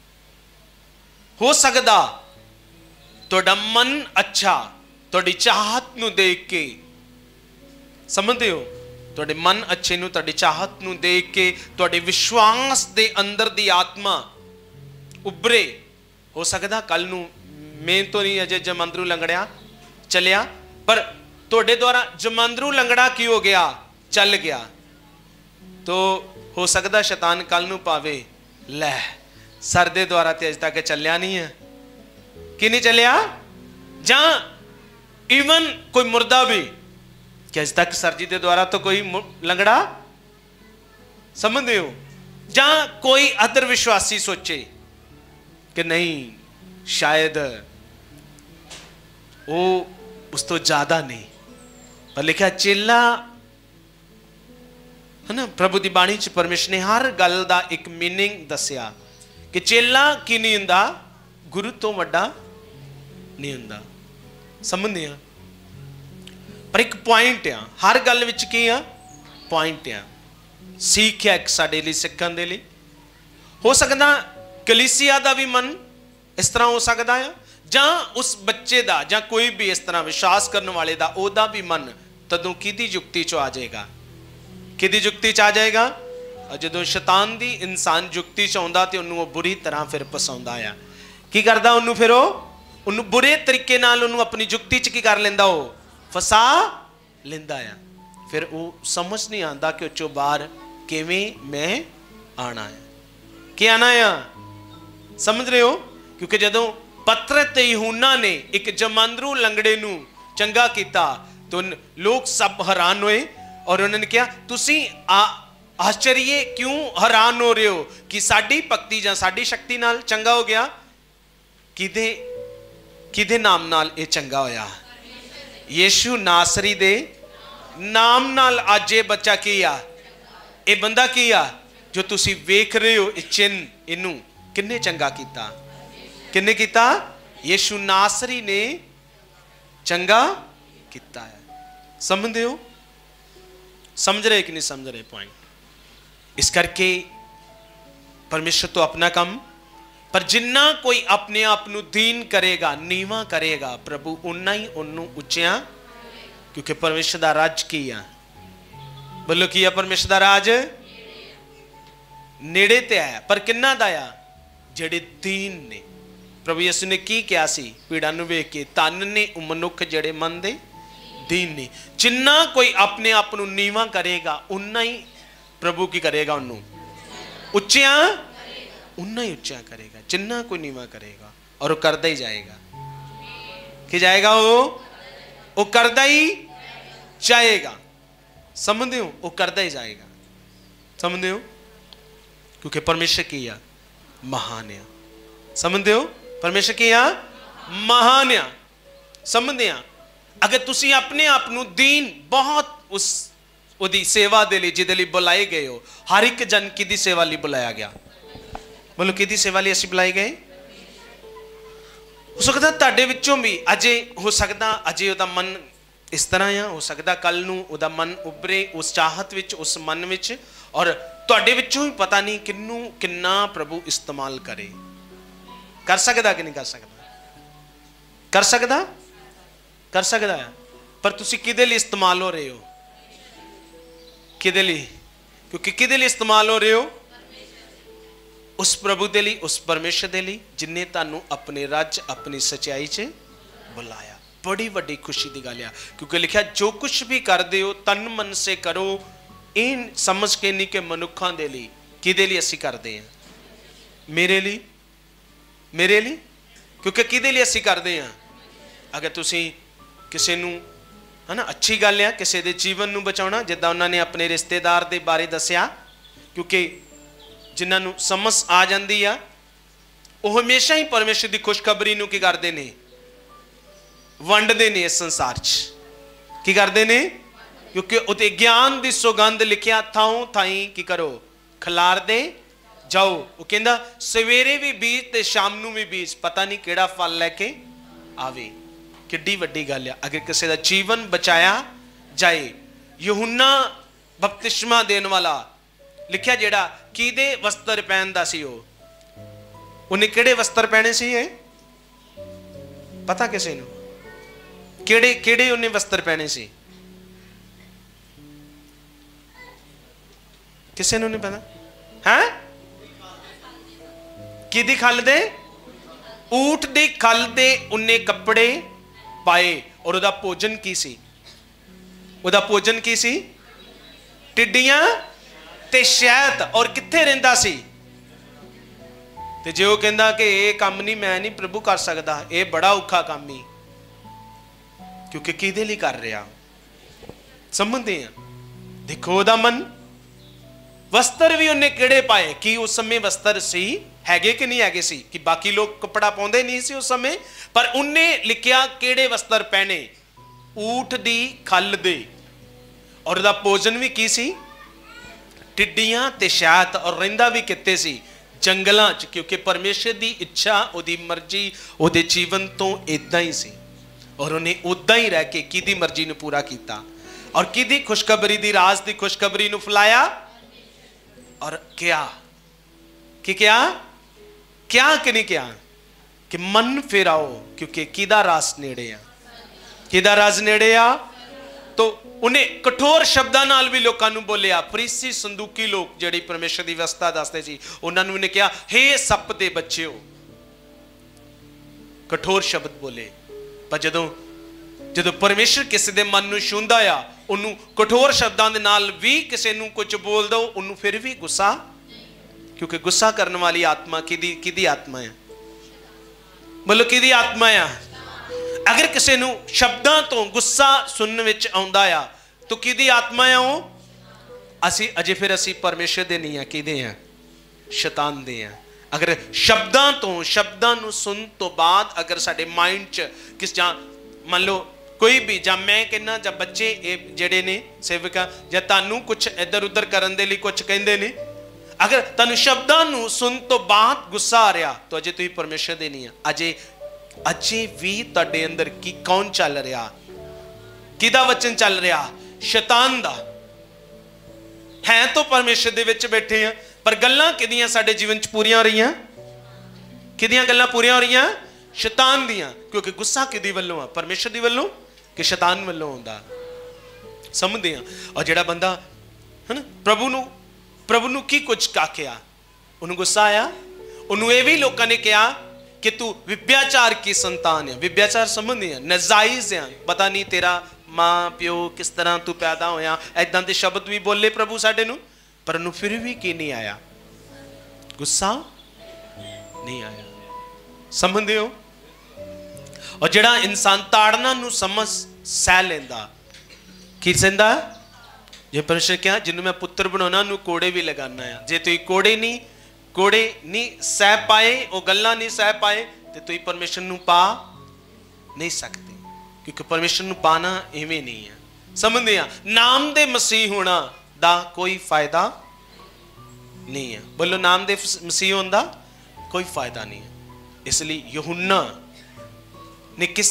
हो सकता तुहाडा मन अच्छा तुहाडी चाहत नू देख के समझते हो तुहाडे मन अच्छे नू तुहाडी चाहत नू देख के तुहाडे विश्वास दे अंदर दी आत्मा उभरे हो सकता कल नू मैं तो नहीं अजय जमंदरू लंगड़िया चलिया पर तुहाडे द्वारा जमंदरू लंगड़ा की हो गया चल गया तो हो सकता शैतान कल नू पावे लै सर दे द्वारा ते अज तक चलिया नहीं है कि नहीं चलिया जां इवन कोई मुर्दा भी कि अज तक सर जी के द्वारा तो कोई लंगड़ा समझते हो, जां कोई अदर विश्वासी सोचे कि नहीं शायद वो उस तो ज्यादा नहीं, पर लिखा चेला है ना, प्रभु की बाणी च परमेश्वर ने हर गल का एक मीनिंग दसिया कि चेला की नहीं हुंदा, गुरु तो वड्डा नहीं हुंदा। समझते हैं, पर एक पॉइंट आ हर गल विच की आ, पॉइंट आ सीख है एक साडे लई सिखण दे लई। हो सकदा कलीसिया दा भी मन इस तरह हो सकता है, जां उस बच्चे दा जां कोई भी इस तरह विश्वास करने वाले दा ओदा भी मन तदों किहदी जुक्ति चो आ जाएगा, किहदी जुक्ति च आ जाएगा। जदों शैतान दी इंसान जुक्ति च आउंदा ते उन्होंने बुरी तरह फिर फसाउंदा आ, की करदा उन्होंने फिर उन्होंने बुरे तरीके नाल उन्होंने अपनी जुक्ति च की कर लैंदा, वो फसा लैंदा आ। फिर वो समझ नहीं आता कि उचों बाहर किवें मैं आना है, कि आना है, समझ रहे हो। क्योंकि जदों पतरस ते यूहन्ना ने एक जमांदरू लंगड़े नूं चंगा किया तो लोग सब हैरान होए और उन्होंने कहा तुसी आश्चर्य क्यों हैरान हो रहे हो कि साडी भक्ति जां साडी शक्ति नाल चंगा हो गया, किदे किदे नाम नाल ये चंगा होया, यीशु नासरी दे नाम नाल अज ये बच्चा की आ, ये बंदा की आ जो तुसी वेख रहे हो, ये चिन्ह इनू किन्ने चंगा किया, किन्ने किया, यीशु नासरी ने चंगा किया है। समझते हो, समझ रहे कि नहीं समझ रहे पॉइंट। इस करके परमेश्वर तो अपना काम, पर जिन्ना कोई अपने आप नू दीन करेगा, नीवा करेगा, प्रभु उन्ना ही उन्नू उच्चिया, क्योंकि परमेश्वर दा राज की आ, बोलो की आ, परमेश्वर दा राज नेड़े ते आया, पर किन्ना दा आ, जेड़े दीन ने। प्रभु यीशु ने की क्या सी, पीड़ा नू वेख के तन ने मनुख जेड़े मन दे दीन ने। जिन्ना कोई अपने आप नू नीवा करेगा उन्ना ही प्रभु की करेगा, उन्नू उच्चिया उन्ना ही उच्चा करेगा, जिन्ना कोई नीवा करेगा, और वो करदा ही जाएगा, कि जाएगा वो वो करदा ही जाएगा। समझते हो, वो करदा ही जाएगा, समझते हो, क्योंकि परमेश्वर की या महान है। समझते हो, परमेश्वर की या महान है। समझते हैं, अगर तुसी अपने आप नू दीन बहुत उस उदी सेवा दे लई जिहदे लई बुलाए गए हो, हर एक जन किहदी सेवा लई बुलाया गया, बोलो किहदी सेवा लई असीं बुलाए गए। हो सकदा तुहाडे विचों भी अजे हो सकदा अजे उहदा मन इस तरह आ, हो सकदा कल नूं उहदा मन उभरे उस चाहत विच, उस मन विच, और तुहाडे विचों ही पता नहीं किन्नू किन्ना प्रभु इस्तेमाल करे। कर सकदा कि नहीं कर सकदा, कर सकदा कर सकदा है, पर तुसी किहदे लई इस्तेमाल हो रहे हो, किहदे लई, क्योंकि किहदे लई इस्तेमाल हो रहे हो, उस प्रभु दे लई, उस परमेश्वर दे लई जिन्ने तुहानू अपने रज अपनी सच्चाई च बुलाया। बड़ी वड्डी खुशी की गल है, क्योंकि लिखा जो कुछ भी करदे हो तन मन से करो, इन समझ के नहीं कि मनुखों दे लई, किहदे लई असीं करदे हैं, मेरे लिए, मेरे लिए, क्योंकि किहदे लई असीं करदे हैं। अगर तुसीं किसी नूं है ना, अच्छी गल है किसी के जीवन नूं बचाउणा, जिद्दां उन्होंने अपने रिश्तेदार के बारे दसिया, क्योंकि जिन्हां नूं समझ आ जाती आ वो हमेशा ही परमेश्वर की खुशखबरी नूं की करते हैं, वंडते हैं इस संसार च, की करते हैं, क्योंकि उते ज्ञान की सुगंध लिखिया थाओ थाई की करो खिलार दे जाओ। वो कहता सवेरे भी बीज ते शाम नूं भी बीज, पता नहीं केड़ा फल लैके आवे। किड्डी वड्डी गल है अगर किसी का जीवन बचाया जाए। यूहन्ना बपतिस्मा देन वाला लिखिया जेड़ा किदे वस्त्र पहनदा सी, उन्हें केड़े वस्त्र पहने सी, है पता किसी नूं, केड़े केड़े उन्हें वस्त्र पहने सी, किसी नूं नहीं पता है। किदी खल दे, ऊठ दी खल दे उन्हें कपड़े पाए, और उदा भोजन की सी, उदा भोजन की सी, टिड्डियां ते शहद, और कित्थे रहिंदा सी। ते जे वो कहंदा कि ये काम नहीं मैं नहीं प्रभु कर सकदा, ये बड़ा औखा काम ही, क्योंकि किहदे लई कर रहा, समझते हैं। देखो ਉਹਦਾ मन वस्त्र भी उन्हें किहड़े पाए कि उस समय वस्त्र सी हैगे कि नहीं हैगे सी कि बाकी लोग कपड़ा पाउंदे नहीं सी उस समय, पर उन्हें लिखिया किहड़े वस्त्र पहने ऊठ दी खल दे। और ਉਹਦਾ भोजन भी की सी टिड्डियां ते शहद, और रहिंदा भी कित्ते सी जंगलों च, क्योंकि परमेश्वर की इच्छा उहदी मर्जी उहदे जीवन तो इदां ही सी। और उन्हें उदां ही रह के किहदी मर्जी नूं पूरा किया और किहदी खुशखबरी दी राज दी खुशखबरी नूं फैलाया। और क्या कि क्या क्या कि नहीं क्या कि मन फिराओ, क्योंकि किहदा राज नेड़े आ, किहदा राज नेड़े आ। तो उन्हें कठोर शब्दां नाल भी लोकां नूं बोलिया। फरीसी संदूकी लोग जिहड़ी परमेश्वर दी व्यवस्था दसदे सी, उन्हां नूं उन्हें कहा हे सप दे बच्चेओ, कठोर शब्द बोले। पर जदों जदों परमेश्वर किसी दे मन नूं छूंदा आ, उन्होंने कठोर शब्दों के नाल भी किसी नूं कुछ बोल दो, उन्होंने फिर भी गुस्सा, क्योंकि गुस्सा करने वाली आत्मा किदी किदी आत्मा है, मतलब किदी आत्मा है। अगर किसी नूं शब्दों तो गुस्सा सुनने विच आउंदा आ तो किदी आत्मा है वो? असी अजे फिर असी परमेश्वर दे नहीं है, किदे हैं? शैतान दे हैं। अगर शब्दों तो शब्दों नूं सुन तो बाद अगर साडे माइंड च किस जां मान लो कोई भी जां मैं कहना जां बच्चे जिहड़े ने सेवका जां तानूं कुछ इधर उधर करन दे लई कुछ कहंदे ने, अगर तानूं शब्दां नूं सुन तो बाद गुस्सा आ रहा तो अजे तुसीं परमेश्वर दे नहीं है। अजे अजे भी तुहाडे अंदर की कौन चल रहा, किहदा वचन चल रहा? शैतान दा है। तो परमेश्वर दे विच बैठे हैं, पर गल्लां किहदियां साडे जीवन च पूरीआं हो रहीआं? किहदियां गल्लां पूरीआं हो रहीआं? शैतान दियां। क्योंकि गुस्सा किहदी वल्लों आ? परमेश्वर दी वल्लों कि शैतान वल्लों आउंदा? समझदे आ। और जिहड़ा बंदा है ना प्रभु नूं प्रभु नूं की कुछ आखिया, उन्होंने गुस्सा आया। उन्होंने ये भी लोगों ने कहा कि तू विभ्याचार की संतान है। विभ्याचार समझदे आ, नजायज है, पता नहीं तेरा मां प्यो किस तरह तू पैदा होया, ऐदां दे शब्द भी बोले प्रभु साडे नूं, पर उन्होंने फिर भी की नहीं आया, गुस्सा नहीं आया। समझदे हो? और जिहड़ा इंसान ताड़ना नूं समझ सह लैंदा, की सहंदा? जे परमेश्वर क्या जिन्हों मैं पुत्र बनाना नूं कोड़े भी लगाना है। जे तुसीं कोड़े नहीं कोड़े नहीं सह पाए, वो गल्लां नहीं सह पाए, तो तुसीं परमेश्वर नूं पा नहीं सकते, क्योंकि परमेश्वर नूं पाना इवें नहीं है। समझदे आ? नाम दे मसीह होना दा कोई फायदा नहीं है। बोलो नाम दे मसीह होने दा कोई फायदा नहीं है। इसलिए यूहन्ना ने किस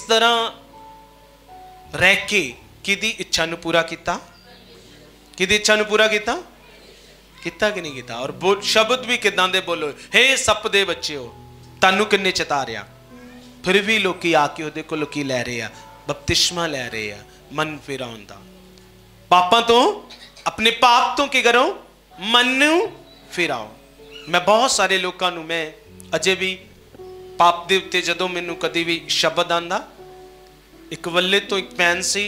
तरह रह के किदी इच्छा नूं पूरा किया? किदी इच्छा नूं पूरा किया? किता कि नहीं किया? और बोल शब्द भी किदां दे बोलो, हे सप दे बच्चेओ, तानू किन्ने चतारिया? फिर भी लोकी आके उहदे कोलों की लै रहे आ? बपतिस्मा लै रहे आ मन फिराउण दा। पापां तो अपने पाप तो की करो? मन नूं फिराओ। मैं बहुत सारे लोगों नूं मैं अजे भी पाप दे उत्ते जदों मैनूं कदी भी शब्द आंदा, एक वल्ले तो एक भैन सी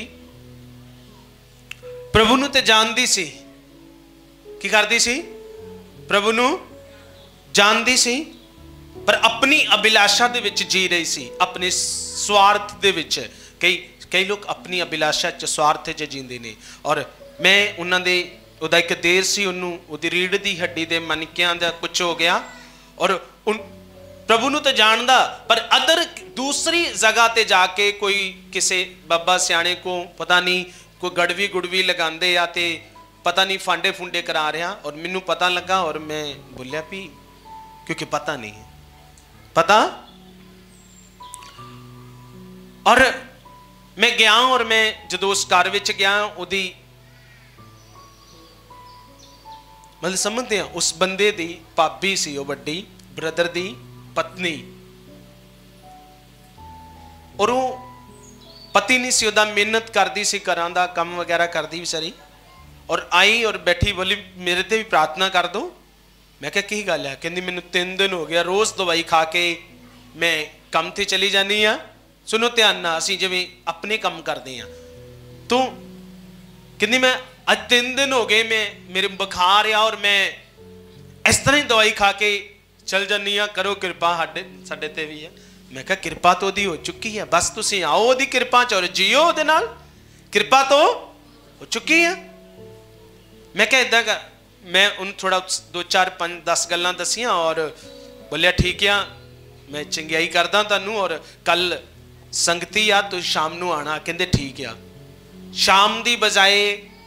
प्रभु नूं ते जानदी सी, की करदी सी? प्रभु नूं जानदी सी, पर अपनी अभिलाषा दे विच जी रही सी, अपने स्वार्थ दे विच। कई कई लोग अपनी अभिलाषा च स्वार्थ च जींदे ने। और मैं उन्हां दे उहदा एक देर सी, उन्होंने उहदी रीढ़ दी हड्डी दे मनकियां दा कुछ हो गया, और उन प्रभु नूं तो जानदा, पर अदर दूसरी जगह ते जाके कोई किसी बाबा सियाणे को पता नहीं कोई गड़वी गुड़वी लगांदे आ ते पता नहीं फांडे फुंडे करा रहा। और मैनू पता लगा और मैं बोलिया भी, क्योंकि पता नहीं है पता। और मैं गया और मैं जदों उस घर विच गया, उहदी मतलब समझते हैं उस बंदे दी भाभी सी, वो वड्डी ब्रदर दी पत्नी, और वो पति नहीं सी, उहदा मेहनत करदी सी, घरां दा काम वगैरह करदी बेचारी। और आई और बैठी, बोली मेरे ते भी प्रार्थना कर दो। मैं क्या की गल है? कहंदी मैनूं तीन दिन हो गया रोज़ दवाई खा के मैं काम ते चली जानी हाँ। सुनो ध्यान नाल, असीं जिवें अपने काम करदे हां, तो कहंदी मैं अज तीन दिन हो गए मैं मेरे बुखार आ और मैं इस तरह ही दवाई खा के चल जानी हाँ, करो कृपा साडे साडे ते भी है। मैं कहा कृपा तो ओदी हो चुकी है, बस तुसीं आओ ओदी कृपा च और जियो ओदे नाल। कृपा तो हो चुकी है। मैं क्या इदा कर मैं उन थोड़ा दो चार पाँच दस गल्लां दसियां और बोलिया ठीक है मैं चंगियाई करदा तैनूं और कल संगती आ तू शाम नूं आना। कहंदे ठीक आ। शाम दी बजाए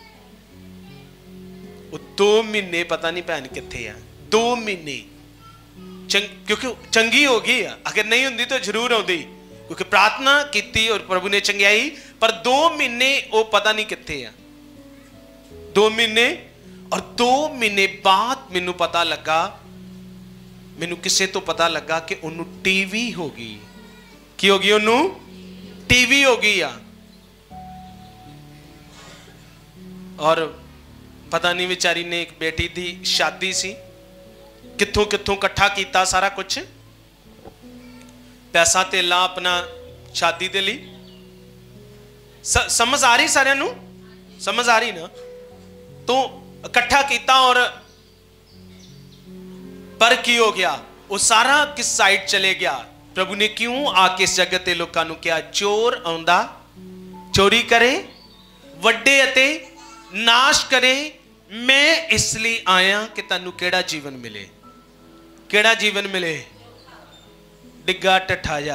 दो महीने पता नहीं भैन कित्थे है, दो महीने चंग क्योंकि चंगी हो गई है। अगर नहीं होंदी तो जरूर आउंदी क्योंकि प्रार्थना की और प्रभु ने चंगियाई, पर दो महीने वो पता नहीं कित्थे है। दो महीने और दो महीने बाद मैनू पता लगा, मैनू किसे तो पता लगा कि उन्हों टीवी हो गई। की हो गई? उन्हों टीवी हो गई आ। और पता नहीं बेचारी ने एक बेटी दी शादी सी, कित्थों कित्थों इकट्ठा किया सारा कुछ पैसा तेला अपना शादी दे लई। समझ आ रही सारे नू? समझ आ रही ना? तो इकट्ठा किया और पर की हो गया? वो सारा किस साइड चले गया। प्रभु ने क्यों आके इस जगत के लोगों को क्या चोर आउंदा चोरी करे वड्डे अते नाश करे। मैं इसलिए आया कि तैनू केड़ा जीवन मिले। केड़ा जीवन मिले? डिग्गा टठा जा,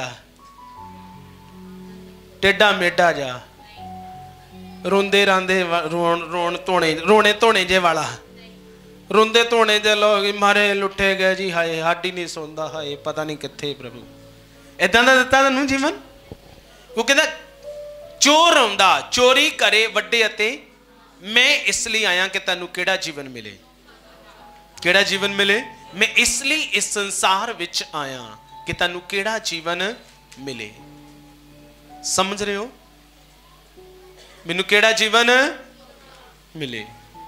टेढ़ा मेढ़ा जा, रोंदे रांदे रोन रोन धोने रोने धोने जे वाला, रोंदे धोने जे लोग मारे लुटे गए जी, हाय हाडी नहीं सौंदा, हाय पता नहीं कित्थे प्रभु। इदां दा दित्ता तैनू जीवन? वो कहंदा चोर आउंदा चोरी करे वड्डे अते मैं इसलिए आया कि तैनू केड़ा जीवन मिले। केड़ा जीवन मिले? मैं इसलिए इस संसार विच आया कि तैनू केड़ा जीवन मिले। समझ रहे हो? मैनू केड़ा जीवन मिले।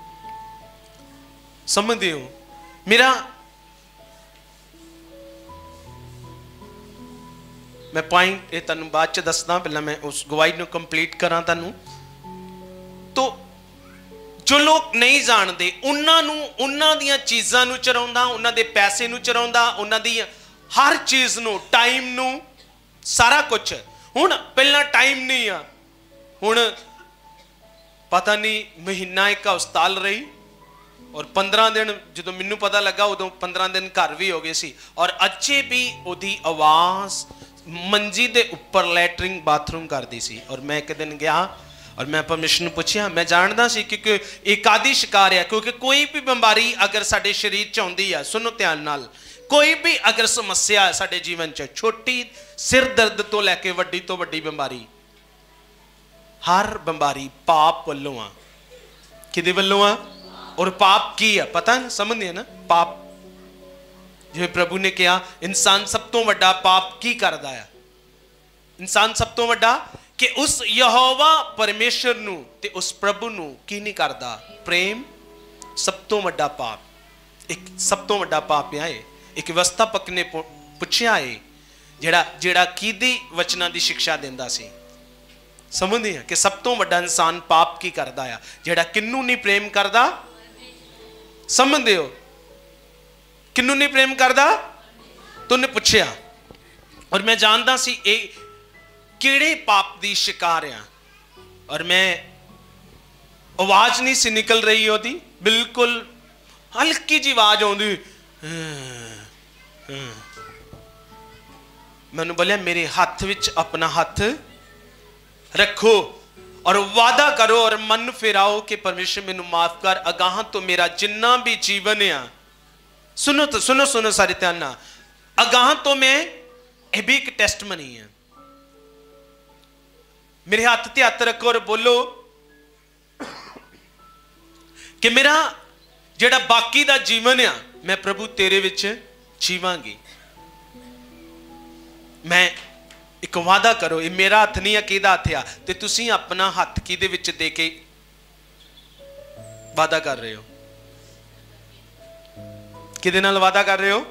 समझते हो? मेरा मैं पॉइंट ये तैनू बाद च दसदा, पहला मैं उस गवाही नू कंप्लीट करा तैनू। तो जो लोग नहीं जानते उन्होंने उन्हों दियां चीज़ां नू चराउंदा, उन्हों दे पैसे नू चराउंदा, उन्हों दी हर चीज़ नू टाइम नू सारा कुछ। हुण पहला टाइम नहीं आ, हुण पता नहीं महीना एक हस्पताल रही और पंद्रह दिन जो मैनू पता लगा उदों पंद्रह दिन घर भी हो गए सी और अजे भी उहदी आवाज़ मंजी दे उपर लैटरिंग बाथरूम करती सी। और मैं एक दिन गया और मैं परमेश्वर ने पूछा, मैं जानता सी क्योंकि एक आदि शिकार है, क्योंकि कोई भी बीमारी अगर साडे शरीर च आउंदी है, सुनो ध्यान नाल, कोई भी अगर समस्या है साडे जीवन च, छोटी सिर दर्द तो लैके वड्डी तो वड्डी बीमारी, हर बीमारी पाप वल्लों आ। किदे वल्लों आ? और पाप की है पता है? समझते हैं ना? पाप जिवें प्रभु ने कहा इंसान सब तो वड्डा पाप की करदा है। इंसान सब तो वड्डा कि उस यहोवा परमेश्वर नू ते उस प्रभु नू की नहीं करदा प्रेम। सब तो वड्डा पाप एक सब तो वड्डा पाप है। एक व्यवस्थापक ने पूछा है जेड़ा जेड़ा किदी वचना दी शिक्षा देंदा सी। समझदे हैं कि सब तो वड्डा इंसान पाप की करदा है, जेड़ा किन्नू नहीं प्रेम करदा। समझदे हो? किन्नू नहीं प्रेम करदा? तो उन्हें पूछया और मैं जानता सी ए किड़े पाप दी शिकार आ। और मैं आवाज नहीं सी निकल रही होती, बिल्कुल हल्की जी आवाज आउंदी। मैंने बोलिया मेरे हाथ विच अपना हाथ रखो और वादा करो और मन फिराओ कि परमेश्वर मैनू माफ कर, अगाह तो मेरा जिन्ना भी जीवन आ। सुनो तो सुनो सुनो सारे ध्यान ना, अगाह तो मैं यह भी एक टेस्ट मनी है। मेरे हाथ ते हाथ रखो और बोलो कि मेरा जेड़ा बाकी दा जीवन आ मैं प्रभु तेरे विच जीवांगी। मैं एक वादा करो, ये मेरा हथ नहीं है, किहदा हथ आ, ते तुसी अपना हथ किहदे विच दे के वादा कर रहे हो? किहदे नाल वादा कर रहे हो?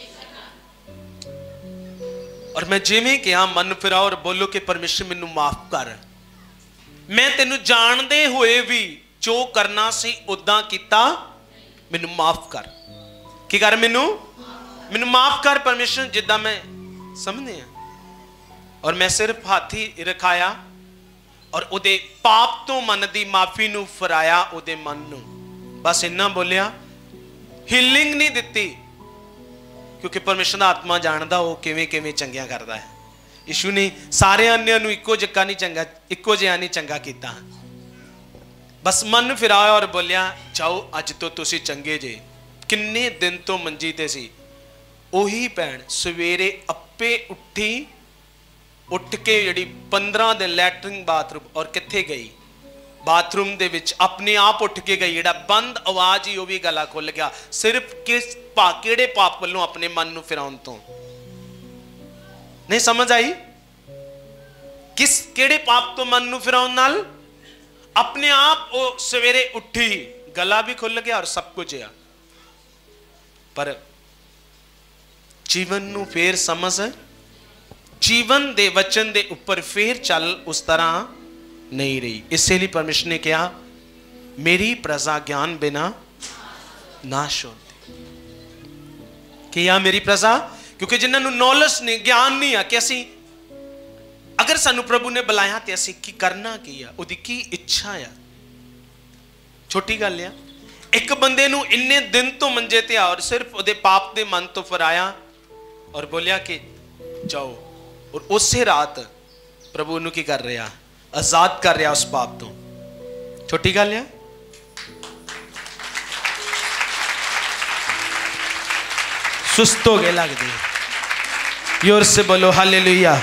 और मैं जिवें कहा मन फिराओ और बोलो कि परमेश्वर मैनू माफ कर, मैं तेनू जानदे हुए भी जो करना सी उदां कीता, मैनू माफ कर। की कर? मैनू मैनू माफ कर परमेश्वर, जिद्दां मैं समझदे हैं। और मैं सिर्फ हाथ ही रखाया और उहदे पाप तो मन दी माफी नूं फराया उहदे मन नूं। बस इन्ना बोलिया, हीलिंग नहीं दिती, क्योंकि परमेश्वर दा आत्मा जानदा वो किवें किवें चंगिया करदा है। यीशु ने सारे अन्य नूं इक्को जिक्का नहीं चंगा, इक्को जिहा नहीं चंगा कीता, बस मन फिराया और बोलिया जाओ अज तो तुसी चंगे जे। किन्ने दिन तो मंजी ते सी, ओही भैन सवेरे अपे उठी, उठ के जिहड़ी पंद्रह दिन लैटरिन बाथरूम, और कित्थे गई बाथरूम दे विच अपने आप उठ के गई, जिहड़ा बंद आवाज ही वो भी गला खुल गया, सिर्फ किस पा किहड़े पाप वालों अपने मन नूं फिराउण तो। नहीं समझ आई? किस किहड़े पाप तो मन नूं फिराउण नाल अपने आप वो सवेरे उठी, गला भी खुल गया और सब कुछ है, पर जीवन नूं फेर समझ, जीवन दे वचन दे ऊपर फेर चल उस तरह नहीं रही। इसलिए परमेश्वर ने कहा मेरी प्रजा ज्ञान बिना नाश होती। क्या मेरी प्रजा? क्योंकि जिन्होंने नॉलेज नहीं, ज्ञान नहीं है कि असी अगर सानू प्रभु ने बुलाया तो असी की करना की है, उहदी की इच्छा है। छोटी गल है, एक बंदे नू इन्ने दिन तो मंजे ते और सिर्फ उहदे पाप दे मन तो फराया और बोलिया कि जाओ, और उसे रात प्रभु नू की कर रहा, आजाद कर रहा उस पाप तो। छोटी गल है। सुस्त हो गए लगते, योर से बोलो हालेलुया।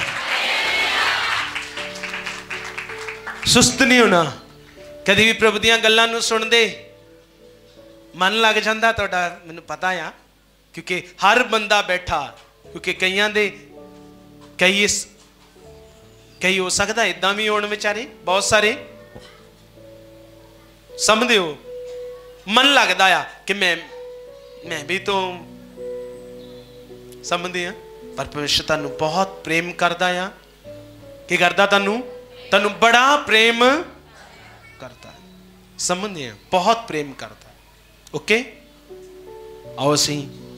सुस्त नहीं होना। कभी भी प्रभु दियां गल्लां नूं सुनदे मन लग जाता तुहाडा, मैनूं पता है, क्योंकि हर बंदा बैठा, क्योंकि कईयां दे कई इस कई हो सकता इदां भी होण बेचारे, बहुत सारे समझदे हो, मन लगता है कि मैं मैं भी तो समझदे हैं, पर परमेश्वर तुहानूं बहुत प्रेम करदा है। की करदा? तुहानूं तुहानूं बड़ा प्रेम करता है, समझदे हैं, बहुत प्रेम करता है। ओके, आओ असी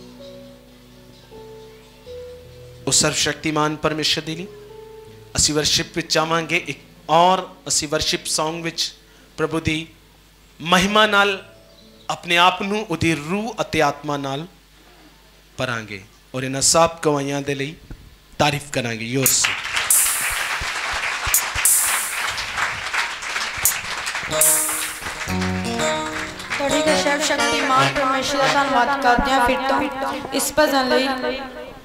उस सर्वशक्तिमान परमेश्वर दे लई असी वर्शिप विच जावांगे, एक और असी वर्शिप सॉन्ग विच प्रभु दी महिमा नाल अपने आप नूं उहदी रूह अते आत्मा नाल भरांगे और इन्हां सब गवाइयां दे लई तारीफ करांगे। योर से थोड़ी के सर्वशक्तिमान परमेश्वर दा धन्नवाद करदे हां फिर तो इस भजन लई।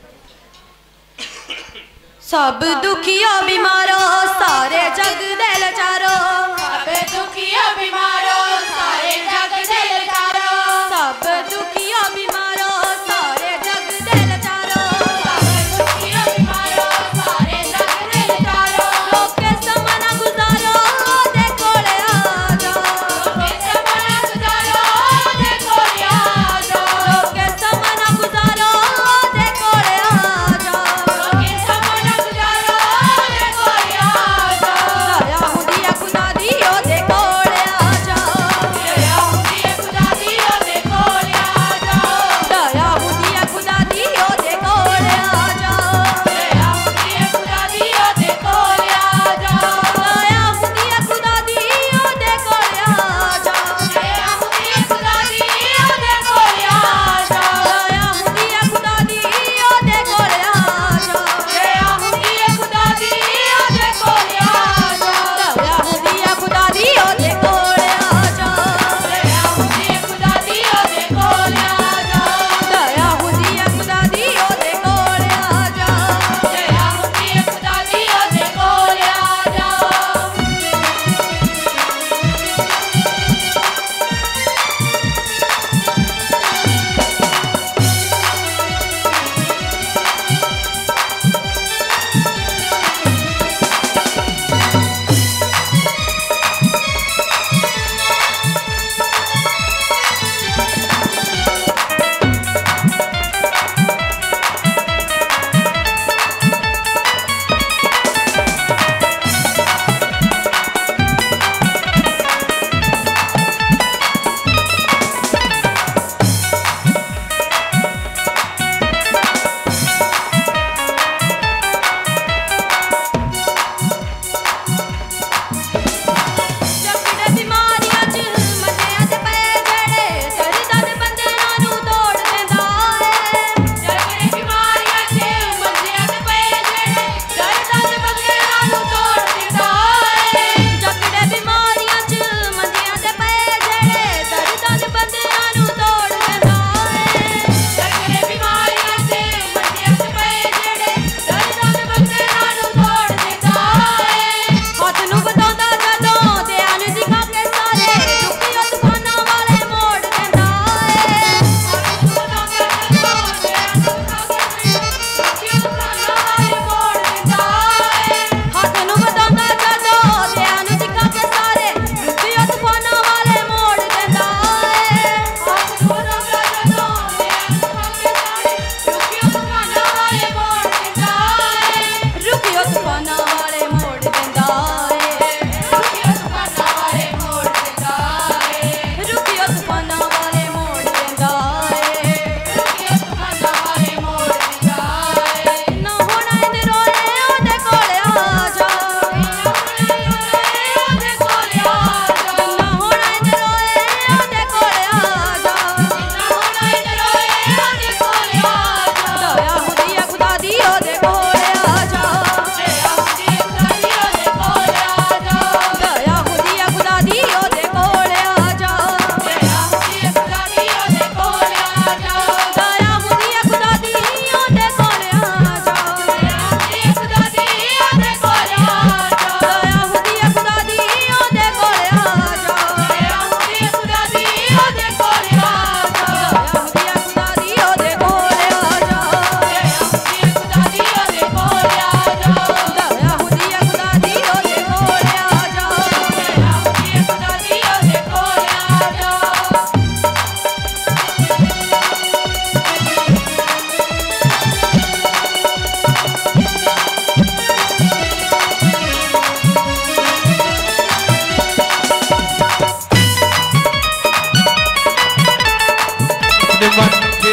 सब दुखिया बीमारो सारे जग दे लाचारो, सब दुखिया बीमारो सारे जग दे लाचारो, सब दुखिया बीमारो सारे जग दे लाचारो, सब दुखिया बीमारो सारे जग दे लाचारो, लोके समना गुजारो दे कोले आ जाओ, लोके समना गुजारो दे कोले आ जाओ, लोके समना गुजारो दे कोले आ जाओ, लोके समना गुजारो दे कोले आ जाओ, दया हुंदी है खुदा दी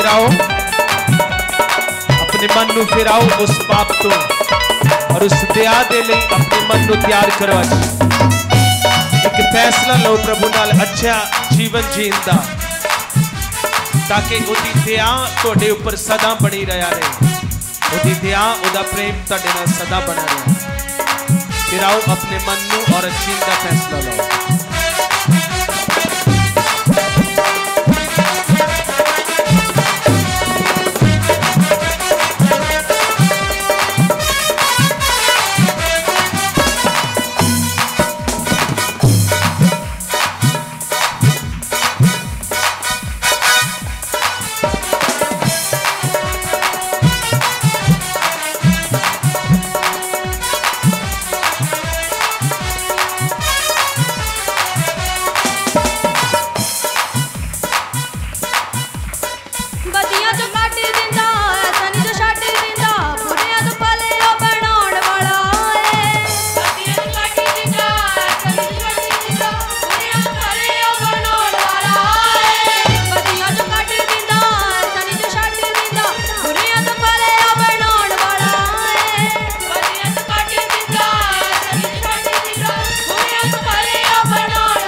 फिराओ, अपने मन को फिराओ उस पाप तो और उस दया दे लिए अपने मन को तैयार करो। एक फैसला लो प्रभु नाल अच्छा जीवन जीण दा, ताकि उदी दया तुहाडे ऊपर सदा बनी रहा रहे, उदी दया उदा प्रेम तुहाडे नाल सदा बना रहे। फिराओ अपने मन को और जीण दा फैसला लो।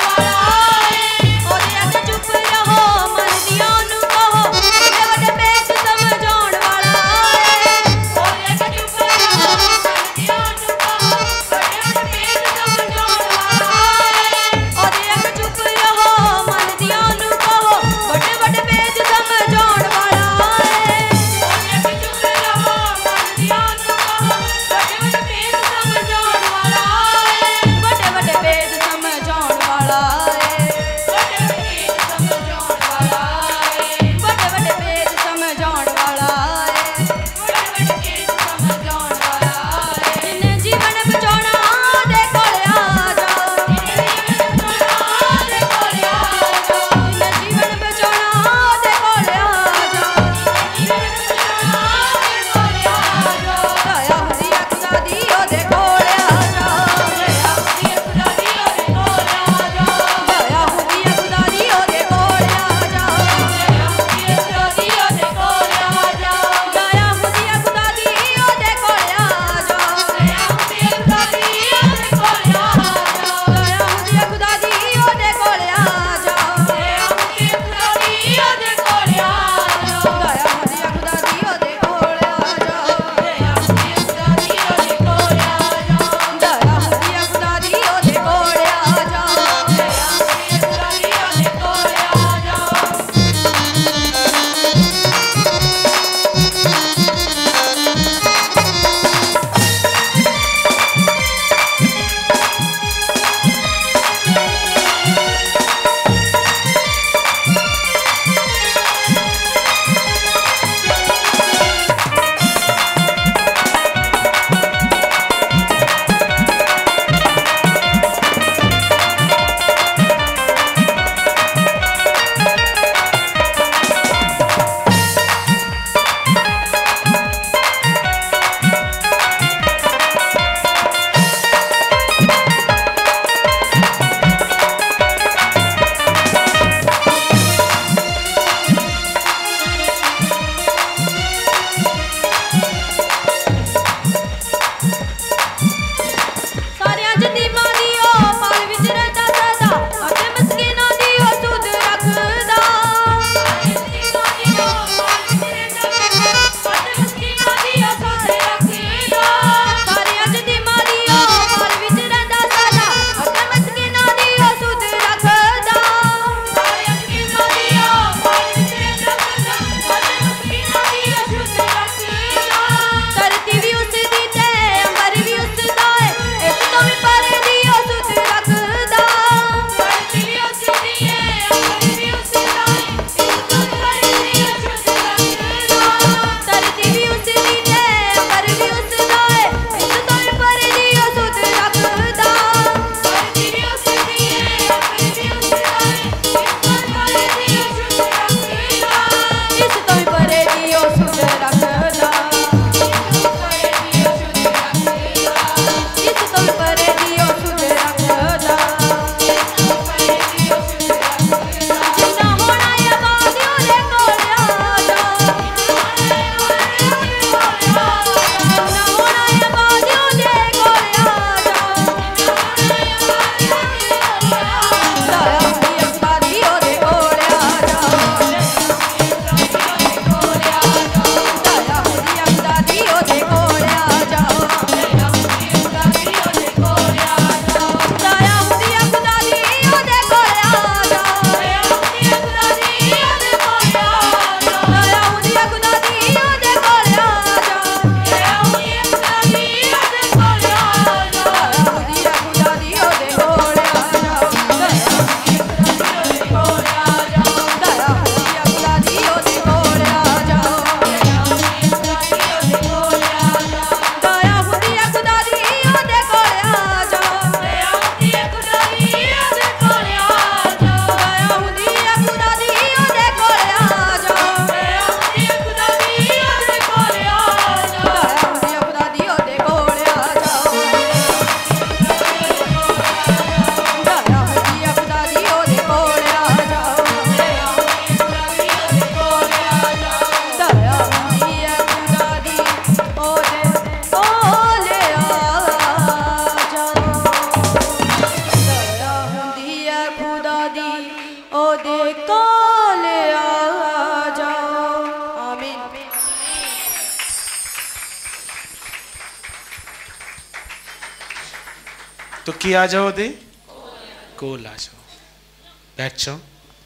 Make तो की आ जाओ दे कोल आ जाओ, बैठ जाओ।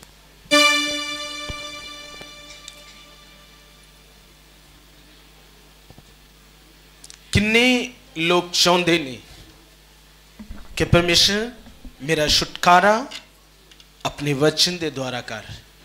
किन्ने लोग चाहते ने कि परमेश्वर मेरा छुटकारा अपने वचन के द्वारा कर,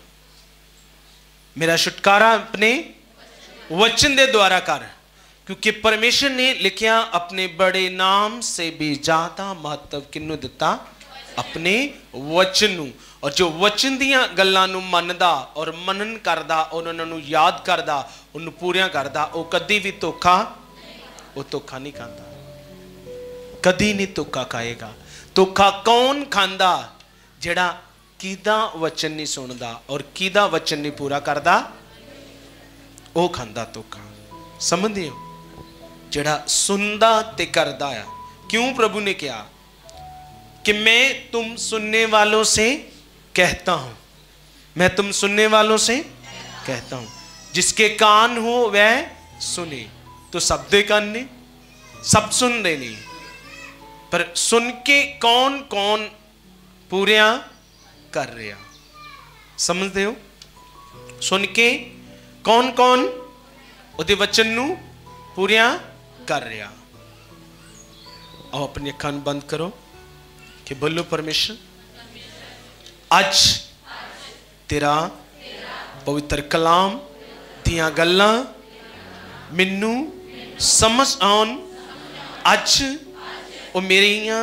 मेरा छुटकारा अपने वचन के द्वारा कर, क्योंकि परमेश्वर ने लिखा अपने बड़े नाम से भी ज्यादा महत्व किन्नू दिता, अपने वचन नू। और जो वचन दियां गल्लां नू मनदा और मनन करदा और उन्हां नू याद करदा, उन्नू पूरियां करदा, वो कदी भी धोखा वो धोखा नहीं खाता, कदी नहीं धोखा खाएगा। धोखा कौन खांदा? जेड़ा किदा वचन नहीं सुनदा और किदा वचन नहीं पूरा करदा, वो खांदा धोखा। समझदे हो? जेड़ा सुनदा ते करदा है। क्यों प्रभु ने कहा कि मैं तुम सुनने वालों से कहता हूं, मैं तुम सुनने वालों से कहता हूं, जिसके कान हो वह सुने। तो सब दे कान ने, सब सुन दे नहीं, पर सुन के कौन कौन पूरिया कर रहा? समझते हो? सुन के कौन कौन उहदे वचन नू पूरिया कर रहा। आओ अपनी अखां बंद करो कि बोलो परमेश्वर अज तेरा पवित्र कलाम दियां गल्लां मैनू समझ आउन। अज वो मेरियां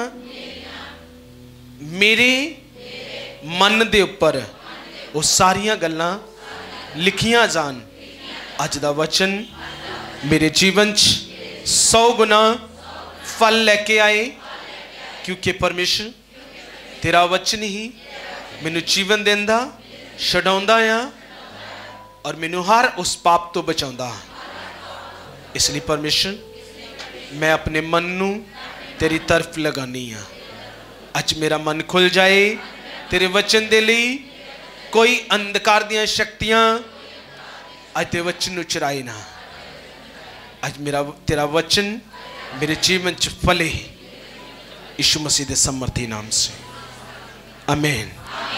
मेरे मन दे उपर वो सारियां गल्लां लिखियां जान। अज दा वचन मेरे जीवन च सौ गुना फल लेके आए, क्योंकि परमेश्वर तेरा वचन ही मैनू जीवन देंदा, छडाउंदा आ और मैनू हर उस पाप तो बचाउंदा। इसलिए परमेश्वर मैं अपने मन नू तेरी तरफ लगानी हाँ। अज मेरा मन खुल जाए तेरे वचन दे लई। कोई अंधकार दियां शक्तियां अज तेरे वचन नू चुराए ना। अज मेरा तेरा वचन मेरे जीवन च फले, यीशु मसीह दे समर्थी नाम से, आमीन।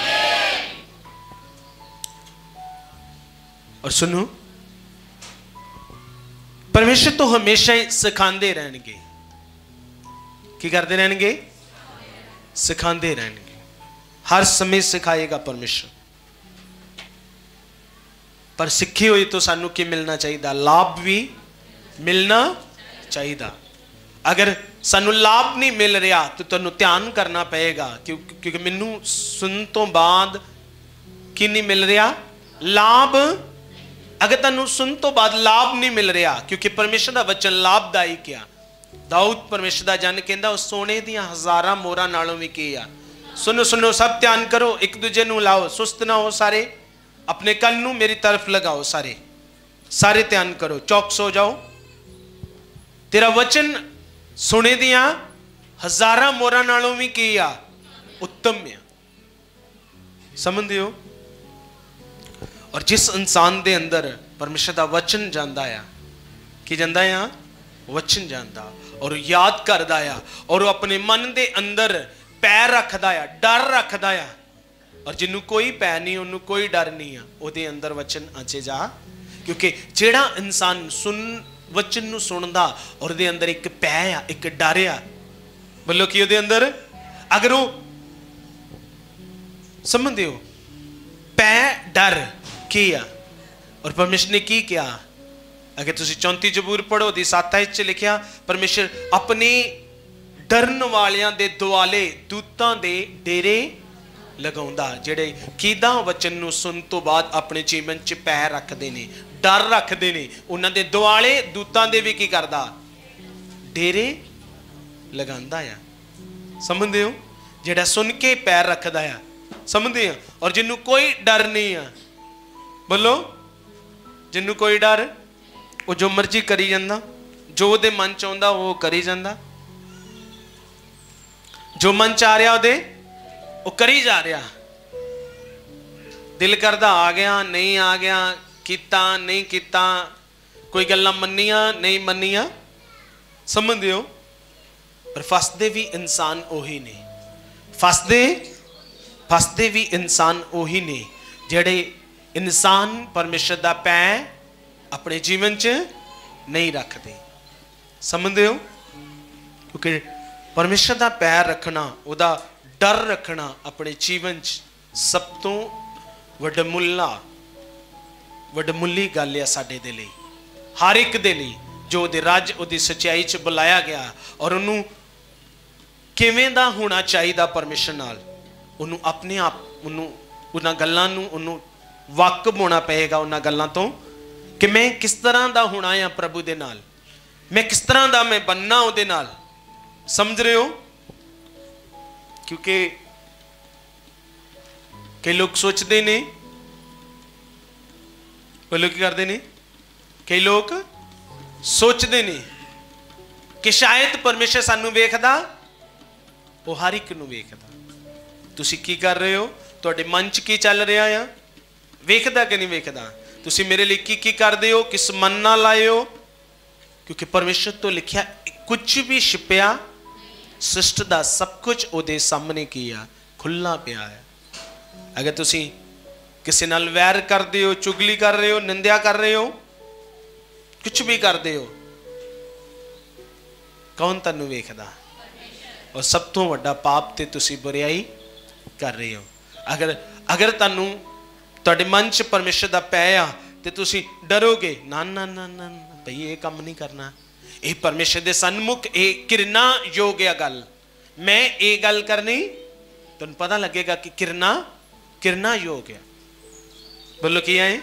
और सुनो, परमेश्वर तो हमेशा ही सिखाते रहेंगे। की करते रहेंगे? सिखाते रहेंगे, हर समय सिखाएगा परमेश्वर। पर सीखी हुई तो सानू की मिलना चाहिए? लाभ भी मिलना चाहिए। अगर सानू लाभ नहीं मिल रहा तो तुहानू ध्यान करना पएगा, क्योंकि क्योंकि मैनू सुन तो बाद की नहीं मिल रहा लाभ। अगर तुहानू सुन तो बाद लाभ नहीं मिल रहा, क्योंकि परमेश्वर का वचन लाभदायी क्या। दाऊद परमेश्वर का जन कहता उस सोने दियां हजारां मोहरां नालों भी की आ। सुनो सुनो सब ध्यान करो, एक दूजे नू लाओ, सुस्त ना हो सारे, अपने कन नू मेरी तरफ लगाओ सारे, सारे ध्यान करो, चौकस हो जाओ। तेरा वचन सुने दियां हजारां मोहरां नालों भी की आ, उत्तम है। समझदे हो? और जिस इंसान दे अंदर परमेश्वर का वचन जांदा आ, की जांदा आ? वचन जांदा और याद करदा आ, और अपने मन दे अंदर पैर रखदा आ, डर रखदा आ। और जिन्नू कोई पैर नहीं, उन्नू कोई डर नहीं आ, उहदे अंदर वचन आचे जा। क्योंकि जेड़ा इंसान सुन वचन नू सुनदा और उहदे अंदर एक पै आ, एक डर आ, बोलो कि उहदे अंदर अगर वो समझदे हो पै डर की आ। और परमेश्वर ने की किया? अगर तुसी चौंती जबूर पढ़ो दी सात च लिखिया, परमेश्वर अपने डरन वालियां दे दुआले दूतां दे डेरे लगाउंदा, जेड़े किदा वचन नू सुन तो बाद अपने जीवन च पैर रखदे ने, डर रखदे ने, उन्हां दे दुआले दूतां दे भी की करदा? डेरे लगांदा आ। समझदे हो? जेड़ा सुन के पैर रखदा आ, समझदे हो? और जिन्नू कोई डर नहीं आ, बोलो जिन्नू कोई डर, वो जो मर्जी करी जांदा, जो उहदे मन च आउंदा वो करी जांदा, जो मन च आ रहा उहदे वो करी जा रहा। दिल करदा आ गया नहीं आ गया, कीता नहीं कीता, कोई गल्लां मन्नियां नहीं मन्नियां। समझदे हो? पर फसदे भी इंसान उही ने, फसदे फसदे भी इंसान उही ने जेड़े इंसान परमेश्वर दा पै अपने जीवन च नहीं रखते। समझते हो? क्योंकि परमेश्वर दा पैर रखना, उदा डर रखना अपने जीवन च सब तो वडमुल्ला वडमुल्ली गल है साडे दे लई, हर एक दे लई जो उहदे राज उहदी सच्चाई च बुलाया गया और उन्होंने किवें दा होना चाहिए परमेश्वर नाल, उन्होंने अपने आप उन्होंने उन्हां गल्लां नूं उन्होंने वाकफ होना पएगा उन्हां गल्लां तो कि मैं किस तरह दा होना है प्रभु दे नाल, मैं किस तरह दा मैं बनना उहदे नाल। समझ रहे हो? क्योंकि कई लोग सोचते ने, कई लोग की करते ने, कई लोग सोचते ने कि शायद परमेश्वर सानू वेखदा, वो हर एक नू वेखदा। तुसी की कर रहे हो, तुहाडे मन च की चल रहा है, वेखदा कि नहीं वेखदा? तुसी मेरे लिए की की करदे हो, किस मन नाल आए हो? क्योंकि परमेश्वर तो लिखिया कुछ भी छिपिया सृष्टि दा सब कुछ उहदे सामने किया खुला पिया है। अगर तुसी किसी नाल वैर करदे हो, चुगली कर रहे हो, निंदा कर रहे हो, कुछ भी करदे हो, कौन तन्नू वेखदा? और सब तो वड्डा पाप ते तुसी बुराई कर रहे हो। अगर अगर तन्नू तुहाडे मन च परमेश्वर दा पै आ ते तुसी डरोगे, ना ना ना ना भई ये काम नहीं करना, ये परमेश्वर दे सन्मुख ये किरना योग है गल, मैं ये गल करनी, तुहानू पता लगेगा कि किरना किरना योग है। बोलो की है?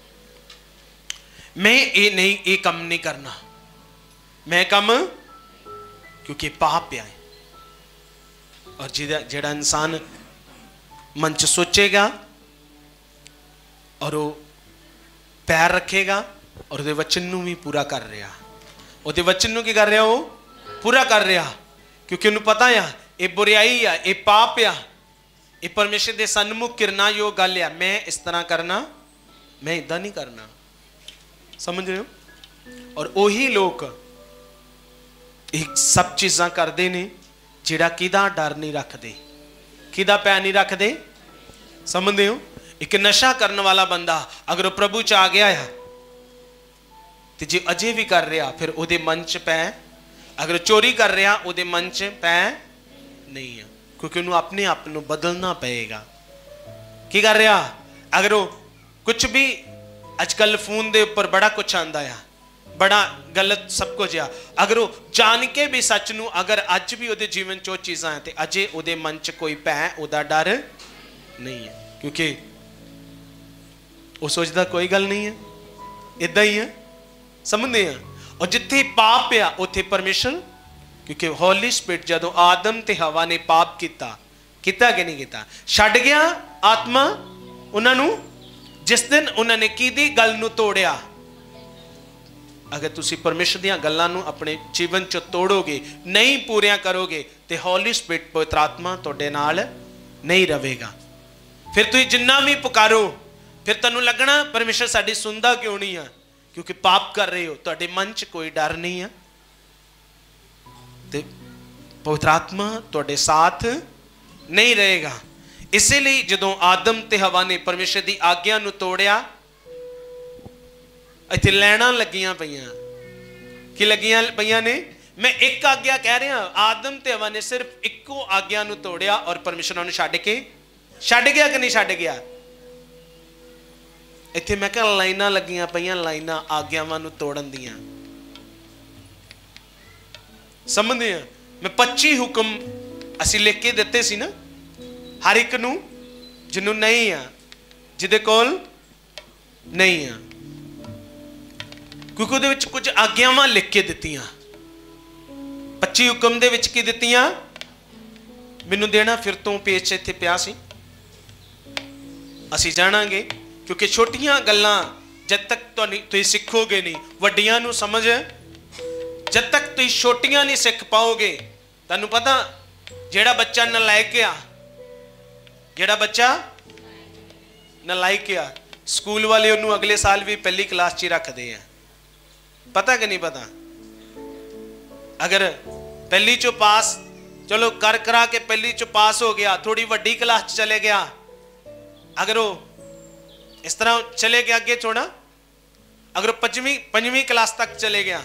मैं ये नहीं, ये काम नहीं करना, मैं कम, क्योंकि पाप है। और जिदा जेड़ा इंसान मन च सोचेगा और वो पैर रखेगा और उहदे वचन नूं भी पूरा कर रहा, उहदे वचन नूं की कर रहा, वो पूरा कर रहा, क्योंकि उन्हें पता है ये बुराई आ, ये पाप आ, ये परमेश्वर दे सन्मुख किरना योग गल आ, मैं इस तरह करना, मैं इदा नहीं करना। समझ रहे हो? और वही लोग एक सब चीज़ां करते ने जिहड़ा किदा डर नहीं रखते, किदा पै नहीं रखते। समझते हो? एक नशा करने वाला बंदा अगर प्रभु च आ गया है तो जे अजे भी कर रहा, फिर उहदे मन च पै, अगर चोरी कर रहा उहदे मन च पै नहीं है, क्योंकि उन्होंने अपने आप को बदलना पएगा। की कर रहा? अगर वो कुछ भी अजकल फोन के उपर बड़ा कुछ आंदा है, बड़ा गलत सब कुछ आ, अगर वो जान के भी सच नूं अगर अज भी उहदे जीवन चो चीज़ां हैं तो अजे उहदे मन च कोई पै, उहदा डर नहीं है, क्योंकि वो सोचता कोई गल नहीं है, इदा ही है। समझते हैं? और जिथे पाप आ उथे परमेश्वर, क्योंकि हॉली स्पिरिट जदों आदम ते हवा ने पाप किया, किया कि नहीं किया, छड्ड गया आत्मा उन्होंने, जिस दिन उन्होंने किहदी गल नूं तोड़िया। अगर तुसी परमेश्वर दीयां गल्लां नूं अपने जीवन च तोड़ोगे, नहीं पूरियां करोगे, तो हॉली स्पिरिट पवित्र आत्मा तुहाडे नाल नहीं रहेगा। फिर तुसीं जिन्ना भी पुकारो, फिर तुहानूं लगना परमेश्वर साडी सुनदा क्यों नहीं है, क्योंकि पाप कर रहे हो, तुहाडे मन च कोई डर नहीं है, तो पवित्र आत्मा तुहाडे साथ नहीं रहेगा। इसीलिए जदों आदम ते हवा ने परमेश्वर की आज्ञा नूं तोड़िया, इत्थे लैणां लगियां पईयां, कि लगियां पईयां ने, मैं एक आज्ञा कह रहा, आदम ते हवा ने सिर्फ इक्को आज्ञा नूं तोड़िया और परमेश्वर उन्हें छड्ड के छड्ड गया कि नहीं छड्ड गया? इत्थे मैं कहा लाइनां लगियां पईयां, लाइनां आज्ञावां नूं तोड़न दियां। समझदे हैं? मैं पच्ची हुक्म असीं लिख के दिते सी ना हर एक नूं, जिन्हों नहीं आ, जिहदे कोल नहीं आ, क्योंकि उहदे विच कुछ आज्ञावां लिख के दित्तियां। पच्ची हुक्म दे विच की दित्तियां? मैनूं देना फिर तो पेज इत्थे पिया सी, असीं जाणांगे, क्योंकि छोटियां गल्लां जब तक तुसीं सीखोगे नहीं, वड्डियां नूं समझ, जब तक तुसीं छोटियां नहीं सीख पाओगे। तुहानूं पता जिहड़ा बच्चा नलायक आ, जिहड़ा बच्चा नलायक आ, स्कूल वाले उन्होंने अगले साल भी पहली क्लास च रखते हैं, पता कि नहीं पता? अगर पहली चो पास, चलो कर करा के पहली चो पास हो गया, थोड़ी वड्डी क्लास चले गया, अगर वो इस तरह चले गया अगे छोड़ा, अगर वो पंजवीं पंजवीं क्लास तक चले गया,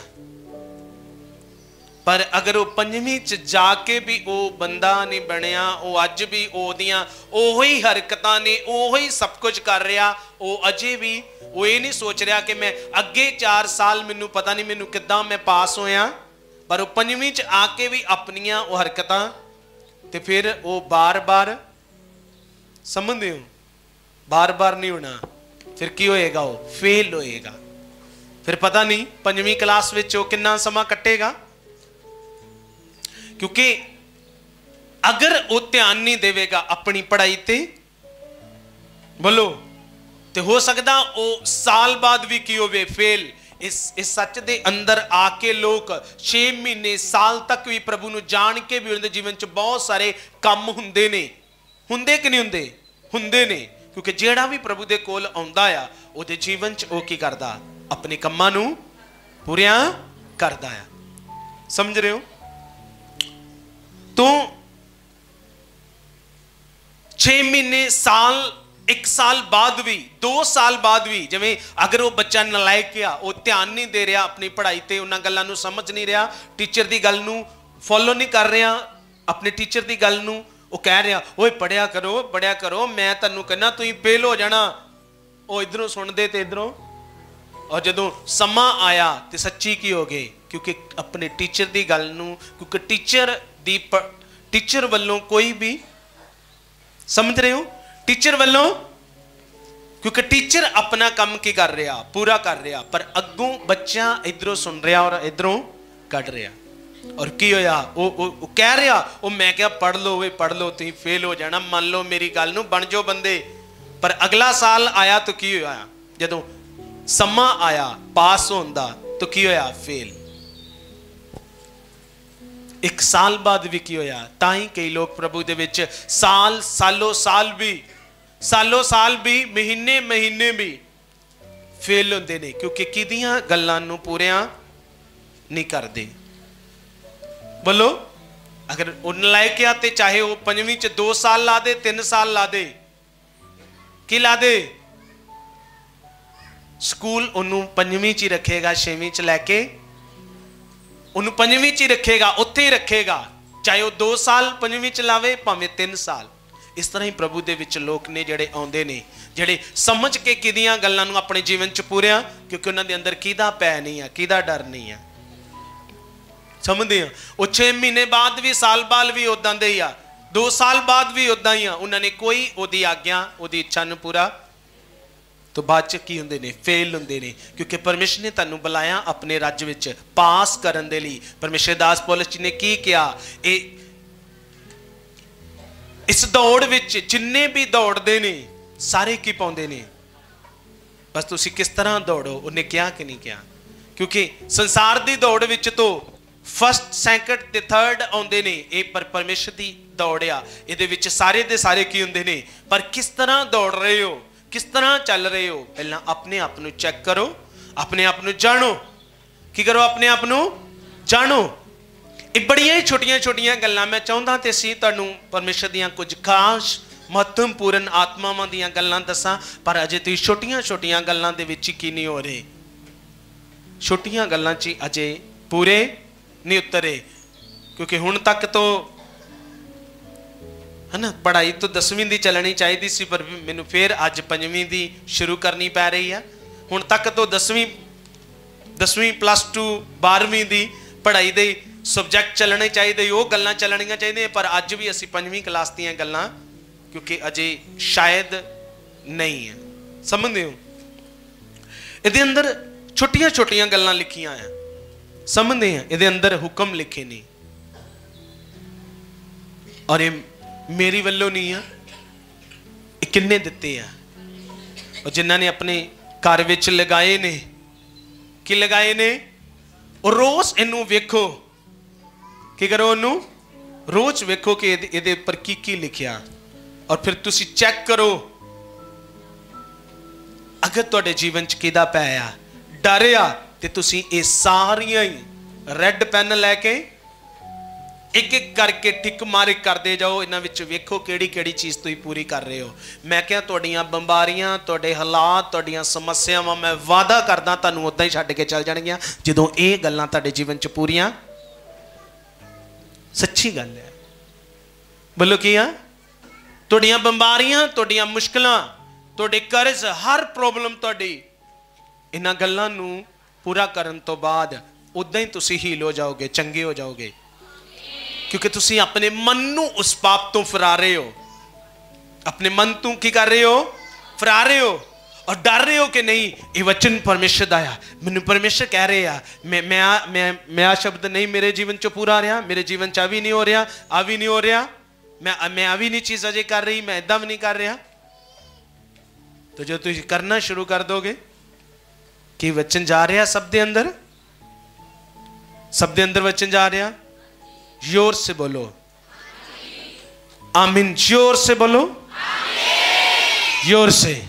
पर अगर वो पंजवीं च जाके भी वो बंदा नहीं बनया, वो अज भी ओदियां ओही हरकतां ने, ओही सब कुछ कर रहा, वो अजे भी वो ये नहीं सोच रहा कि मैं अगे चार साल मैनू पता नहीं मैनू किद्दां मैं पास होया, पर वो पंजवीं च आके भी अपनियां वो हरकतां, ते फिर वो बार बार समझदे हो, बार बार नहीं होना, फिर की होएगा, वो फेल होएगा, फिर पता नहीं पंजवीं क्लास विच वो कितना समा कटेगा, क्योंकि अगर वो ध्यान नहीं देवेगा अपनी पढ़ाई ते, बोलो, तो हो सकता वो साल बाद भी की होवे फेल। इस इस सच दे अंदर आके लोग छे महीने साल तक भी प्रभु नूं जान के भी उनके जीवन च बहुत सारे काम हुंदे ने, हुंदे कि नहीं हुंदे, हुंदे ने, क्योंकि जेड़ा भी प्रभु दे कोल आउंदा आ उहदे जीवन च वो की करदा, अपने कम्मां नूं पूरियां करदा आ। समझ रहे हो? तो छे महीने साल एक साल बाद भी, दो साल बाद भी, जिवें अगर वो बच्चा नलायक आ, वो ध्यान नहीं दे रहा अपनी पढ़ाई ते, उन्हां गल्लां नूं समझ नहीं रहा, टीचर दी गल नूं फॉलो नहीं कर रहा, अपने टीचर दी गल नूं वो कह रहा ओए पढ़िया करो पढ़िया करो, मैं तैनूं कहना तुसीं फेल हो जाना, वो इधरों सुनदे ते इधरों, और जदों समा आया तो सच्ची की हो गए, क्योंकि अपने टीचर दी गल नूं, क्योंकि टीचर दी टीचर वालों कोई भी, समझ रहे हो, टीचर वालों, क्योंकि टीचर अपना काम की कर रहा, पूरा कर रहा, पर अगों बच्चा इधरों सुन रहा और इधरों कट रहा, और की होया वो, वो, वो कह रहा वो मैं क्या पढ़ लो वे पढ़ लो तुसीं फेल हो जाना, मान लो मेरी गल नूं बन जाओ बंदे, पर अगला साल आया तो की होया, जदों समा आया पास होंदा तो की होया फेल। एक साल बाद भी की होया, ताई कई लोग प्रभु दे विच साल सालों साल भी, सालों साल भी, महीने महीने भी फेल होंदे ने, क्योंकि किदियां गल्लां नूं पूरियां नहीं करदे। बोलो, अगर वो नलायक आ ते चाहे वो पंजवीं च दो साल ला दे, तीन साल ला दे, की ला दे, स्कूल उन्होंने पंजवीं च ही रखेगा, छेवीं च लैके उन्होंने पंजवीं च ही रखेगा, उत्थे ही रखेगा, चाहे वो दो साल पंजवीं च लावे भावें तीन साल। इस तरह ही प्रभु दे विच लोक ने जेड़े आउंदे ने, जेड़े समझ के किदियां गल्लां नूं अपने जीवन च पूरियां, क्योंकि उन्हां दे अंदर किदा पै नहीं है, किदा डर नहीं है, समझदे हैं। वो छे महीने बाद भी, साल बाद भी उदां दे ही आ, दो साल बाद भी उदां ही आ, उन्होंने कोई ओदी आग्या ओदी इच्छा नूं पूरा, तो बाद च की हुंदे ने, फेल हुंदे ने, क्योंकि परमेश्वर ने तुहानूं बुलाया अपने राज्य विच पास करन दे लई। परमेश्वर दास पौलुस जी ने की किया, ए इस दौड़ विच जिन्ने भी दौड़दे ने सारे की पाउंदे ने, बस तुसीं किस तरह दौड़ो, उन्हें क्या कि नहीं क्या, क्योंकि संसार दी दौड़ विच तो फस्ट सैकंड ते थर्ड आउंदे ने, ये पर परमेश्वर दी दौड़ आ, इहदे विच सारे दे सारे की हुंदे ने, पर किस तरह दौड़ रहे हो, किस तरह चल रहे हो, पहला अपने आप नूं चेक करो, अपने आप नूं जानो, की करो, अपने आप नूं जानो। ये बड़ियां ही छोटियां छोटियां गल्लां मैं चाहुंदा ते सी तुहानूं परमेश्वर दियां कुछ खास महत्वपूर्ण आत्मावां दियां गल्लां दसां, पर अजे तुसीं छोटियां छोटियां गल्लां दे विच की नहीं हो रहे, छोटियां गल्लां च अजे पूरे नहीं उतरे, क्योंकि हुण तक तो है ना पढ़ाई तो दसवीं दी चलनी चाहिए सी, पर मैनू फिर अज पंजवीं दी शुरू करनी पै रही है। हुण तक तो दसवीं दसवीं प्लस टू बारहवीं दी पढ़ाई दे सबजैक्ट चलने चाहिए, वो गल्लां चलनियां चाहिए, पर अज भी असी पंजवीं क्लास दियां गल्लां क्योंकि अजे शायद नहीं है, समझदे हो। इहदे अंदर छोटियां छोटियां गल्लां लिखियां हैं, समझदे हैं, इहदे अंदर हुक्म लिखे नहीं, और ये मेरी वल्लों नहीं है, किन्ने दिते हैं, और जिन्हां ने अपने घर विच लगाए ने, कि लगाए ने, और रोज इनू वेखो, की करो, इनू रोज वेखो कि इहदे उपर की की लिखिया, और फिर तुसी चेक करो, अगर तुहाडे जीवन च किदा पाया डर आ, ते तुसी ये सारियां ही रैड पेन लैके एक एक करके टिक मारे करते जाओ, इन्हां विच वेखो किहड़ी किहड़ी चीज़ तुसीं पूरी कर रहे हो। मैं क्या तुहाड़ियां बीमारियां, तुहाडे हालात, तुहाड़ियां समस्यावां मैं वादा करदा तुहानूं उदां ही छड्ड के चल जाणगीआं जदों ये गल्लां तुहाडे जीवन च पूरीआं। सच्ची गल है, बोलो की आ? तुहाड़ियां बीमारियां, तुहाड़ियां मुश्किलां, तुहाडे कर्ज, हर प्रॉब्लम तुहाडी इन्हां गल्लां नूं पूरा करन तो बाद उदां ही तुसीं हील हो जाओगे, चंगे हो जाओगे, क्योंकि तुसी अपने मन नू उस पाप तो फिरा रहे हो। अपने मन तू की कर रहे हो? फिरा रहे हो और डर रहे हो कि नहीं ये वचन परमेश्वर दा आ, मैनू परमेश्वर कह रहे आ, मैं मैं मैं मैं आ शब्द नहीं मेरे जीवन च पूरा आ रहा, मेरे जीवन च आ भी नहीं हो रहा, आ भी नहीं हो रहा, मैं मैं आ भी नहीं चीज़ अजे कर रही, मैं इदा भी नहीं कर रहा। तो जो तुम करना शुरू कर दोगे कि वचन जा रहा सब दे अंदर, सब दे अंदर वचन जा रहा, जोर से बोलो आमीन, जोर से बोलो जोर से।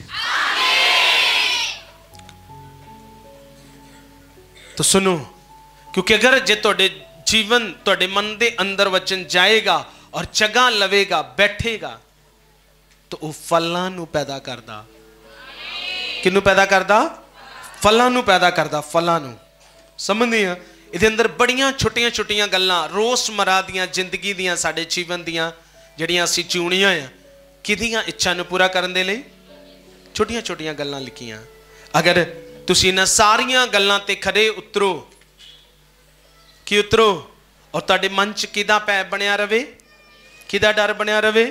तो सुनो, क्योंकि अगर जे तोड़े जीवन तोड़े मन दे अंदर वचन जाएगा और जगह लवेगा, बैठेगा, तो वह फलां नू पैदा करदा। किनू पैदा करदा? फलां नू पैदा करदा, फलां नू। समझदे आ? इहदे अंदर बड़ियां छोटियां छोटियां गल्लां रोजमर्रा दियां जिंदगी दियां साडे जीवन दियां जिहड़ियां असीं चुनियां आ किहदियां इच्छा नूं पूरा करन दे लई छोटियां छोटियां गल्लां लिखियां। अगर तुसीं इन्हां सारियां गल्लां ते खरे उतरो, कि उतरो और तुहाडे मन च किहदा पै बनिया रवे, किहदा डर बनिया रवे,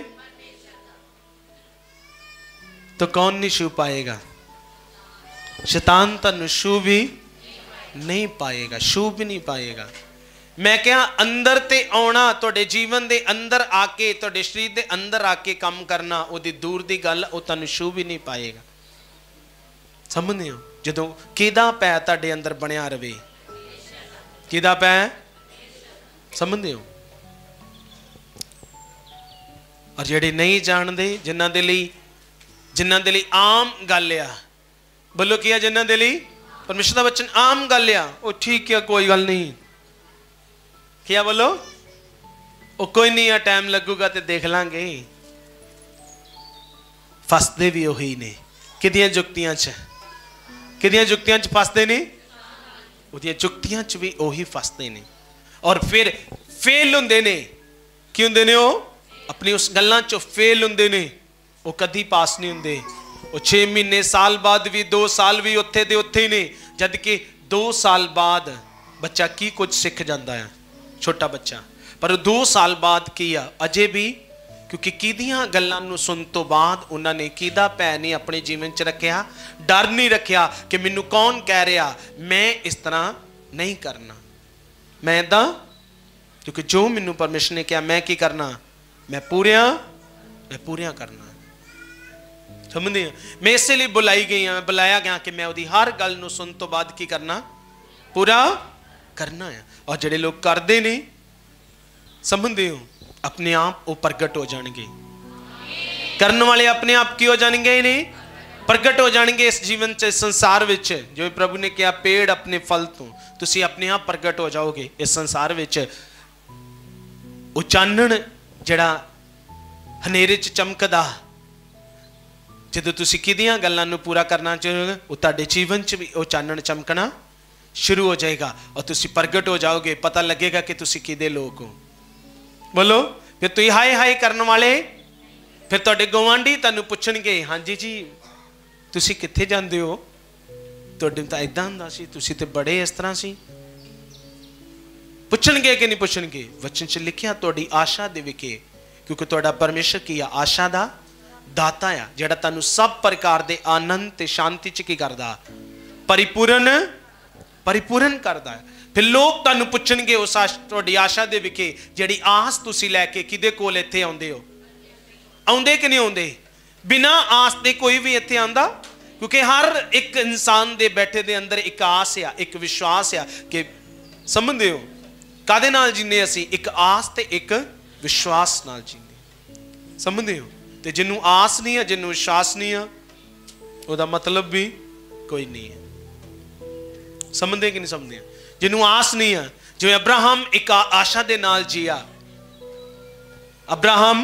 तो कौन नहीं छू पाएगा? शैतान तुहानूं छू भी नहीं पाएगा, छू भी नहीं पाएगा। मैं क्या अंदर ते आना, तुहाडे जीवन दे अंदर आके, तुहाडे शरीर दे अंदर आके काम करना, ओदी दूर दी गल, वो तुहानूं छू भी नहीं पाएगा। समझदे हो? जदों किहदा पै तुहाडे अंदर बनिया रवे, किहदा पै, समझदे हो? और जिहड़े नहीं जानदे, जिन्हां दे लई जिन्हां दे लई आम गल आ, बोलो की है जिन्हां दे लई परमेश्वर का वचन आम गल आ, ओ ठीक है कोई गल नहीं, क्या बोलो, ओ कोई नहीं है, टाइम लगूगा तो देख लांगे। फसदे भी उही ने, किहदियां जुक्तियां च, किहदियां जुक्तियां च फसदे ने, उहदियां जुक्तियां च भी उही फसदे ने और फिर फेल हुंदे ने। की हुंदे ने? ओ अपनी उस गल्लां चों फेल हुंदे ने, वो कदी पास नहीं हुंदे। वो छे महीने साल बाद भी, दो साल भी उत्थे दे उत्थे ही ने, जद कि दो साल बाद बच्चा की कुछ सीख जाता है, छोटा बच्चा, पर दो साल बाद की आ अजे भी, क्योंकि किहदियां गल्लां नूं सुन तो बाद उन्होंने किहदा पै नहीं अपने जीवन च रखिया, डर नहीं रखिया कि मैनू कौन कह रहा, मैं इस तरह नहीं करना, मैं इदां, क्योंकि जो मैनू परमेश्वर ने कहा मैं की करना, मैं पूरिया मैं पूरिया करना। समझते हैं? मैं इसलिए बुलाई गई हाँ, बुलाया गया कि मैं उहदी हर गल नूं सुन तो बाद की करना, पूरा करना है। और जिहड़े लोग करते नहीं, समझते हो, अपने आप वो प्रगट हो जाएंगे। करने वाले अपने आप की हो जाएंगे, नहीं प्रगट हो जाएंगे इस जीवन च, इस संसार विच। जो प्रभु ने कहा पेड़ अपने फल तो, तुसी अपने आप प्रगट हो जाओगे इस संसार विच। वो चानण जिहड़ा हनेरे च चमकदा, जदों तुसी किहदियां गल्लां नूं पूरा करना चाहोगे, वो तुहाडे जीवन च भी वो चानण चमकना शुरू हो जाएगा और तुसी प्रगट हो जाओगे, पता लगेगा कि तुसी किहदे लोग हो। बोलो, फिर तुसीं हाय हाय करने वाले, फिर तुहाडे गवांढी तुहानूं पुछणगे, हाँ जी जी तुसी कित्थे जांदे हो, तुहाडे तां इदां हुंदा सी, तुसी ते बड़े इस तरह सी। पुछणगे कि नहीं पुछणगे? वचन च लिखिया तुहाडी आशा दे विखे, क्योंकि तुहाडा परमेश्वर की आ आशा दा दाता आ, जिहड़ा तुहानूं सब प्रकार दे आनंद ते शांति च की करदा, परिपूर्ण परिपूर्ण करदा है। फिर लोग तुहानूं पुछणगे उस तुहाडी आशा दे विखे, जिहड़ी आस तुसी लैके किहदे कोल इत्थे आउंदे हो, आउंदे कि नहीं आउंदे? बिना आस दे कोई भी इत्थे आंदा? क्योंकि हर एक इंसान दे बैठे दे अंदर एक आस आ, एक विश्वास आ कि, समझदे हो, कादे नाल जीने असीं? एक आस ते एक विश्वास नाल जीने, समझदे हो? ते जिन्नू आस नहीं है, जिन्नू विश्वास नहीं है, उसका मतलब भी कोई नहीं है। समझते कि नहीं समझते? जिन्नू आस नहीं है, जिवें अब्राहम एक आशा दे नाल जिया, अब्राहम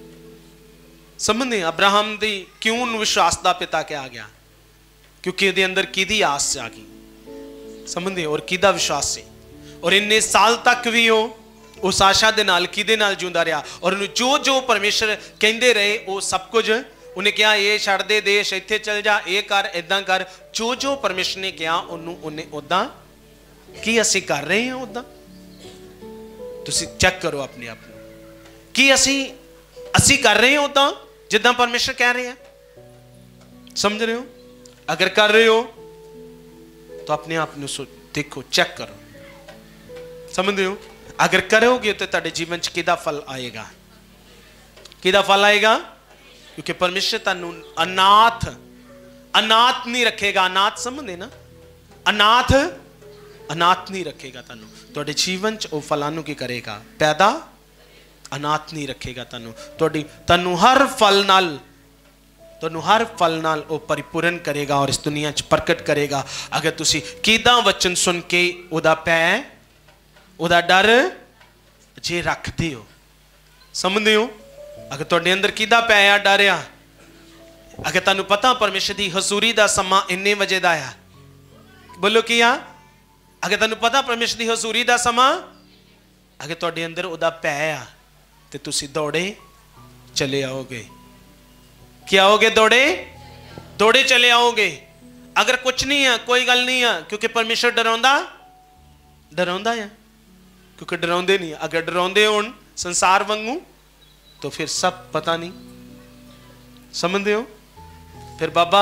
समझते अब्राहम दी क्यों विश्वास का पिता क्या गया, क्योंकि ये अंदर किदी आस आ गई, समझते और किदा विश्वास से, और इन्ने साल तक भी वो उस आशा दे नाल किदे नाल जिंदा रहा, और जो जो परमेश्वर कहते रहे वो सब कुछ उन्हें कहा, ये छड़ दे देश इत्थे चल जा, ये कर इदां कर, जो जो परमेश्वर ने कहा उन्हें उदा की असी कर रहे हैं उदा। तुसी चेक करो अपने आप को कि असी असी कर रहे हैं उदा जिदा परमेश्वर कह रहे हैं, समझ रहे हो? अगर कर रहे हो तो अपने आप को देखो, चेक करो, समझ रहे हो? अगर करोगे तो तेरे जीवन च किदा फल आएगा, किदा फल आएगा? क्योंकि परमेश्वर तन्नू अनाथ अनाथ नहीं रखेगा। अनाथ समझते ना, अनाथ अनाथ नहीं रखेगा तन्नू, तुहाडे जीवन च वो फलां की करेगा, पैदा अनाथ नहीं रखेगा तन्नू, तुहाडी तन्नू हर फल नाल तुहानू हर फल नाल वो परिपूर्ण करेगा और इस दुनिया च प्रकट करेगा। अगर तुसी किदा वचन सुन के उदा पै उदा डर जे रखते हो, समझते हो? अगर तुहाडे अंदर किदा पै आ डर आ, अगर तुहानू पता परमेश्वर की हजूरी का समा इन्ने वजे दा आ, बोलो की आ, अगर तुहानू पता परमेश्वर की हजूरी का समा, अगर तुहाडे अंदर उदा पै आ ते तुसी दौड़े चले आओगे, क्या आओगे? दौड़े दौड़े चले आओगे। अगर कुछ नहीं है कोई गल नहीं है, क्योंकि परमेश्वर डराउंदा डराउंदा है, क्योंकि डराउंदे नहीं। अगर डराउंदे होण संसार वांगू तो फिर सब पता नहीं, समझते हो? फिर बाबा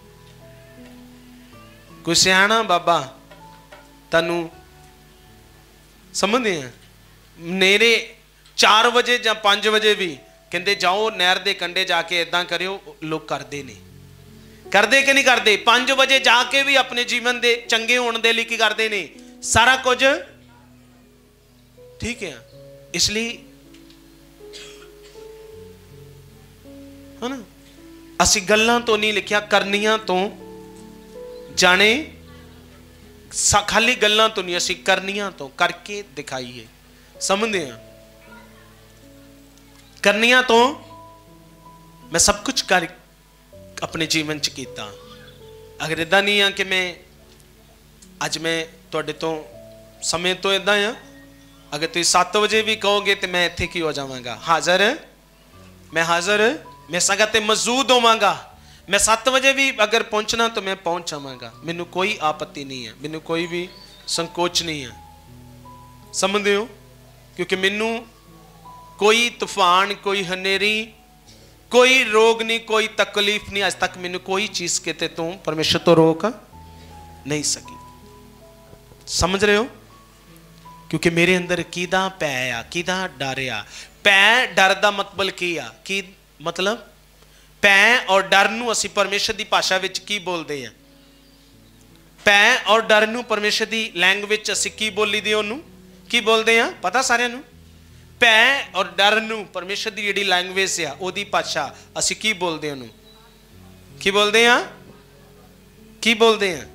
कोई सियाणा बाबा तनु समझते हैं नेरे चार बजे या पांच बजे भी कहते जाओ नहर के कंढे जाके इदा करो, लोग करते नहीं, करते कि नहीं करते? पांच बजे जाके भी अपने जीवन के चंगे होने के लिए की करते नहीं, सारा कुछ ठीक है। इसलिए है ना, असी गल्लां तो नहीं लिखिया, करनियां तो जाने, खाली गल्लां तो नहीं, असी करनियां तो करके दिखाइए, समझते हैं? करनियां तो मैं सब कुछ कर अपने जीवन च कीता। अगर इदा नहीं है कि मैं अज मैं तुहाडे तो समय तो इदा आ, अगर तुम सत्त बजे भी कहोगे तो मैं इत्थे की हो जावांगा, हाज़र मैं हाज़र मैं संगत ते मौजूद होवांगा। मैं सत्त बजे भी अगर पहुंचना तो मैं पहुंच जावांगा, मैनू कोई आपत्ति नहीं है, मैनू कोई भी संकोच नहीं है, समझते हो? क्योंकि मैनू कोई तूफान, कोई हनेरी, कोई रोग नहीं, कोई तकलीफ नहीं, आज तक मैनू कोई चीज़ कहते तू परमेश्वर तो रोक नहीं सकी, समझ रहे हो? क्योंकि मेरे अंदर किदा पै आ, किदा डर आ। पै डर का मतलब की आ, की मतलब पै और डर नू असी परमेश्वर की भाषा विच की बोलते हैं? पै और डर नू परमेश्वर की लैंग्वेज असी की बोली दी, ओनू की बोलते हैं? पता सारिਆਂ नू? पै और डर नू परमेश्वर की जिहड़ी लैंग्वेज आ ओदी भाषा असी की बोलते हैं? ओनू की बोलते हैं? की बोलते हैं?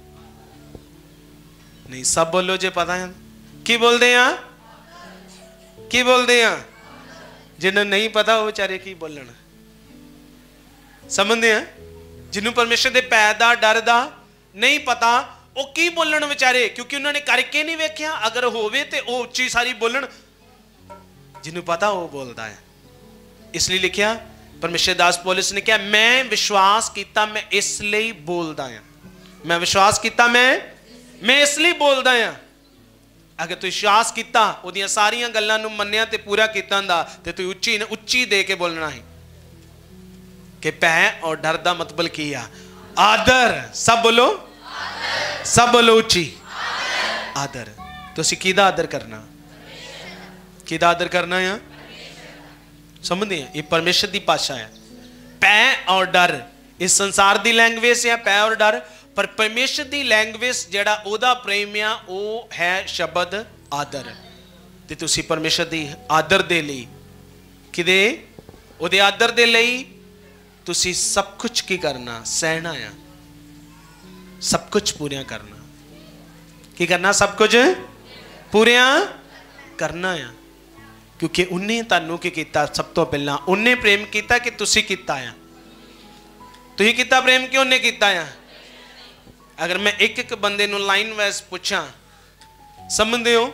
नहीं सब बोलो जे पता है की बोलते हैं? की बोलते हैं? जिन्हें नहीं पता वो बेचारे की बोलना, समझते हैं? जिन्होंने परमेश्वर के पै दा डर दा नहीं पता वो की बोलन बेचारे, क्योंकि उन्होंने करके नहीं वेख्या। अगर होवे ते वो उच्ची सारी बोलन, जिन्होंने पता वो बोलता है। इसलिए लिखिया परमेश्वर दास पौलुस ने कहा मैं विश्वास किया मैं इसलिए बोलता हाँ, मैं विश्वास किया मैं मैं इसलिए बोलता हाँ। अगर तू विश्वास किया उहदियां सारियां गल्लां नूं मन्निया ते पूरा कीता हुंदा ते तू उच्ची उच्ची दे के बोलना है कि पै और डर दा मतलब की आ? आदर। सब बोलो आदर। सब बोलो उच्ची आदर। तो असीं किहदा आदर करना? किहदा आदर करना है? समझते हैं? ये परमेश्वर की भाषा है। पै और डर इस संसार की लैंग्वेज है, पै और डर, पर परमेश्वर की लैंग्वेज जिहड़ा ओहदा प्रेम आ वो है शब्द आदर। ते तुसीं परमेश्वर की आदर दे लई किदे ओहदे आदर दे लई तुसीं सब कुछ की करना? सहना आ, सब कुछ पूरा करना। की करना? सब कुछ पूरा करना आ। क्योंकि उन्हें तुहानू की कीता, सब तो पहला उन्हें प्रेम किया कि तुसी कीता आ, तुसी कीता प्रेम कि उन्हें कीता आ। अगर मैं एक एक बंदे नू लाइन वाइज पूछा, समझते हो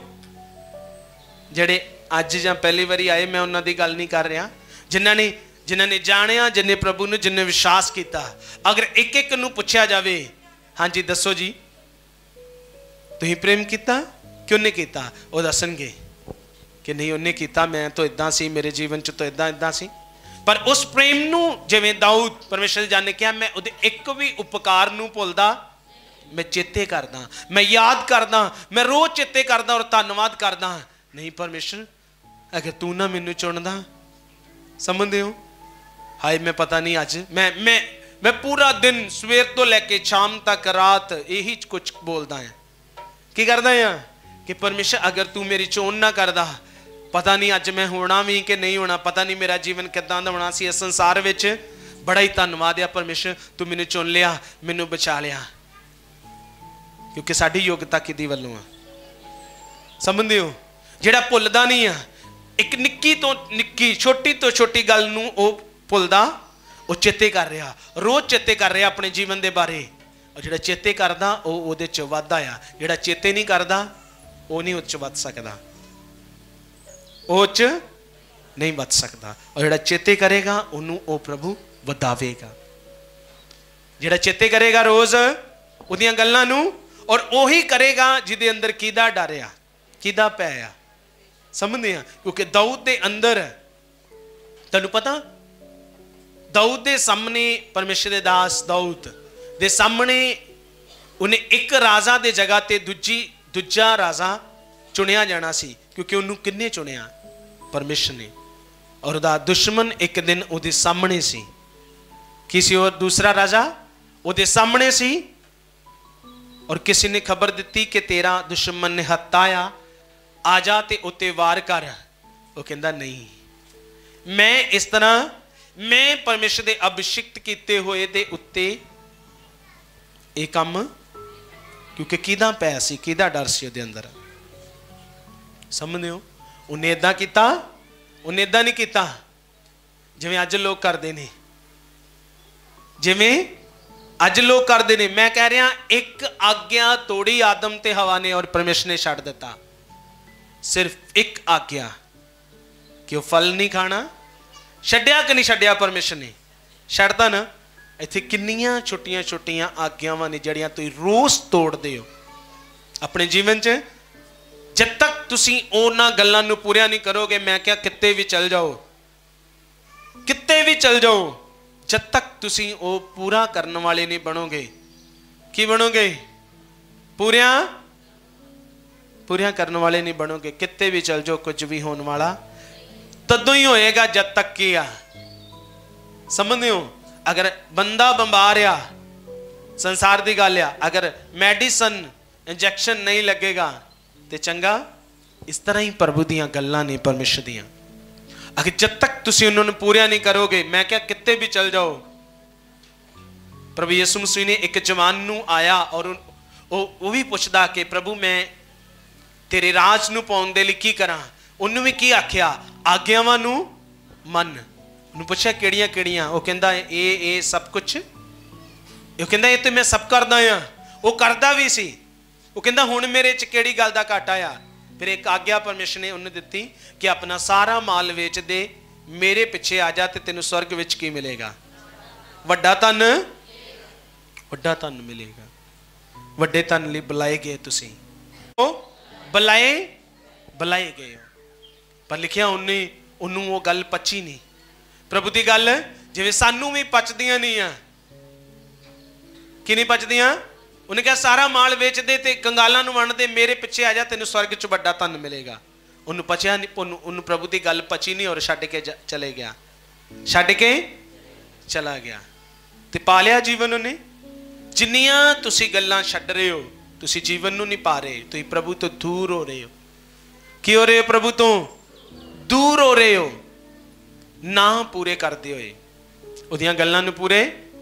जेडे अज या पहली बारी आए, मैं उन्होंने गल नहीं कर रहा, जिन्होंने ने जिन्होंने ने जानिया, जिन्हें प्रभु ने जिन्हें विश्वास किया, अगर एक एक नू पूछा जाए, हाँ जी दसो जी तुसीं प्रेम किया कि उन्हें किया, वो दसणगे कि नहीं उन्हें किया, मैं तो इदा सी, मेरे जीवन च तो इदा इदा सी। पर उस प्रेम नू जिवें दाऊद परमेश्वर जाने क्या, मैं उहदे एक भी उपकार नू भुलदा, मैं चेते करदा, मैं याद करदा, मैं रोज चेते करदा और धन्नवाद करदा। नहीं परमेश्वर अगर तू ना मैनू चुनदा, समझदे हो, हाय मैं पता नहीं अज मैं मैं मैं पूरा दिन सवेर तो लैके शाम तक रात यही कुछ बोलदा है, की करदा है कि परमेश्वर अगर तू मेरी चोन ना करदा, पता नहीं अज मैं होना भी कि नहीं होना, पता नहीं मेरा जीवन किदां दा होना सी। इस संसार विच बड़ा ही धन्नवाद है परमेश्वर, तू मैनू चुन लिया, मैनू बचा लिया, क्योंकि साडी योग्यता किहदी वल्लों आ, समझदे हो। जिहड़ा भुलदा नहीं आ, एक निक्की तो निक्की छोटी तो छोटी गल नूं ओह भुलदा, ओह चेते कर रहा, रोज चेते कर रहा अपने जीवन के बारे, और जिहड़ा चेते करदा ओह ओहदे च वाधा आ, जिहड़ा चेते नहीं करदा ओह नहीं उच वध सकदा, ओह च नहीं बच सकता। और जिहड़ा चेते करेगा उन्होंने ओ प्रभु वधावेगा, जिहड़ा चेते करेगा रोज उहदियां गल्लां नूं, और ओही करेगा जिहदे अंदर किहदा डर आ, किहदा भै आ, समझदे आ। क्योंकि दाऊद दे अंदर, तुहानूं पता दाऊद दे सामने, परमेश्वर दे दास दाऊद दे सामने उन्हें एक राजा दे जगह ते दूजी दूजा राजा चुनिया जाना सी, क्योंकि उन्होंने किन्ने चुनिया, परमेश्वर ने। और उहदा दुश्मन एक दिन उहदे सामने सी, किसी और दूसरा राजा उहदे सामने सी, और किसी ने खबर दी कि तेरा दुश्मन ने हत्या आ जा ते उत्ते वार कर, वो कहता नहीं, मैं इस तरह मैं परमेश्वर दे अभिषिक्त किए हुए दे उत्ते ये काम, क्योंकि किहदा पै सी, किहदा डर सी उहदे अंदर, समझदे हो। उन्हें इदां कीता, उन्हें इदां नहीं कीता जिवें अज लोग करते हैं, जिवें अज लोग करते हैं। मैं कह रहा एक आग्ञा तोड़ी आदम ते हवा ने और परमेश्वर ने छड्ड दिता, सिर्फ एक आग्ञा कि वह फल नहीं खाना। छड्डिया कि नहीं छड्डिया परमेश्वर ने, छड्डदा ना। इत्थे किन्नियां छोटियां छोटियां आग्यावां ने जिहड़ियां तुसीं रोज़ तोड़दे हो अपने जीवन च। जब तक तुसीं उन्हां गल्लां नूं पूरिया नहीं करोगे, मैं क्या किते भी चल जाओ, किते भी चल जाओ, जब तक तुसीं वो पूरा करने वाले नहीं बनोगे, की बनोगे, पूरिया पूरिया करने वाले नहीं बनोगे। किते भी चल जाओ, कुछ भी होने वाला तदों ही होएगा जब तक कि आ, समझते हो। अगर बंदा बंबार आ, संसार की गल आ, अगर मेडिसन इंजैक्शन नहीं लगेगा तो चंगा। इस तरह ही प्रभु दियां गल्लां ने, परमेश्वर दियां, अगर जब तक तुसीं उन्होंने पूरा नहीं करोगे, मैं क्या किते भी चल जाओ। प्रभु यीशु मसीह ने एक जवान नूं आया और वो भी पूछदा कि प्रभु मैं तेरे राज नूं पाउण दे लई की करां। उन्होंने भी की आख्या, आग्यावां नूं मन। उन्होंने पूछा किहड़ियां किहड़ियां, वो कहंदा ये ये सब कुछ, वो कहंदा ये तो मैं सब करदा आ। वो करदा भी सी, वो कहंदा हुण मेरे च किहड़ी गल दा घाटा आ। फिर एक आग्या परमेश्वर ने उन्हें दिती कि अपना सारा माल वेच दे, मेरे पिछे आ जा, ते तेनू स्वर्ग विच की मिलेगा, वड्डा धन, वड्डा धन मिलेगा। वड्डे धन लई बुलाए गए तुसीं, ओ बुलाए बुलाए गए हो। पर लिखिया उन्हें उन्होंने वो गल पची नहीं। प्रभु की गल जिवें सानू भी पचदियां नहीं आ, कि नहीं पचदियां। उन्हें कहा सारा माल वेच दे ते कंगालां नूं वंड दे, मेरे पिछे आ जा, तेनू स्वर्ग च वड्डा धन मिलेगा। उन्होंने पचिया नहीं, उन्होंने प्रभु की गल पची नहीं और छड्ड के चले गया, छड्ड के चला गया ते पा लिया जीवन उन्हें। जिन्नियां तुसीं गल्लां छड्ड रहे हो, तुसीं जीवन नूं नहीं पा रहे, तुसीं प्रभु तो दूर हो रहे हो। की हो रहे हो? प्रभु तो दूर हो रहे हो, ना पूरे करते हुए उहदियां गल्लां नूं पूरे।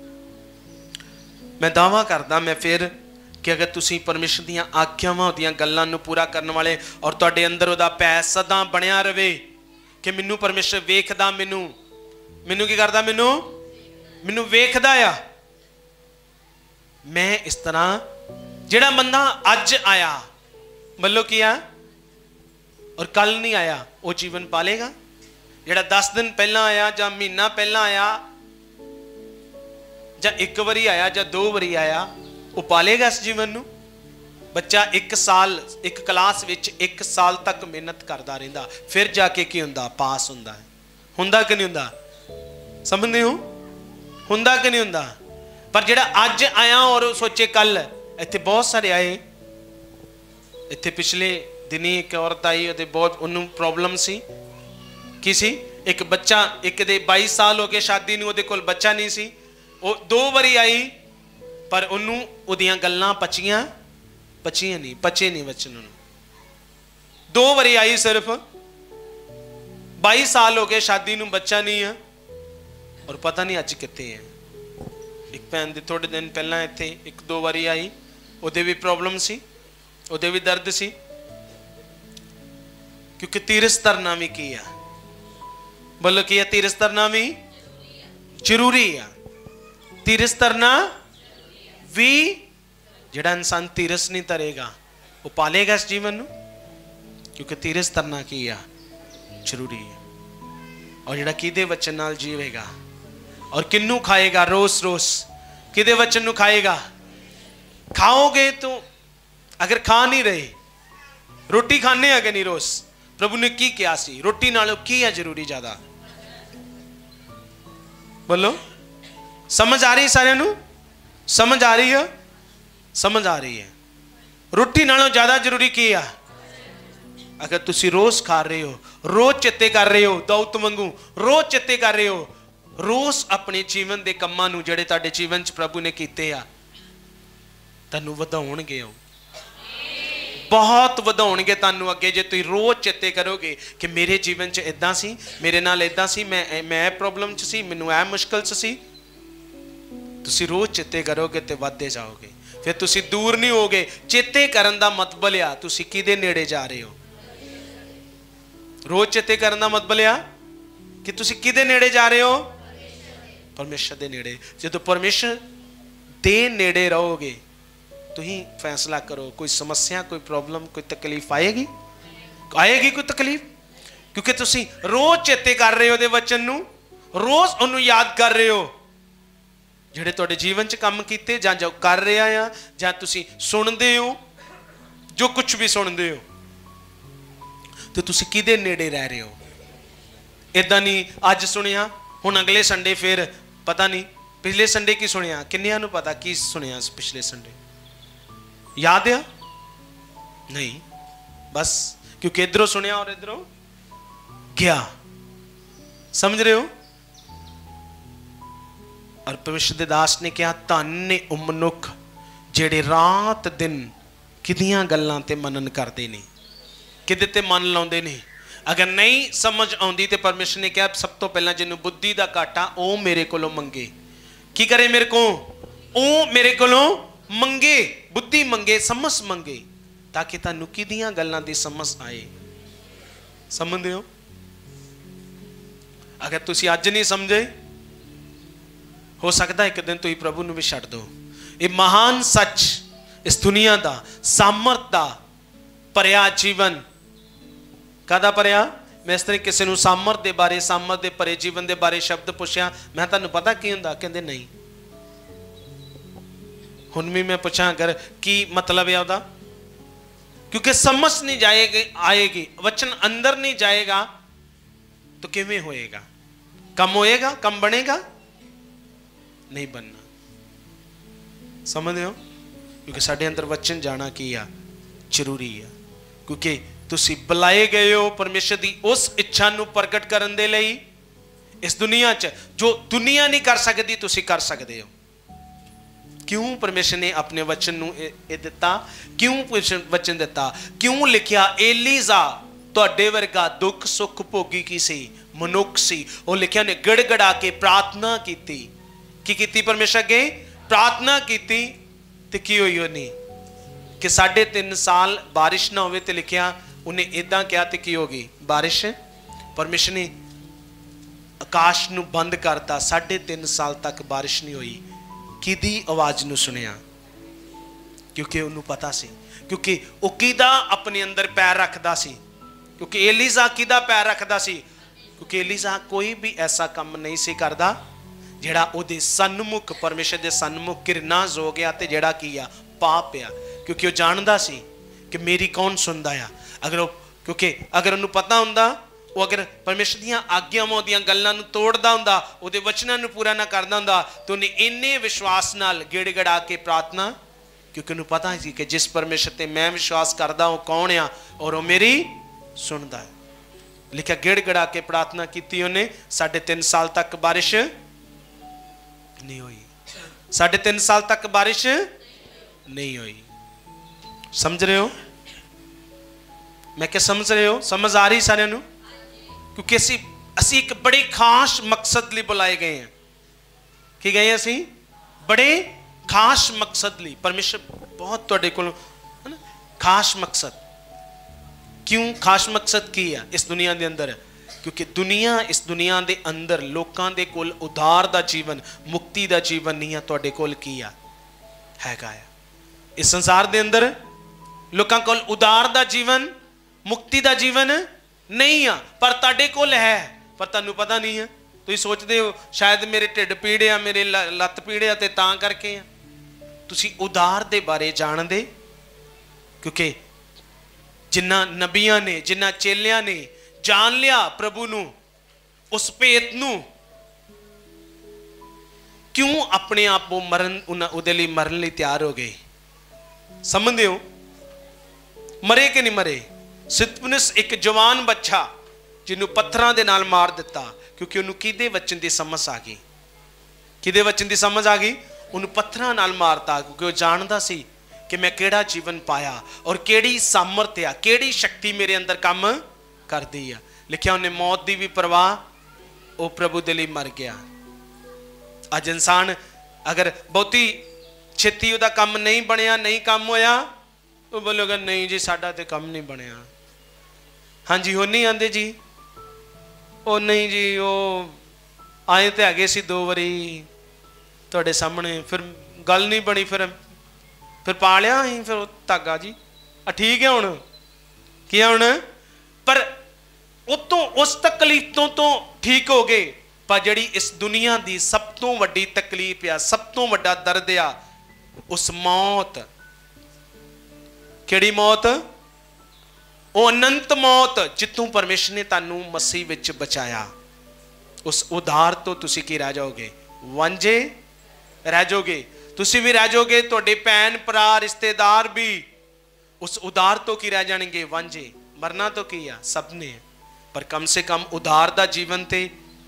मैं दावा करदा मैं फिर कि अगर तुसीं परमेश्वर दीयां आग्यावां उहदियां गल्लां नूं पूरा करने वाले और तुहाडे अंदर उहदा पै सदा बनिया रहे, कि मैनू परमेश्वर वेखदा, मैनू मैनू की करदा, मैनू मैनू वेखदा आ। मैं इस तरह जिहड़ा बंदा अज आया बोलो की आ और कल नहीं आया वो जीवन पालेगा। जिहड़ा दस दिन पहला आया जां महीना पहला आया जां एक बारी आया जां दो बारी आया वो पालेगा इस जीवन नूं। बच्चा एक साल एक क्लास विच एक साल तक मेहनत करता रहिंदा, फिर जाके की हुंदा, पास हुंदा है। हुंदा कि नहीं हुंदा? समझदे हो? हुंदा कि नहीं हुंदा? पर जिहड़ा अज आया और सोचे कल, इत्थे बहुत सारे आए, इत्थे पिछले दिनी एक औरत आई, उहदे बहुत उन्होंने प्रॉब्लम सी की सी, एक बच्चा एक दे बाईस साल हो गए शादी नूं, उहदे कोल बच्चा नहीं सी, वो दो बारी आई पर उन्होंने उहदियां गल्लां पचियां पचियां नहीं पचे नहीं वचन उन्होंने। दो बारी आई सिर्फ, बाईस साल हो गए शादी नूं, बच्चा नहीं है और पता नहीं अज कित्थे है। एक भैन दे थोड़े दिन पहला इत्थे एक दो बारी आई, उहदे भी प्रॉब्लम सी, उहदे भी दर्द सी, क्योंकि तीरस तरना भी की है। बोलो की है? तीरस तरना भी जरूरी है। तीरस तरना भी, जिहड़ा इंसान तीरस नहीं तरेगा वो पालेगा इस जीवन नूं, क्योंकि तीरस तरना की है जरूरी है। और जिहड़ा किहदे वचन नाल जीवेगा और किन्नू खाएगा रोज रोज, किहदे वचन नूं खाएगा? खाओगे तो अगर खा नहीं रहे, रोटी खाने अगे नहीं रोज, प्रभु ने की किया सी, रोटी नालों की है जरूरी ज्यादा? बोलो समझ आ रही सारिਆਂ ਨੂੰ? समझ आ रही है? समझ आ रही है? रोटी नालों ज्यादा जरूरी की है? अगर तुसी रोज खा रहे हो, रोज चित्ते कर रहे हो, दाऊद वांगू रोज चित्ते कर रहे हो, रोज अपने जीवन के कामां नूं जिहड़े तुहाडे जीवन च प्रभु ने कीते आ तैनूं वधाउणगे, हो बहुत वधाउणगे तैनूं अगे। जे तुसीं रोज चित्ते करोगे कि मेरे जीवन च इदां सी, मेरे नाल इदां सी, मैं मैं प्रॉब्लम च सी, मैनूं ऐ मुश्किल च सी, तुसीं रोज चित्ते करोगे तो वधदे जाओगे। फिर तुसीं दूर नहीं होगे। चेते करन दा मतलब आ तुसीं किहदे नेड़े जा रहे हो। रोज चेते करन दा मतलब आ कि तुसीं किहदे नेड़े जा रहे हो? परमेश्वर दे नेड़े। जदों परमेश्वर दे नेड़े रहोगे तुसीं फैसला करो, कोई समस्या, कोई प्रॉब्लम, कोई तकलीफ आएगी? आएगी कोई तकलीफ? क्योंकि तुसीं रोज चेते कर रहे हो दे वचन नूं, रोज उहनूं याद कर रहे हो जिहड़े तुहाडे जीवन च काम कीते, जां जो कर रहा आ, जां तुसीं सुणदे हो, जो कुछ भी सुणदे हो, तो तुसीं किहदे नेड़े रह रहे हो? इदां नहीं अज सुनिया हुण अगले संडे फिर पता नहीं, पिछले संडे की सुनिया, किन्नियां नूं पता की सुनिया पिछले संडे? याद आ? नहीं, बस क्योंकि इधरों सुनिया और इधरों गया। समझ रहे हो? और परमेश्वर दे दास ने कहा धन ने उह मनुख जेड़े रात दिन किदियां गल्लां ते मनन करदे ने, किदे ते मन लाउंदे ने। अगर नहीं समझ आउंदी ते परमेश्वर ने कहा सब तो पहला जिन्हों बुद्धि दा घाटा ओ मेरे कोलों मंगे। की करे मेरे को? ओ मेरे कोलों मंगे, बुद्धि मंगे, समझ मंगे, ताकि तुहानूं किदियां गल्लां दी समझ आए। समझदे हो? अगर तुसीं अज नहीं समझे, हो सकता एक दिन तुसीं प्रभु नूं भी छड्ड दो। ये महान सच इस दुनिया दा सामर्थ दा भरिया जीवन कादा भरिया? मैं इस तरह किसी नूं सामर्थ दे बारे, सामर्थ दे भरे जीवन दे बारे शब्द पुछया, मैं तुहानूं पता की हुंदा? कहंदे नहीं। हुण भी मैं पुछां अगर की मतलब है उहदा? क्योंकि समझ नहीं जाएगी आएगी, वचन अंदर नहीं जाएगा तो किवें होएगा? कम होएगा? कम बनेगा? नहीं बनना। समझ रहे हो? क्योंकि साढ़े अंदर वचन जाना की आ जरूरी है, क्योंकि तुसी बुलाए गए हो परमेश्वर की उस इच्छा नूं प्रगट करन दे लई। इस दुनिया च जो दुनिया नहीं कर सकती तुसी कर सकते हो। क्यों परमेश्वर ने अपने वचन नूं ए दिता? क्यों वचन दिता? क्यों लिखिया एलीजा तुहाडे वर्गा दुख सुख भोगी की सी, मनुख सी, वो लिखिया ने गड़गड़ा के प्रार्थना की। की कीती? परमेश्वर अगे प्रार्थना की। ते की होई होनी कि साढ़े तीन साल बारिश ना होवे ते लिखिया उन्हें इदां कहा ते की होगी? बारिश परमेश्वर ने आकाश नूं बंद करता, साढ़े तीन साल तक बारिश नहीं हुई। किदी आवाज़ नूं सुनिया? क्योंकि उन्होंने पता सी, क्योंकि वो किदा अपने अंदर पैर रखता सी, क्योंकि एलीजा किदा पैर रखता सी, क्योंकि एलीजा कोई भी ऐसा काम नहीं सी करता जिहड़ा उहदे सन्मुख, परमेश्वर के सन्मुख घिरना जो गया ते जिहड़ा की आ पाप आ, क्योंकि वह जानता सी कि मेरी कौन सुनता आ। अगर वो, क्योंकि अगर उन्होंने पता होंदा, वो अगर परमेश्वर दीयां आग्यावां दियां गल्लां नूं तोड़दा हुंदा, उहदे वचनां नूं पूरा ना करदा हुंदा, तो उन्हें इन्ने विश्वास नाल गिड़गिड़ा के प्रार्थना, क्योंकि उन्हें पता है कि जिस परमेश्वर ते मैं विश्वास करदा वो कौन आ और वो मेरी सुनदा है। लिखा गिड़गिड़ा के प्रार्थना की उन्हें, साढ़े तीन साल तक बारिश नहीं हुई, साढ़े तीन साल तक बारिश नहीं हुई। समझ रहे हो? मैं क्या समझ रहे हो? समझ आ रही सारे नूं? क्योंकि असी असी एक बड़े खास मकसद लिए बुलाए गए हैं। कि गए असी बड़े खास मकसद लिए। परमेश्वर बहुत तुहाडे कोल है ना खास मकसद। क्यों खास मकसद की है इस दुनिया के अंदर? क्योंकि दुनिया इस दुनिया के अंदर लोगों के कोल उधार का जीवन, मुक्ति का जीवन नहीं है। तुहाडे कोल की हैगा है? इस संसार के अंदर लोगों कोल उधार का जीवन, मुक्ति का जीवन नहीं है, पर तुहाडे कोल है, पर तुहानू पता नहीं है। तुसीं सोचते हो शायद मेरे ढिड पीड़ आ, मेरे लत्त पीड़ आ, ते तां करके आ। तुसीं उधार दे बारे जानदे, क्योंकि जिन्ना नबियां ने, जिन्ना चेलियां ने जान लिया प्रभु नू, उस भेत नू, क्यों अपने आप वो मरण उहदे लई मरन लई तैयार हो गए? समझदे हो? मरे कि नहीं मरे? सितफनुस एक जवान बच्चा जिन्हों पत्थरां दे नाल मार दिता, क्योंकि उन्होंने किदे वचन की समझ आ गई। किदे वचन की समझ आ गई? उन्होंने पत्थरां नाल मारता, क्योंकि वह जानता सी कि मैं केड़ा जीवन पाया और केड़ी सामर्थ आ, केड़ी शक्ति मेरे अंदर काम करती है। लिखिया उन्हें मौत की भी परवाह, वो प्रभु दे लई मर गया। अज इंसान अगर बहुती छेती उहदा काम नहीं बनया, नहीं काम होया, वो बोलेगा नहीं जी साडा ते काम नहीं बनया। हाँ जी हो नहीं आंदे जी, ओ नहीं जी वो आए तो है सी दो बारी तुहाडे सामने, फिर गल नहीं बनी, फिर फिर पा लिया ही फिर धागा जी आ ठीक है हुण की हुण। पर उतों उस तकलीफ तो तो ठीक हो गए, पर जिहड़ी इस दुनिया की सब तो वड्डी तकलीफ आ, सब तो वड्डा दर्द आ, उस मौत, किहड़ी मौत? वो अनंत मौत जितों परमेश्वर ने तुहानू मसीह विच बचाया, उस उधार तो तुसी की रह जाओगे? वांझे रह जाओगे। तुसी भी रह जाओगे, तुहाडे भैन भरा रिश्तेदार भी उस उधार तो की रह जाएंगे? वांझे। मरना तो की आ सब ने, पर कम से कम उधार का जीवन थे।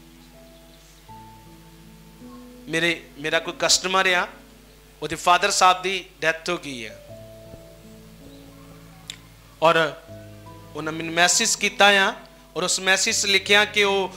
मेरे मेरा कोई कस्टमर आ, उसके फादर साहब की डेथ हो गई है, और उन्होंने मैंने मैसेज किया आ, और उस मैसेज लिखिया कि वो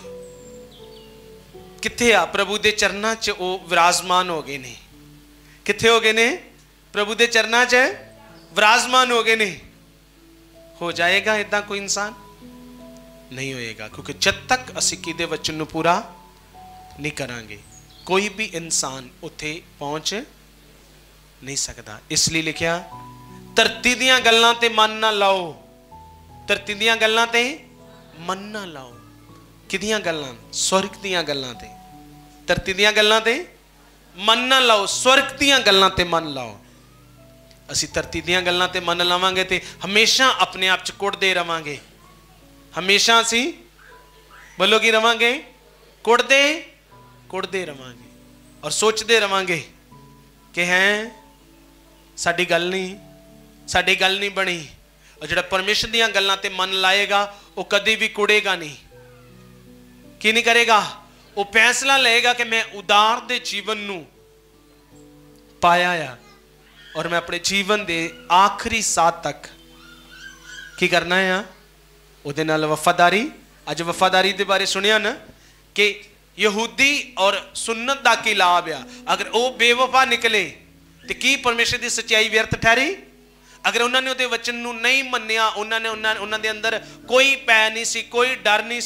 किथे आ? प्रभु के चरणों च वो विराजमान हो गए ने। किथे हो गए ने? प्रभु के चरणों च विराजमान हो गए ने। हो जाएगा इदा कोई इंसान? नहीं होएगा, क्योंकि जब तक असी किदे वचन नूं पूरा नहीं करांगे कोई भी इंसान उत्थे पहुंच नहीं सकता। इसलिए लिखिया धरती दीयां गल्लां ते मन ना लाओ। धरती दीयां गल्लां ते मन ना लाओ। किदियां गल्लां? स्वर्ग दीयां गल्लां ते। धरती दीयां गल्लां ते मन ना लाओ, स्वर्ग दीयां गल्लां ते मन लाओ। असी धरती दीयां गल्लां ते मन लावांगे ते हमेशा अपने आप च कुड़दे रवांगे। हमेशा असी बोलो की रवांगे? कुड़दे कुड़दे रवांगे और सोचते रवांगे कि हैं साडी गल नहीं, साडी गल नहीं बनी। और जिहड़ा परमेश्वर दीयां गल्लां ते मन लाएगा वो कभी भी कुड़ेगा नहीं। की नहीं करेगा? वो फैसला लेगा कि मैं उदार दे जीवन नू पाया आ, और मैं अपने जीवन दे आखिरी साथ तक की करना है? उहदे नाल वफादारी। अज वफादारी दे बारे सुनिया ना कि यहूदी और सुन्नत दा की लाभ आ। अगर वो बेवफा निकले तो की परमेश्वर की सच्चाई व्यर्थ ठहरी? अगर उन्होंने उहदे वचन नू नहीं मन्निया, उन्होंने उन्होंने दे अंदर कोई पै नहीं सी, कोई डर नहीं सी,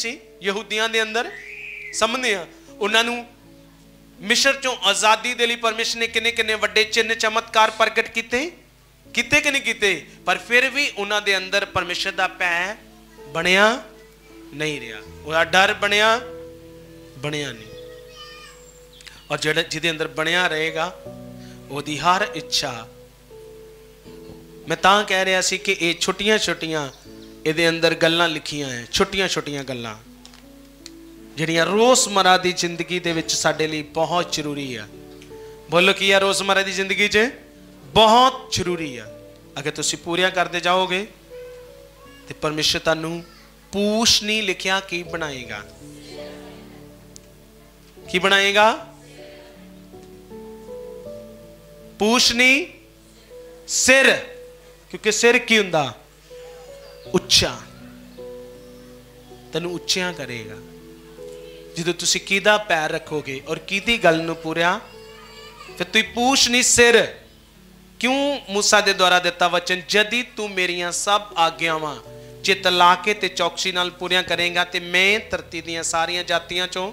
ਯਹੂਦੀਆਂ ਦੇ ਅੰਦਰ ਸਮਝਦੇ ਆ ਉਹਨਾਂ ਨੂੰ ਮਿਸਰ ਚੋਂ ਆਜ਼ਾਦੀ ਦੇ ਲਈ ਪਰਮੇਸ਼ਰ ਨੇ ਕਿੰਨੇ ਕਿੰਨੇ ਵੱਡੇ ਚਿੰਨ੍ਹ ਚਮਤਕਾਰ ਪ੍ਰਗਟ ਕੀਤੇ ਕੀਤੇ ਕਿ ਨਹੀਂ ਕੀਤੇ ਪਰ ਫਿਰ ਵੀ ਉਹਨਾਂ ਦੇ ਅੰਦਰ ਪਰਮੇਸ਼ਰ ਦਾ ਭੈ ਬਣਿਆ ਨਹੀਂ ਰਿਹਾ ਉਹਦਾ ਡਰ ਬਣਿਆ ਬਣਿਆ ਨਹੀਂ ਔਰ ਜਿਹੜਾ ਜਿਹਦੇ ਅੰਦਰ ਬਣਿਆ ਰਹੇਗਾ ਉਹਦੀ ਹਰ ਇੱਛਾ मैं तां कह रहा सी कि ये छुट्टियां छुट्टियां ਇਹਦੇ ਅੰਦਰ ਗੱਲਾਂ ਲਿਖੀਆਂ ਹੈ ਛੋਟੀਆਂ ਛੋਟੀਆਂ ਗੱਲਾਂ ਜਿਹੜੀਆਂ ਰੋਜ਼ਮਰਾ ਦੀ ਜ਼ਿੰਦਗੀ ਦੇ ਵਿੱਚ ਸਾਡੇ ਲਈ ਬਹੁਤ ਜ਼ਰੂਰੀ ਆ ਬੋਲੋ ਕੀ ਆ ਰੋਜ਼ਮਰਾ ਦੀ ਜ਼ਿੰਦਗੀ 'ਚ ਬਹੁਤ ਜ਼ਰੂਰੀ ਆ ਅਗਰ ਤੁਸੀਂ ਪੂਰੀਆਂ ਕਰਦੇ ਜਾਓਗੇ ਤੇ ਪਰਮੇਸ਼ਰ ਤੁਹਾਨੂੰ ਪੂਛ ਨਹੀਂ ਲਿਖਿਆ ਕੀ ਬਣਾਏਗਾ ਕੀ ਬਣਾਏਗਾ ਪੂਛ ਨਹੀਂ ਸਿਰ क्योंकि सिर की हुंदा उच्चा तेन उच्चियां करेगा जो तुसी किदा पैर रखोगे और किदी गल नूं पूरा फिर तुई पूछ नहीं सिर क्यों मूसा दे द्वारा दिता वचन जदि तू मेरियां सब आग्यावां चित ला के ते चौकसी नाल पूरियां करेगा ते मैं धरती दीयां सारियां जातियां चों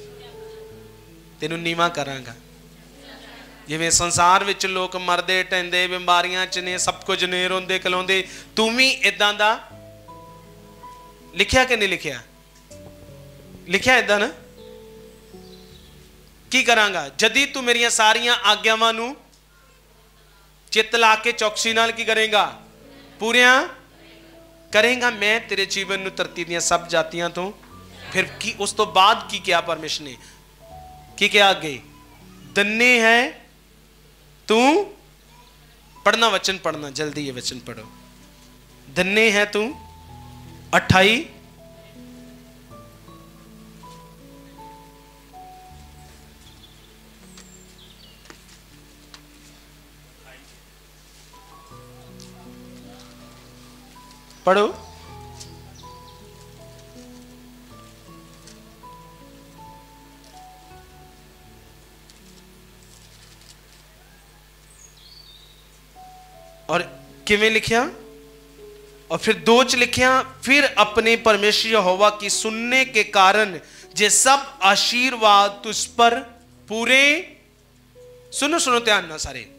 तेनू नीवा करांगा जिवें संसार विच लोग मरदे टैंदे बीमारियां च ने सब कुछ ने रोंदे कलाउंदे तू भी इदां दा लिखिया कि नहीं लिखिया लिखिया इदां ना की करांगा जदी तू मेरियां सारियां आग्यावां नूं चित ला के चौकसी नाल की करेगा पूरियां करेगा मैं तेरे जीवन नूं धरती दीयां सब जातियां तो फिर की उस तो बाद की क्या परमेश्वर ने की क्या आगे दन्ने है तू पढ़ना वचन पढ़ना जल्दी ये वचन पढ़ो धन्य है तू अट्ठाई पढ़ो और किवें लिखिया और फिर दो च लिखिया फिर अपने परमेश्वर यहोवा की सुनने के कारण जे सब आशीर्वाद तुझ पर पूरे सुनो सुनो ध्यान ना सारे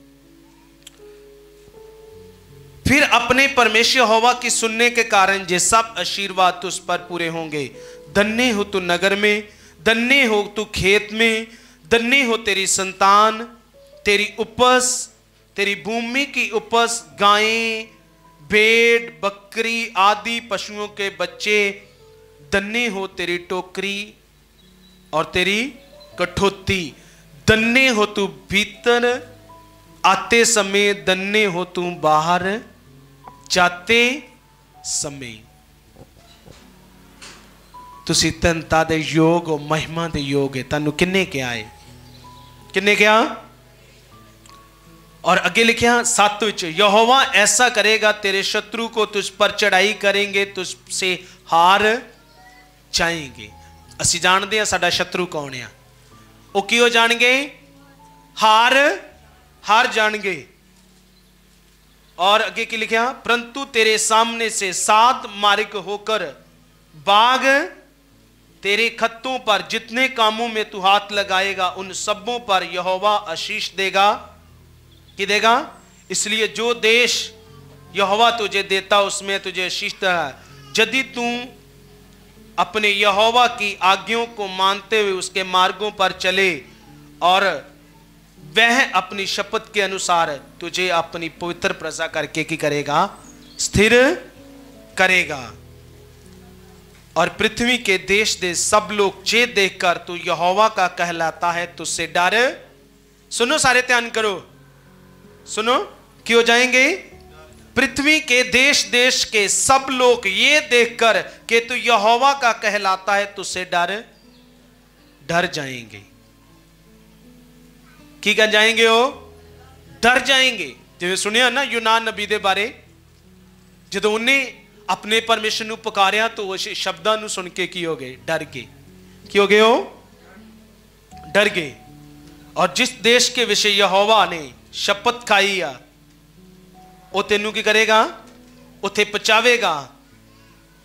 फिर अपने परमेश्वर यहोवा की सुनने के कारण जे सब आशीर्वाद तुझ पर पूरे होंगे धन्य हो तू नगर में धन्य हो तू खेत में धन्य हो तेरी संतान तेरी उपज तेरी भूमि की उपज गायें भेड़ बकरी आदि पशुओं के बच्चे धन्य हो तेरी टोकरी और तेरी कठौती धन्य हो तू भीतर आते समय धन्य हो तू बाहर जाते समय तुसी धनता दे योग और महिमा दे योग है तानू किन्ने क्या है किन्ने क्या और अगे लिखिया सात विच यहोवा ऐसा करेगा तेरे शत्रु को तुझ पर चढ़ाई करेंगे तुझसे हार जाएंगे असी जानते हैं साडा शत्रु कौन है वो क्यों जाएंगे हार हार जाएंगे और अगे की लिखिया परंतु तेरे सामने से सात मार्ग होकर बाग तेरे खत्तों पर जितने कामों में तू हाथ लगाएगा उन सबों पर यहोवा आशीष देगा कि देगा इसलिए जो देश यहोवा तुझे देता उसमें तुझे आशीष है यदि तू अपने यहोवा की आज्ञाओं को मानते हुए उसके मार्गों पर चले और वह अपनी शपथ के अनुसार तुझे अपनी पवित्र प्रजा करके की करेगा स्थिर करेगा और पृथ्वी के देश दे सब लोग जे देखकर तू यहोवा का कहलाता है तुझसे डर सुनो सारे ध्यान करो सुनो क्यों जाएंगे पृथ्वी के देश देश के सब लोग ये देखकर कि तू यहोवा का कहलाता है तुझसे डर डर जाएंगे की कर जाएंगे वो डर जाएंगे जिवें सुनिया ना यूनान नबी दे बारे जो उन्हें अपने परमेश्वर नूं पुकारिया तो उस शब्दां नूं सुन के की हो गए डर गए की हो गए हो डर गए और जिस देश के विषय यहोवा ने शपथ खाई आ वो तेनू की करेगा उथे पहुंचावेगा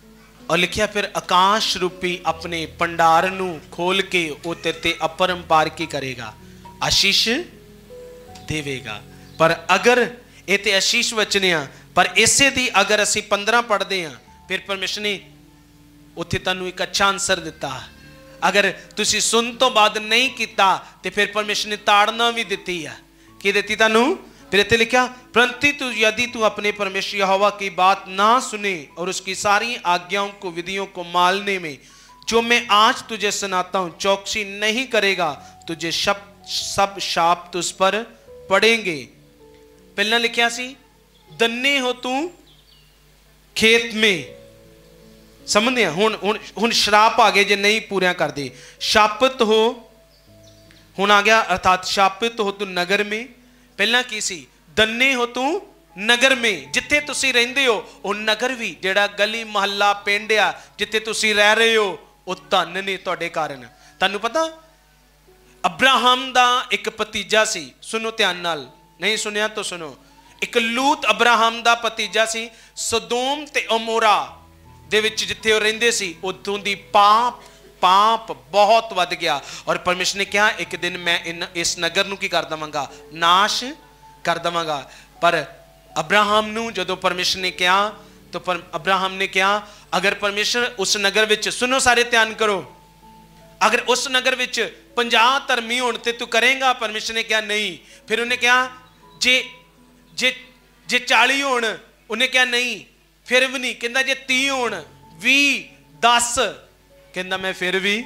और लिखिया फिर आकाश रूपी अपने भंडार नू खोल के वो तेरे ते अपरंपार की करेगा, आशीष देवेगा। पर अगर ये ते आशीष वचने आ, पर इसे दी अगर असी पंद्रह पढ़ते हैं फिर परमेश्वर ने उत्थे तुहानू एक अच्छा आंसर दिता। अगर तुसी सुन तो बाद नहीं किया तो फिर परमेश्वर ने ताड़ना भी दी है। कि दी तुहानू? फिर इत्थे लिखा परंतु तू यदि तू अपने परमेश्वर यहोवा की बात ना सुने और उसकी सारी आज्ञाओं को विधियों को मानने में जो मैं आज तुझे सुनाता हूं चौकसी नहीं करेगा, तुझे सब सब शाप तुझ पर पड़ेंगे। पहला लिखा सी दन्ने हो तू खेत में, समझदे हुण हुण हुण श्राप आ गए जे नहीं पूरा कर दे। शापित हो हुण आ गया, अर्थात शापित हो तू नगर में। पहला की सी दन्ने हो तू नगर में, जिथे तुसी रहिंदे हो वो नगर भी जेड़ा गली महल्ला पिंड आ जिथे तुसी रह रहे हो वो धन ने तुहाडे कारण। तुहानू पता अब्राहम दा एक भतीजा सी, सुनो ध्यान नाल, नहीं सुनिया तो सुनो। एक लूत अब्राहम दा भतीजा सी। सदोम ते अमोरा दे विच जिथे वो रहिंदे सी उतों दी पाप पाप बहुत वध गया और परमेश्वर ने कहा एक दिन मैं इन इस नगर नू की कर दवांगा, नाश कर दवांगा। पर अब्राहम नू जदों परमेश्वर ने कहा तो पर अब्राहम ने कहा अगर परमेश्वर उस नगर विच, सुनो सारे ध्यान करो, अगर उस नगर विच पंजाह धर्मी होण ते तू करेगा? परमेश्वर ने कहा नहीं। फिर उन्हें कहा जे जे जे चाली होण, उन्हें कहा नहीं, फिर भी नहीं। कहंदा जे तीह होण, भी, दस, कहंदा मैं फिर भी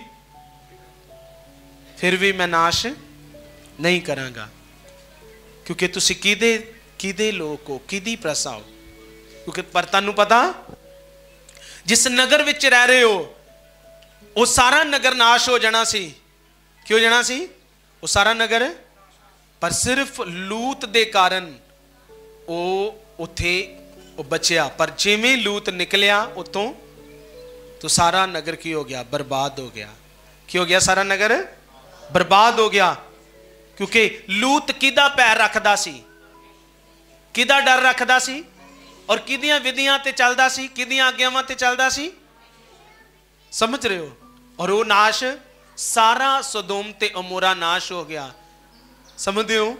फिर भी मैं नाश नहीं करांगा। क्योंकि तुसी किदे किदे लोग हो, किदी प्रसा हो। क्योंकि पर तुहानू पता जिस नगर विच रह रहे हो वो सारा नगर नाश हो जाना सी। क्यों जाना सी वो सारा नगर? पर सिर्फ लूत दे कारण वो उथे वो बचिया। पर जिवें लूत निकलिया उतों तो सारा नगर की हो गया? बर्बाद हो गया। की हो गया? सारा नगर बर्बाद हो गया। क्योंकि लूत किदा पैर रखदा सी, किदा डर रखदा सी और किदियां विधियां ते चलदा सी, किदियां आज्ञावां ते चलदा सी। समझ रहे हो? और वो नाश सारा सदोम ते अमोरा नाश हो गया। समझते हो?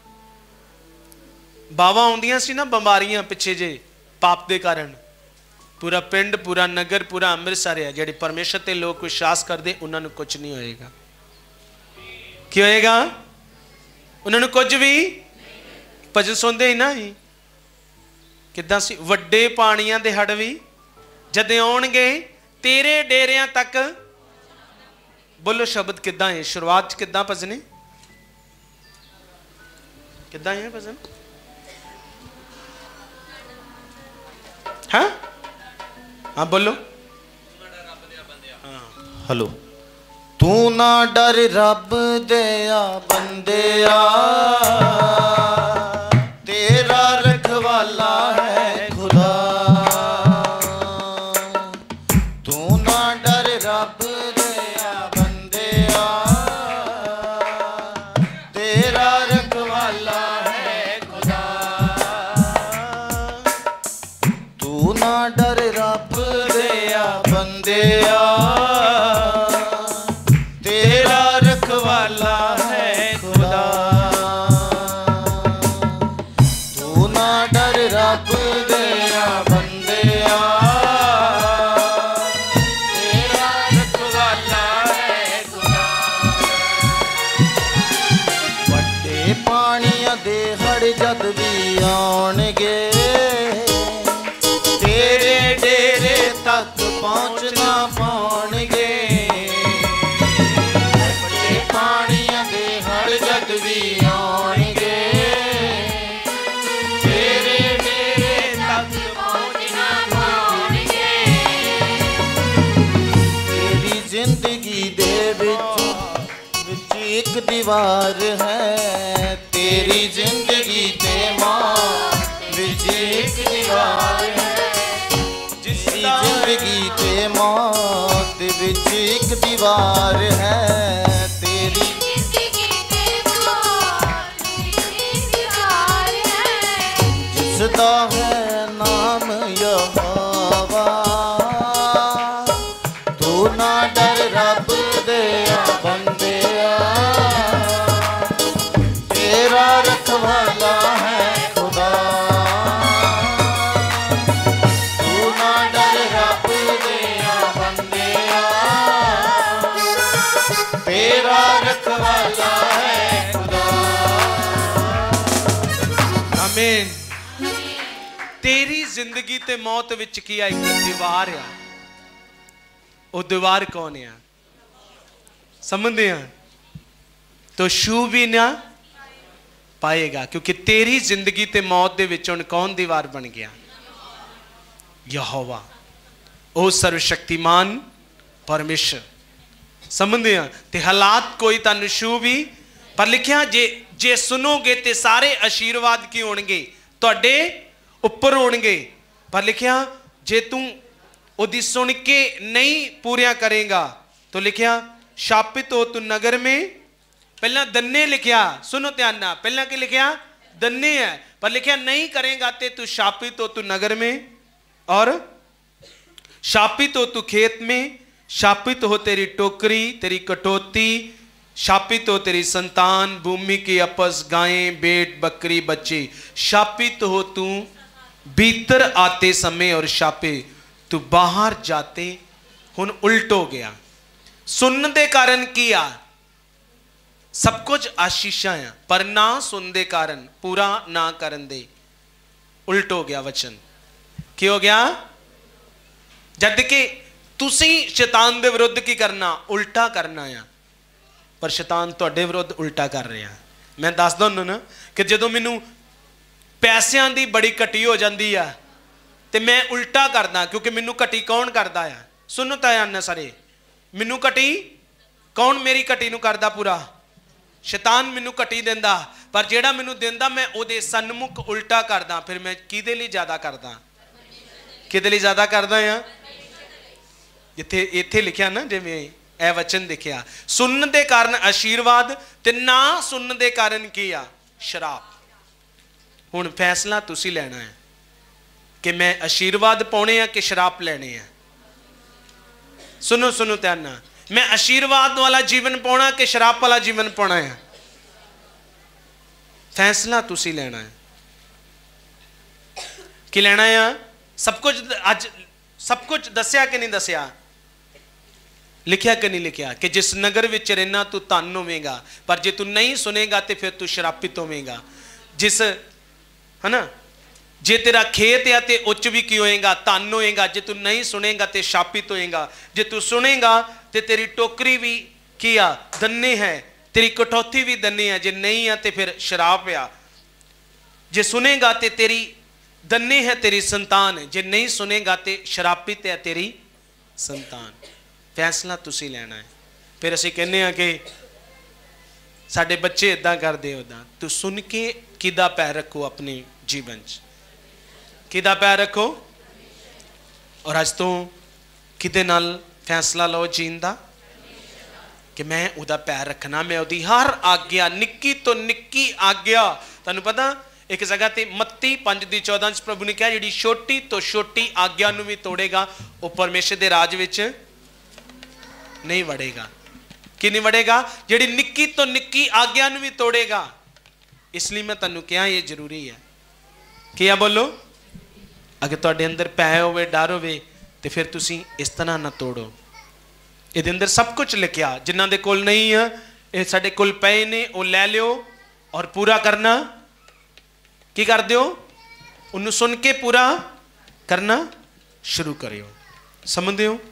बावा आउंदियां सी ना बीमारियां पिछे जे पाप दे कारण, पूरा पिंड पूरा नगर पूरा अमृतसर है जेडे परमेश्वर ते लोग विश्वास करते उन्होंने कुछ नहीं होएगा। की होएगा? उन्होंने कुछ भी भजन सुनते ही ना ही किदां सी वड्डे पानियां दे हड़ भी जदे आउणगे तेरे डेरियां तक। बोलो शब्द किदां है? शुरुआत किदां भजने किदां है भजन? हाँ हाँ बोलो। हेलो। तू ना डर रब दया बंदिया, तेरा रखवाला है खुदा। तू ना डर रब दया बंदिया, तेरा रखवाला है खुदा। तू ना डर रब दया बंदिया, जद भी आउणगे तेरे डेरे तक पहुँचना पाउणगे। बड़े पानियां दे हड़ जद भी आउणगे तेरे डेरे तक पहुँचना पाउणगे। तेरी जिंदगी दे विच विच एक दीवार है, तेरी जिंदगी ते मां विच एक दीवार है। जिसकी जिंदगी ते मौत विच एक दीवार है, तेरी जिंदगी ते मौत विच एक दीवार है। जिसदा है नाम यहोवा जिंदगी ते मौत विच की आ एक दीवार आ। वो दीवार कौन है? समझते हैं? तो छू भी ना पाएगा, क्योंकि तेरी जिंदगी ते मौत दे विच हुण कौन दीवार बन गया? यहोवा, ओ सर्वशक्तिमान परमेश्वर। समझते हैं? ते हालात कोई तुहानू छू भी, पर लिखिया जे जे सुनोगे ते सारे आशीर्वाद की होणगे तुहाडे उपर होणगे। पर लिखिया जे तू ओदी सुन के नहीं पूरिया करेगा तो लिखिया शापित हो तू नगर में। पहला दन्ने लिखिया, सुनो ध्यान ना, पहला की लिखिया दन्ने है, पर लिखिया नहीं करेगा ते तू शापित हो तू नगर में, और शापित हो तू खेत में, शापित हो तेरी टोकरी तेरी कटौती, शापित हो तेरी संतान, भूमि की अपस, गायें भेड़ बकरी बच्चे। शापित हो तू भीतर आते समय और शापे तू बाहर जाते। हुन उल्ट हो गया। सुनने दे कारण किया सब कुछ आशीषां है, पर ना सुनने कारण पूरा ना करन दे उल्ट हो गया वचन। की हो गया? जद कि तुसी शैतान दे विरुद्ध की करना? उल्टा करना है, पर शैतान तुहाडे विरुद्ध उल्टा कर रहा। मैं दस दो ना कि जदों मैनू पैसों की बड़ी घटी हो जाती है तो मैं उल्टा करदा, क्योंकि मैनू घटी कौन करता है? सुनो तो आना सारे, मैनू घटी कौन मेरी घटी नू करदा? पूरा शैतान मैनू घटी देंदा, पर जेड़ा मैनू देंदा मैं उहदे सन्मुख उल्टा करदा। फिर मैं किहदे लई ज़्यादा करदा? किहदे लई ज़्यादा करदा आ? जिथे इत्थे लिखिया ना, जिवें ए वचन देखिया, सुनने दे कारण आशीर्वाद ते ना सुनने दे कारण की आ? शराप। हुण फैसला तुसी लेना है कि मैं आशीर्वाद पाने हैं कि शराप लेने हैं। सुनो सुनो ध्यान ना, मैं आशीर्वाद वाला जीवन पाना कि शराप वाला जीवन पाना है? फैसला तुसी लेना है कि लेना है। सब कुछ अज सब कुछ दसिया कि नहीं दसिया? लिखिया कि नहीं लिखिया कि जिस नगर विच रहना तू धन होवेगा, पर जे तू नहीं सुनेगा तो फिर तू शरापित होवेगा। जिस है ना, जे तेरा खेत है तो उच्च भी की होएगा? धन होएगा। जे तू नहीं सुनेगा तो शापित होएगा। जे तू सुनेगा तो तेरी टोकरी भी किया दन्ने है, तेरी कटौती भी दन्ने है। जे नहीं है तो फिर शराप आ। जे सुनेगा तो तेरी दन्ने है तेरी संतान, जे नहीं सुनेगा तो शरापित है तेरी संतान। फैसला तुसी लेना है। फिर असीं कहने हैं कि साडे बच्चे इदां करदे उदां। तू सुन के किदा पैर रखो अपने जीवन च, किदा पैर रखो, और अज तो किदे नाल फैसला लो जीन दा कि मैं उहदा पैर रखना, मैं उहदी हर आग्या, निक्की तो निक्की आग्या। तुहानूं पता एक जगह ते मत्ती पंज दी चौदह च प्रभु ने कहा जिहड़ी छोटी तो छोटी आग्या नूं भी तोड़ेगा वो परमेश्वर दे राज विच नहीं वड़ेगा। कि नहीं वड़ेगा? जिहड़ी निक्की तो निक्की आग्या नूं भी तोड़ेगा। इसलिए मैं तुहानूं कहा ये जरूरी है कि आ बोलो, अगर तुहाडे अंदर पै होवे डर होवे तो फिर तुसीं इस तरह ना तोड़ो। इहदे अंदर सब कुछ लिखिया, जिन्हां दे कोल नहीं है ये साडे कोल पए ने, वो लै लिओ और पूरा करना की कर दिओ, उन्होंने सुन के पूरा करना शुरू करियो। समझते हो?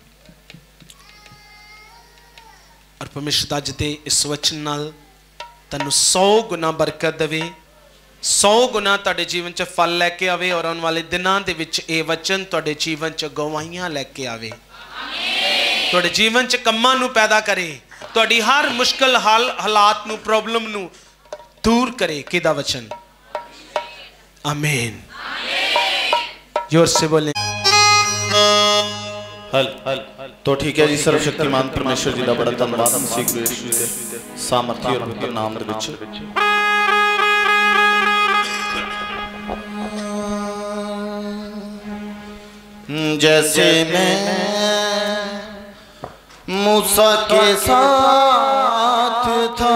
और परमेश्वर अज दे इस वचन नाल तैनूं सौ गुना बरकत देवे, सौ गुना तुहाडे जीवन च फल लैके आवे, और आने वाले दिनां दे विच ये वचन तुहाडे जीवन च गवाहियां लैके आवे, तुहाडे जीवन च कम्मां नूं पैदा करे, तुहाडी हर मुश्किल हाल हालात नूं प्रॉब्लम नूं दूर करे। किदा वचन? आमीन। जोर से बोले हल हल तो ठीक है जी। सर्वशक्तिमान परमेश्वर जी का बड़ा धन्यवाद मसीह गुरु यीशु जी दे सामर्थी और पवित्र नाम दे विच। जैसे मैं मूसा के साथ था,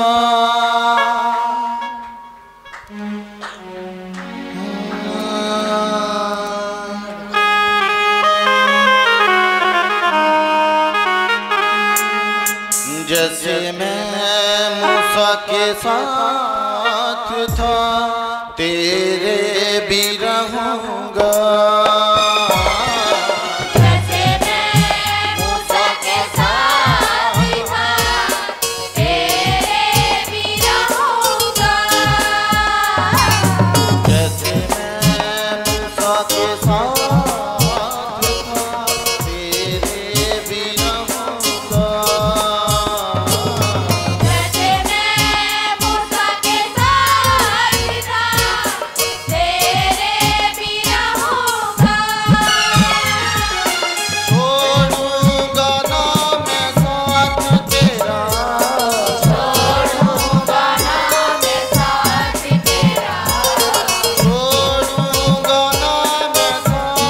जैसे मैं मूसा के साथ था तेरे भी रहूँगा। छोड़ूंगा ना मैं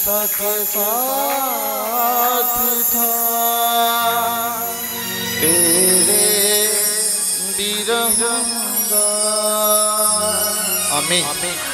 पिता के साथ था, तेरे भी रहूंगा। आमीन।